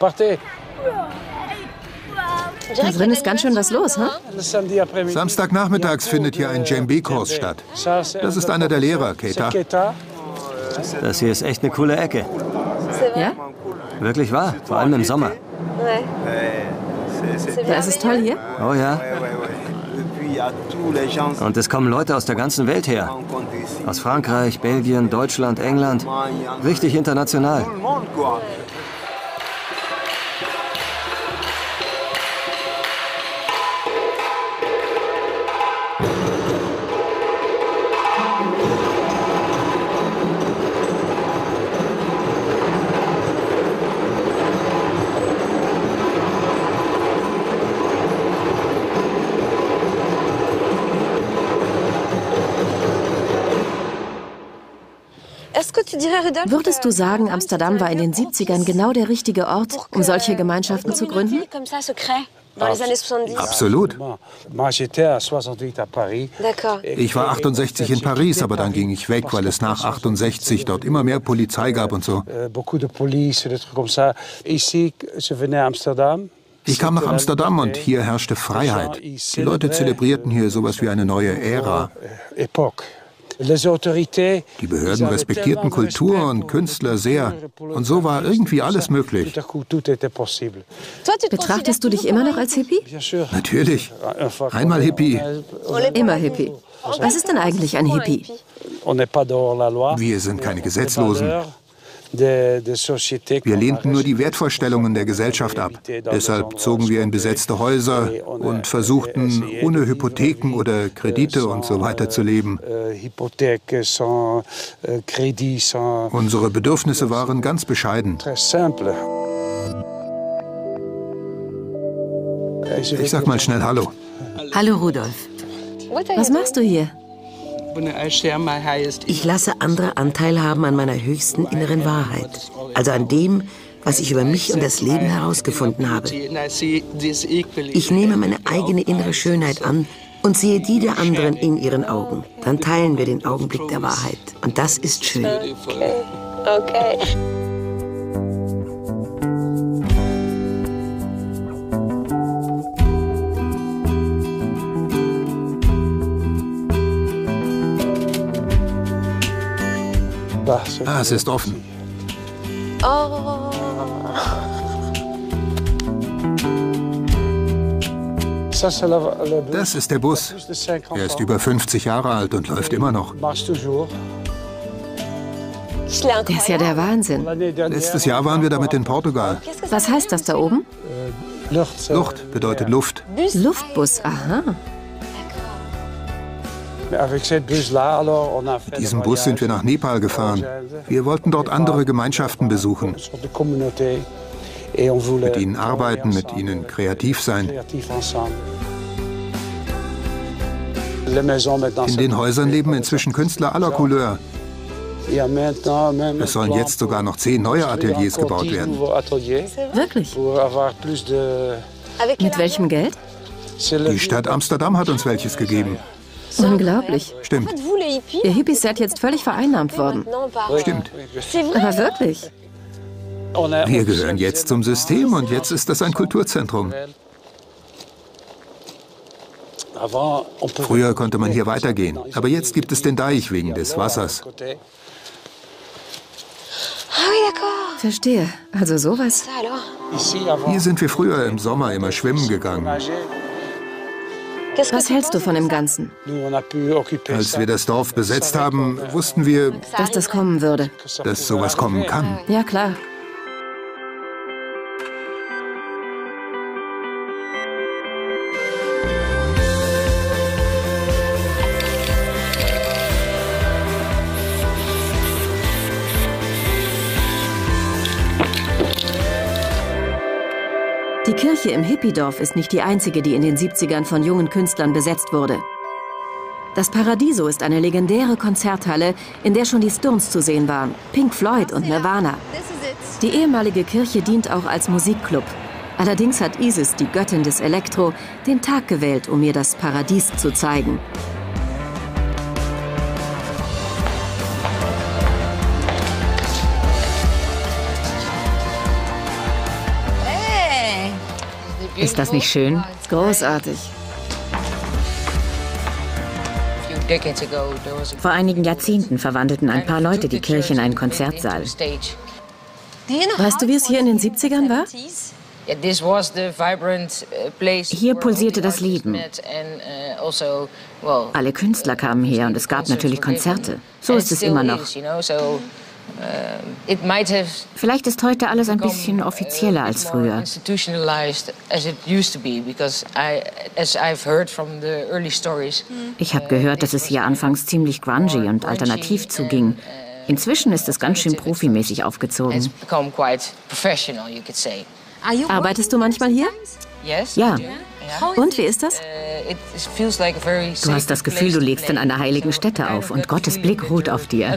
Da drin ist ganz schön was los, hm? Samstagnachmittags findet hier ein Djembe-Kurs statt. Das ist einer der Lehrer, Keita. Das hier ist echt eine coole Ecke. Ja? Wirklich wahr, vor allem im Sommer. Ja, es ist toll hier. Oh ja. Und es kommen Leute aus der ganzen Welt her. Aus Frankreich, Belgien, Deutschland, England. Richtig international. Würdest du sagen, Amsterdam war in den siebzigern genau der richtige Ort, um solche Gemeinschaften zu gründen? Absolut. Ich war achtundsechzig in Paris, aber dann ging ich weg, weil es nach achtundsechzig dort immer mehr Polizei gab und so. Ich kam nach Amsterdam und hier herrschte Freiheit. Die Leute zelebrierten hier sowas wie eine neue Ära. Die Behörden respektierten Kultur und Künstler sehr. Und so war irgendwie alles möglich. Betrachtest du dich immer noch als Hippie? Natürlich. Einmal Hippie. Immer Hippie. Was ist denn eigentlich ein Hippie? Wir sind keine Gesetzlosen. Wir lehnten nur die Wertvorstellungen der Gesellschaft ab. Deshalb zogen wir in besetzte Häuser und versuchten, ohne Hypotheken oder Kredite und so weiter zu leben. Unsere Bedürfnisse waren ganz bescheiden. Ich sag mal schnell Hallo. Hallo, Rudolf. Was machst du hier? Ich lasse andere Anteil haben an meiner höchsten inneren Wahrheit. Also an dem, was ich über mich und das Leben herausgefunden habe. Ich nehme meine eigene innere Schönheit an und sehe die der anderen in ihren Augen. Dann teilen wir den Augenblick der Wahrheit. Und das ist schön. Okay. Okay. Ah, es ist offen. Oh. Das ist der Bus. Er ist über fünfzig Jahre alt und läuft immer noch. Das ist ja der Wahnsinn. Letztes Jahr waren wir damit in Portugal. Was heißt das da oben? Luft bedeutet Luft. Luftbus, aha. Mit diesem Bus sind wir nach Nepal gefahren. Wir wollten dort andere Gemeinschaften besuchen. Mit ihnen arbeiten, mit ihnen kreativ sein. In den Häusern leben inzwischen Künstler aller Couleur. Es sollen jetzt sogar noch zehn neue Ateliers gebaut werden. Wirklich? Mit welchem Geld? Die Stadt Amsterdam hat uns welches gegeben. Unglaublich. Stimmt. Ihr Hippies seid jetzt völlig vereinnahmt worden. Stimmt. Aber wirklich? Wir gehören jetzt zum System und jetzt ist das ein Kulturzentrum. Früher konnte man hier weitergehen, aber jetzt gibt es den Deich wegen des Wassers. Verstehe. Also sowas. Hier sind wir früher im Sommer immer schwimmen gegangen. Was hältst du von dem Ganzen? Als wir das Dorf besetzt haben, wussten wir, dass das kommen würde. Dass sowas kommen kann. Ja, klar. Die Kirche im Hippiedorf ist nicht die einzige, die in den siebzigern von jungen Künstlern besetzt wurde. Das Paradiso ist eine legendäre Konzerthalle, in der schon die Stones zu sehen waren, Pink Floyd und Nirvana. Die ehemalige Kirche dient auch als Musikclub. Allerdings hat Isis, die Göttin des Elektro, den Tag gewählt, um mir das Paradies zu zeigen. Ist das nicht schön? Großartig. Vor einigen Jahrzehnten verwandelten ein paar Leute die Kirche in einen Konzertsaal. Weißt du, wie es hier in den siebzigern war? Hier pulsierte das Leben. Alle Künstler kamen her und es gab natürlich Konzerte. So ist es immer noch. Vielleicht ist heute alles ein bisschen offizieller als früher. Ich habe gehört, dass es hier anfangs ziemlich grungy und alternativ zuging. Inzwischen ist es ganz schön profimäßig aufgezogen. Arbeitest du manchmal hier? Ja. Und wie ist das? Du hast das Gefühl, du lebst in einer heiligen Stätte auf und Gottes Blick ruht auf dir.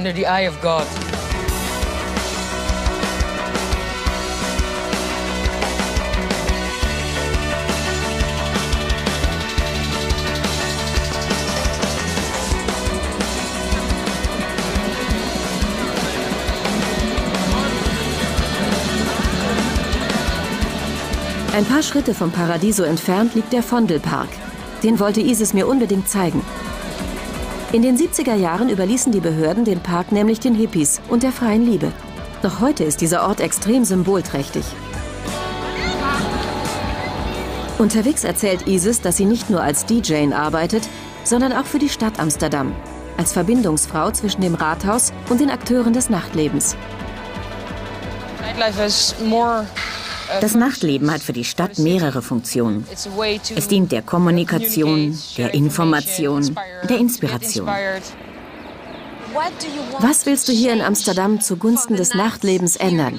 Ein paar Schritte vom Paradiso entfernt liegt der Vondelpark. Den wollte Isis mir unbedingt zeigen. In den siebziger Jahren überließen die Behörden den Park nämlich den Hippies und der freien Liebe. Doch heute ist dieser Ort extrem symbolträchtig. Unterwegs erzählt Isis, dass sie nicht nur als D J arbeitet, sondern auch für die Stadt Amsterdam. Als Verbindungsfrau zwischen dem Rathaus und den Akteuren des Nachtlebens. Das Nachtleben hat für die Stadt mehrere Funktionen. Es dient der Kommunikation, der Information, der Inspiration. Was willst du hier in Amsterdam zugunsten des Nachtlebens ändern?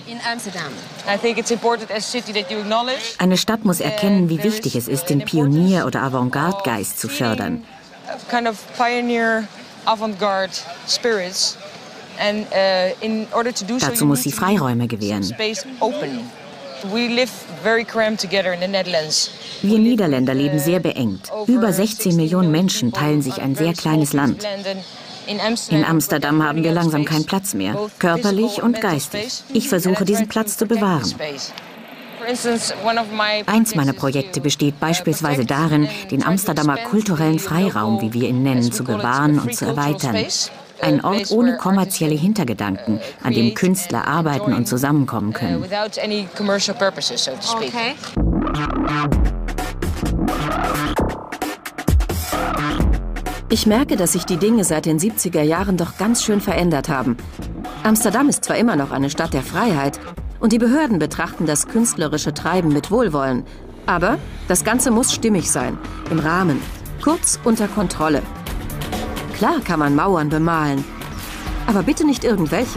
Eine Stadt muss erkennen, wie wichtig es ist, den Pionier- oder Avantgarde-Geist zu fördern. Dazu muss sie Freiräume gewähren. Wir Niederländer leben sehr beengt. Über sechzehn Millionen Menschen teilen sich ein sehr kleines Land. In Amsterdam haben wir langsam keinen Platz mehr, körperlich und geistig. Ich versuche, diesen Platz zu bewahren. Eins meiner Projekte besteht beispielsweise darin, den Amsterdamer kulturellen Freiraum, wie wir ihn nennen, zu bewahren und zu erweitern. Ein Ort ohne kommerzielle Hintergedanken, an dem Künstler arbeiten und zusammenkommen können. Okay. Ich merke, dass sich die Dinge seit den siebziger Jahren doch ganz schön verändert haben. Amsterdam ist zwar immer noch eine Stadt der Freiheit und die Behörden betrachten das künstlerische Treiben mit Wohlwollen, aber das Ganze muss stimmig sein, im Rahmen, kurz unter Kontrolle. Klar kann man Mauern bemalen, aber bitte nicht irgendwelche.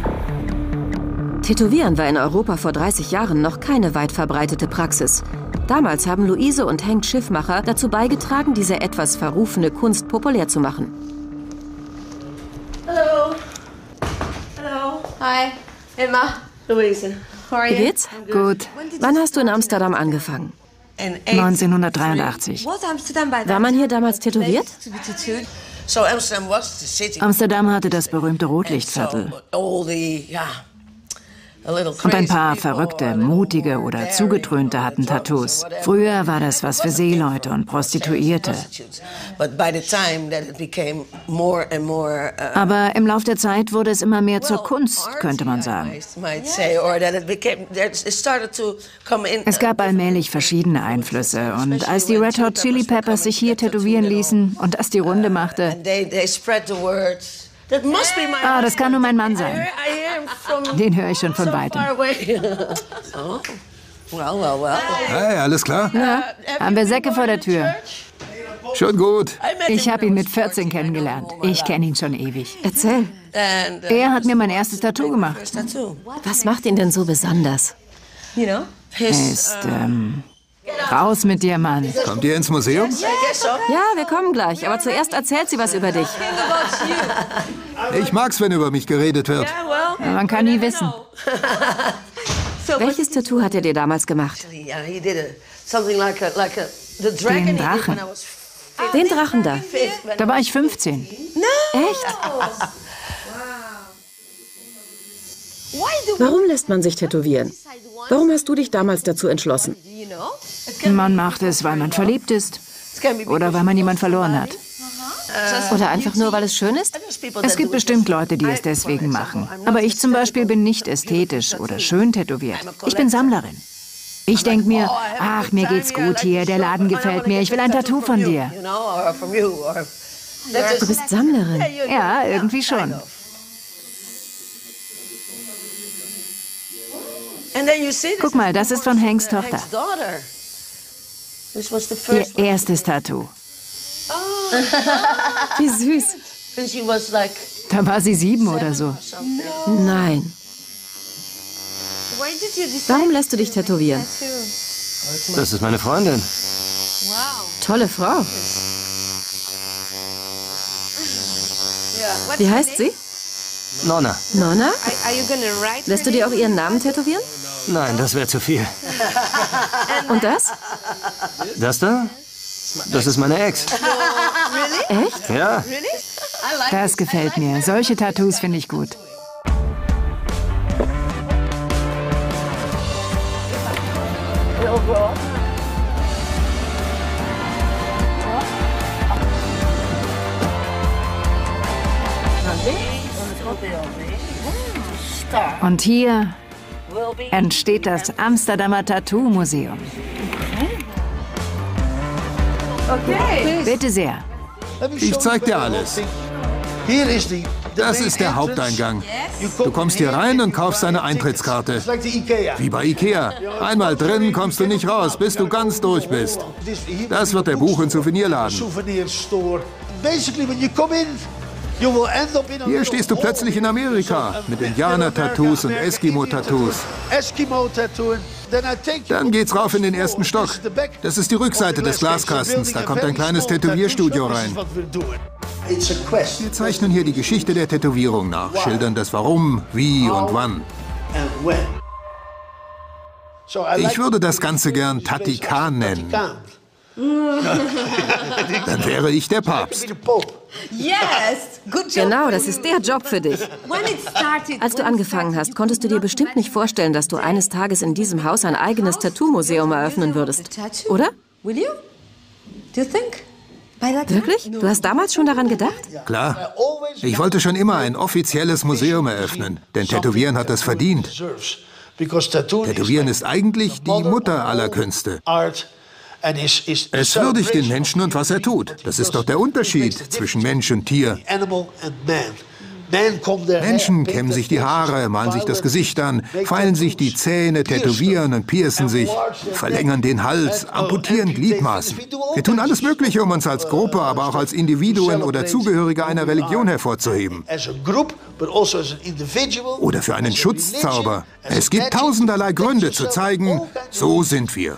Tätowieren war in Europa vor dreißig Jahren noch keine weit verbreitete Praxis. Damals haben Luise und Henk Schiffmacher dazu beigetragen, diese etwas verrufene Kunst populär zu machen. Hallo. Hallo. Hi. Emma. Luise. Wie geht's? Gut. Wann hast du in Amsterdam angefangen? neunzehnhundertdreiundachtzig. War man hier damals tätowiert? Amsterdam hatte das berühmte Rotlichtviertel. Und ein paar verrückte, mutige oder zugetrönte hatten Tattoos. Früher war das was für Seeleute und Prostituierte. Aber im Lauf der Zeit wurde es immer mehr zur Kunst, könnte man sagen. Es gab allmählich verschiedene Einflüsse. Und als die Red Hot Chili Peppers sich hier tätowieren ließen und das die Runde machte... Ah, das kann nur mein Mann sein. Den höre ich schon von weitem. Hey, alles klar? Ja, haben wir Säcke vor der Tür. Schon gut. Ich habe ihn mit vierzehn kennengelernt. Ich kenne ihn schon ewig. Erzähl. Er hat mir mein erstes Tattoo gemacht. Was macht ihn denn so besonders? Er ist, ähm... Raus mit dir, Mann. Kommt ihr ins Museum? Ja, wir kommen gleich. Aber zuerst erzählt sie was über dich. Ich mag's, wenn über mich geredet wird. Man kann nie wissen. Welches Tattoo hat er dir damals gemacht? Den Drachen. Den Drachen da. Da war ich fünfzehn. Echt? Warum lässt man sich tätowieren? Warum hast du dich damals dazu entschlossen? Man macht es, weil man verliebt ist. Oder weil man jemand verloren hat. Oder einfach nur, weil es schön ist? Es gibt bestimmt Leute, die es deswegen machen. Aber ich zum Beispiel bin nicht ästhetisch oder schön tätowiert. Ich bin Sammlerin. Ich denke mir, ach, mir geht's gut hier, der Laden gefällt mir, ich will ein Tattoo von dir. Du bist Sammlerin? Ja, irgendwie schon. Guck mal, das ist von Hanks Tochter. Ihr erstes Tattoo. Wie süß. Da war sie sieben oder so. Nein. Warum lässt du dich tätowieren? Das ist meine Freundin. Tolle Frau. Wie heißt sie? Nonna. Nonna? Lässt du dir auch ihren Namen tätowieren? Nein, das wäre zu viel. Und das? Das da? Das ist meine Ex. Echt? Ja. Das gefällt mir. Solche Tattoos finde ich gut. Und hier entsteht das Amsterdamer Tattoo-Museum. Okay. Bitte sehr. Ich zeig dir alles. Das ist der Haupteingang. Du kommst hier rein und kaufst eine Eintrittskarte. Wie bei Ikea. Einmal drin kommst du nicht raus, bis du ganz durch bist. Das wird der Buch- und Souvenirladen. Hier stehst du plötzlich in Amerika mit Indianer-Tattoos und Eskimo-Tattoos. Dann geht's rauf in den ersten Stock. Das ist die Rückseite des Glaskastens. Da kommt ein kleines Tätowierstudio rein. Wir zeichnen hier die Geschichte der Tätowierung nach, schildern das Warum, Wie und Wann. Ich würde das Ganze gern Tatikan nennen. Dann wäre ich der Papst. Genau, das ist der Job für dich. Als du angefangen hast, konntest du dir bestimmt nicht vorstellen, dass du eines Tages in diesem Haus ein eigenes Tattoo-Museum eröffnen würdest. Oder? Wirklich? Du hast damals schon daran gedacht? Klar. Ich wollte schon immer ein offizielles Museum eröffnen, denn Tätowieren hat das verdient. Tätowieren ist eigentlich die Mutter aller Künste. Es würdigt den Menschen und was er tut. Das ist doch der Unterschied zwischen Mensch und Tier. Menschen kämmen sich die Haare, malen sich das Gesicht an, feilen sich die Zähne, tätowieren und piercen sich, verlängern den Hals, amputieren Gliedmaßen. Wir tun alles Mögliche, um uns als Gruppe, aber auch als Individuen oder Zugehörige einer Religion hervorzuheben. Oder für einen Schutzzauber. Es gibt tausenderlei Gründe zu zeigen, so sind wir.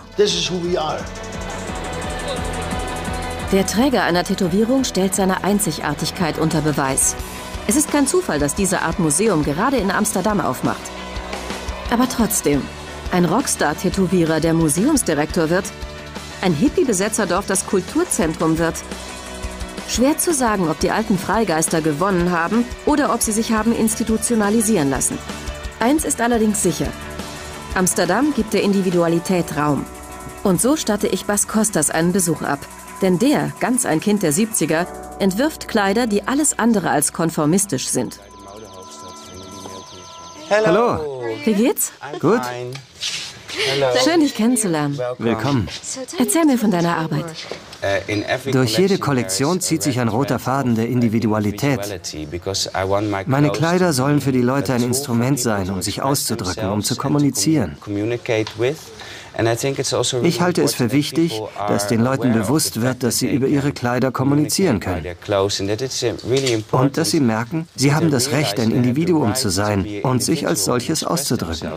Der Träger einer Tätowierung stellt seine Einzigartigkeit unter Beweis. Es ist kein Zufall, dass diese Art Museum gerade in Amsterdam aufmacht. Aber trotzdem, ein Rockstar-Tätowierer, der Museumsdirektor wird, ein Hippie-Besetzerdorf, das Kulturzentrum wird. Schwer zu sagen, ob die alten Freigeister gewonnen haben oder ob sie sich haben institutionalisieren lassen. Eins ist allerdings sicher: Amsterdam gibt der Individualität Raum. Und so statte ich Bas Kostas einen Besuch ab. Denn der, ganz ein Kind der siebziger, entwirft Kleider, die alles andere als konformistisch sind. Hallo. Wie geht's? Gut. Schön, dich kennenzulernen. Willkommen. Erzähl mir von deiner Arbeit. Durch jede Kollektion zieht sich ein roter Faden der Individualität. Meine Kleider sollen für die Leute ein Instrument sein, um sich auszudrücken, um zu kommunizieren. Ich halte es für wichtig, dass den Leuten bewusst wird, dass sie über ihre Kleider kommunizieren können. Und dass sie merken, sie haben das Recht, ein Individuum zu sein und sich als solches auszudrücken.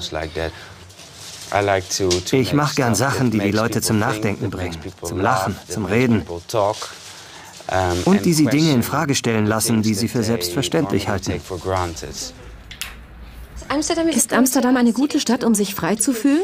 Ich mache gern Sachen, die die Leute zum Nachdenken bringen, zum Lachen, zum Reden. Und die sie Dinge in Frage stellen lassen, die sie für selbstverständlich halten. Ist Amsterdam eine gute Stadt, um sich frei zu fühlen?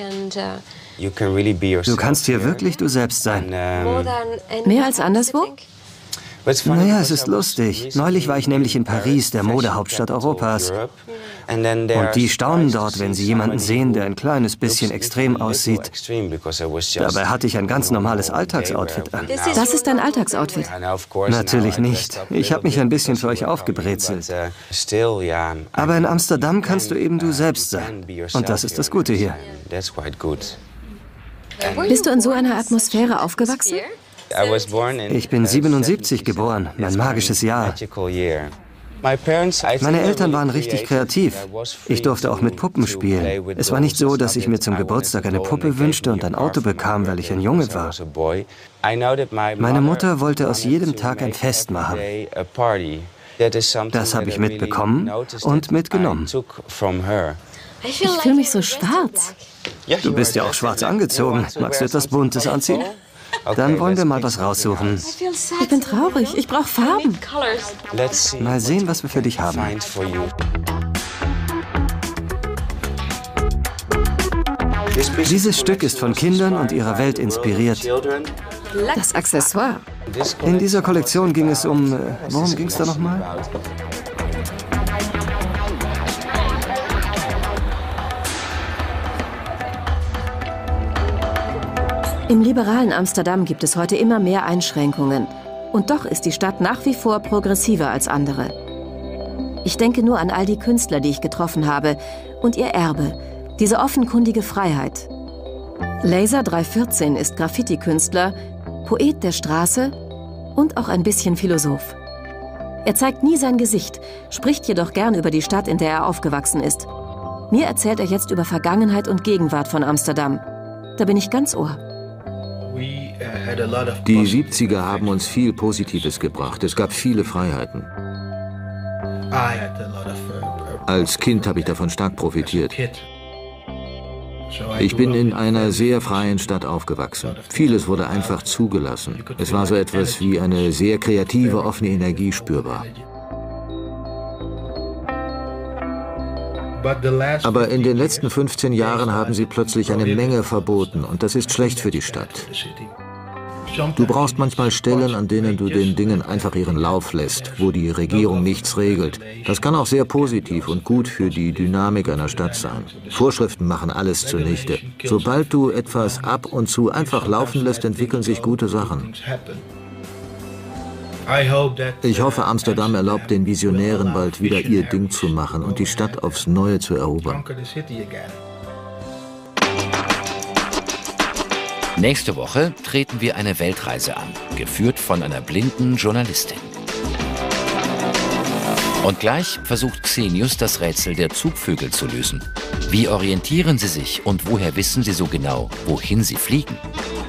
Du kannst hier wirklich du selbst sein. Mehr als anderswo? Naja, es ist lustig. Neulich war ich nämlich in Paris, der Modehauptstadt Europas. Und die staunen dort, wenn sie jemanden sehen, der ein kleines bisschen extrem aussieht. Dabei hatte ich ein ganz normales Alltagsoutfit an. Das ist dein Alltagsoutfit? Natürlich nicht. Ich habe mich ein bisschen für euch aufgebrezelt. Aber in Amsterdam kannst du eben du selbst sein. Und das ist das Gute hier. Bist du in so einer Atmosphäre aufgewachsen? Ich bin siebenundsiebzig geboren, mein magisches Jahr. Meine Eltern waren richtig kreativ. Ich durfte auch mit Puppen spielen. Es war nicht so, dass ich mir zum Geburtstag eine Puppe wünschte und ein Auto bekam, weil ich ein Junge war. Meine Mutter wollte aus jedem Tag ein Fest machen. Das habe ich mitbekommen und mitgenommen. Ich fühle mich so schwarz. Du bist ja auch schwarz angezogen. Magst du etwas Buntes anziehen? Dann wollen wir mal was raussuchen. Ich bin traurig. Ich brauche Farben. Mal sehen, was wir für dich haben. Dieses Stück ist von Kindern und ihrer Welt inspiriert. Das Accessoire. In dieser Kollektion ging es um... Äh, worum ging es da nochmal? Im liberalen Amsterdam gibt es heute immer mehr Einschränkungen. Und doch ist die Stadt nach wie vor progressiver als andere. Ich denke nur an all die Künstler, die ich getroffen habe, und ihr Erbe, diese offenkundige Freiheit. Laser drei vierzehn ist Graffiti-Künstler, Poet der Straße und auch ein bisschen Philosoph. Er zeigt nie sein Gesicht, spricht jedoch gern über die Stadt, in der er aufgewachsen ist. Mir erzählt er jetzt über Vergangenheit und Gegenwart von Amsterdam. Da bin ich ganz Ohr. Die siebziger haben uns viel Positives gebracht. Es gab viele Freiheiten. Als Kind habe ich davon stark profitiert. Ich bin in einer sehr freien Stadt aufgewachsen. Vieles wurde einfach zugelassen. Es war so etwas wie eine sehr kreative, offene Energie spürbar. Aber in den letzten fünfzehn Jahren haben sie plötzlich eine Menge verboten und das ist schlecht für die Stadt. Du brauchst manchmal Stellen, an denen du den Dingen einfach ihren Lauf lässt, wo die Regierung nichts regelt. Das kann auch sehr positiv und gut für die Dynamik einer Stadt sein. Vorschriften machen alles zunichte. Sobald du etwas ab und zu einfach laufen lässt, entwickeln sich gute Sachen. Ich hoffe, Amsterdam erlaubt den Visionären bald wieder ihr Ding zu machen und die Stadt aufs Neue zu erobern. Nächste Woche treten wir eine Weltreise an, geführt von einer blinden Journalistin. Und gleich versucht Xenius, das Rätsel der Zugvögel zu lösen. Wie orientieren sie sich und woher wissen sie so genau, wohin sie fliegen?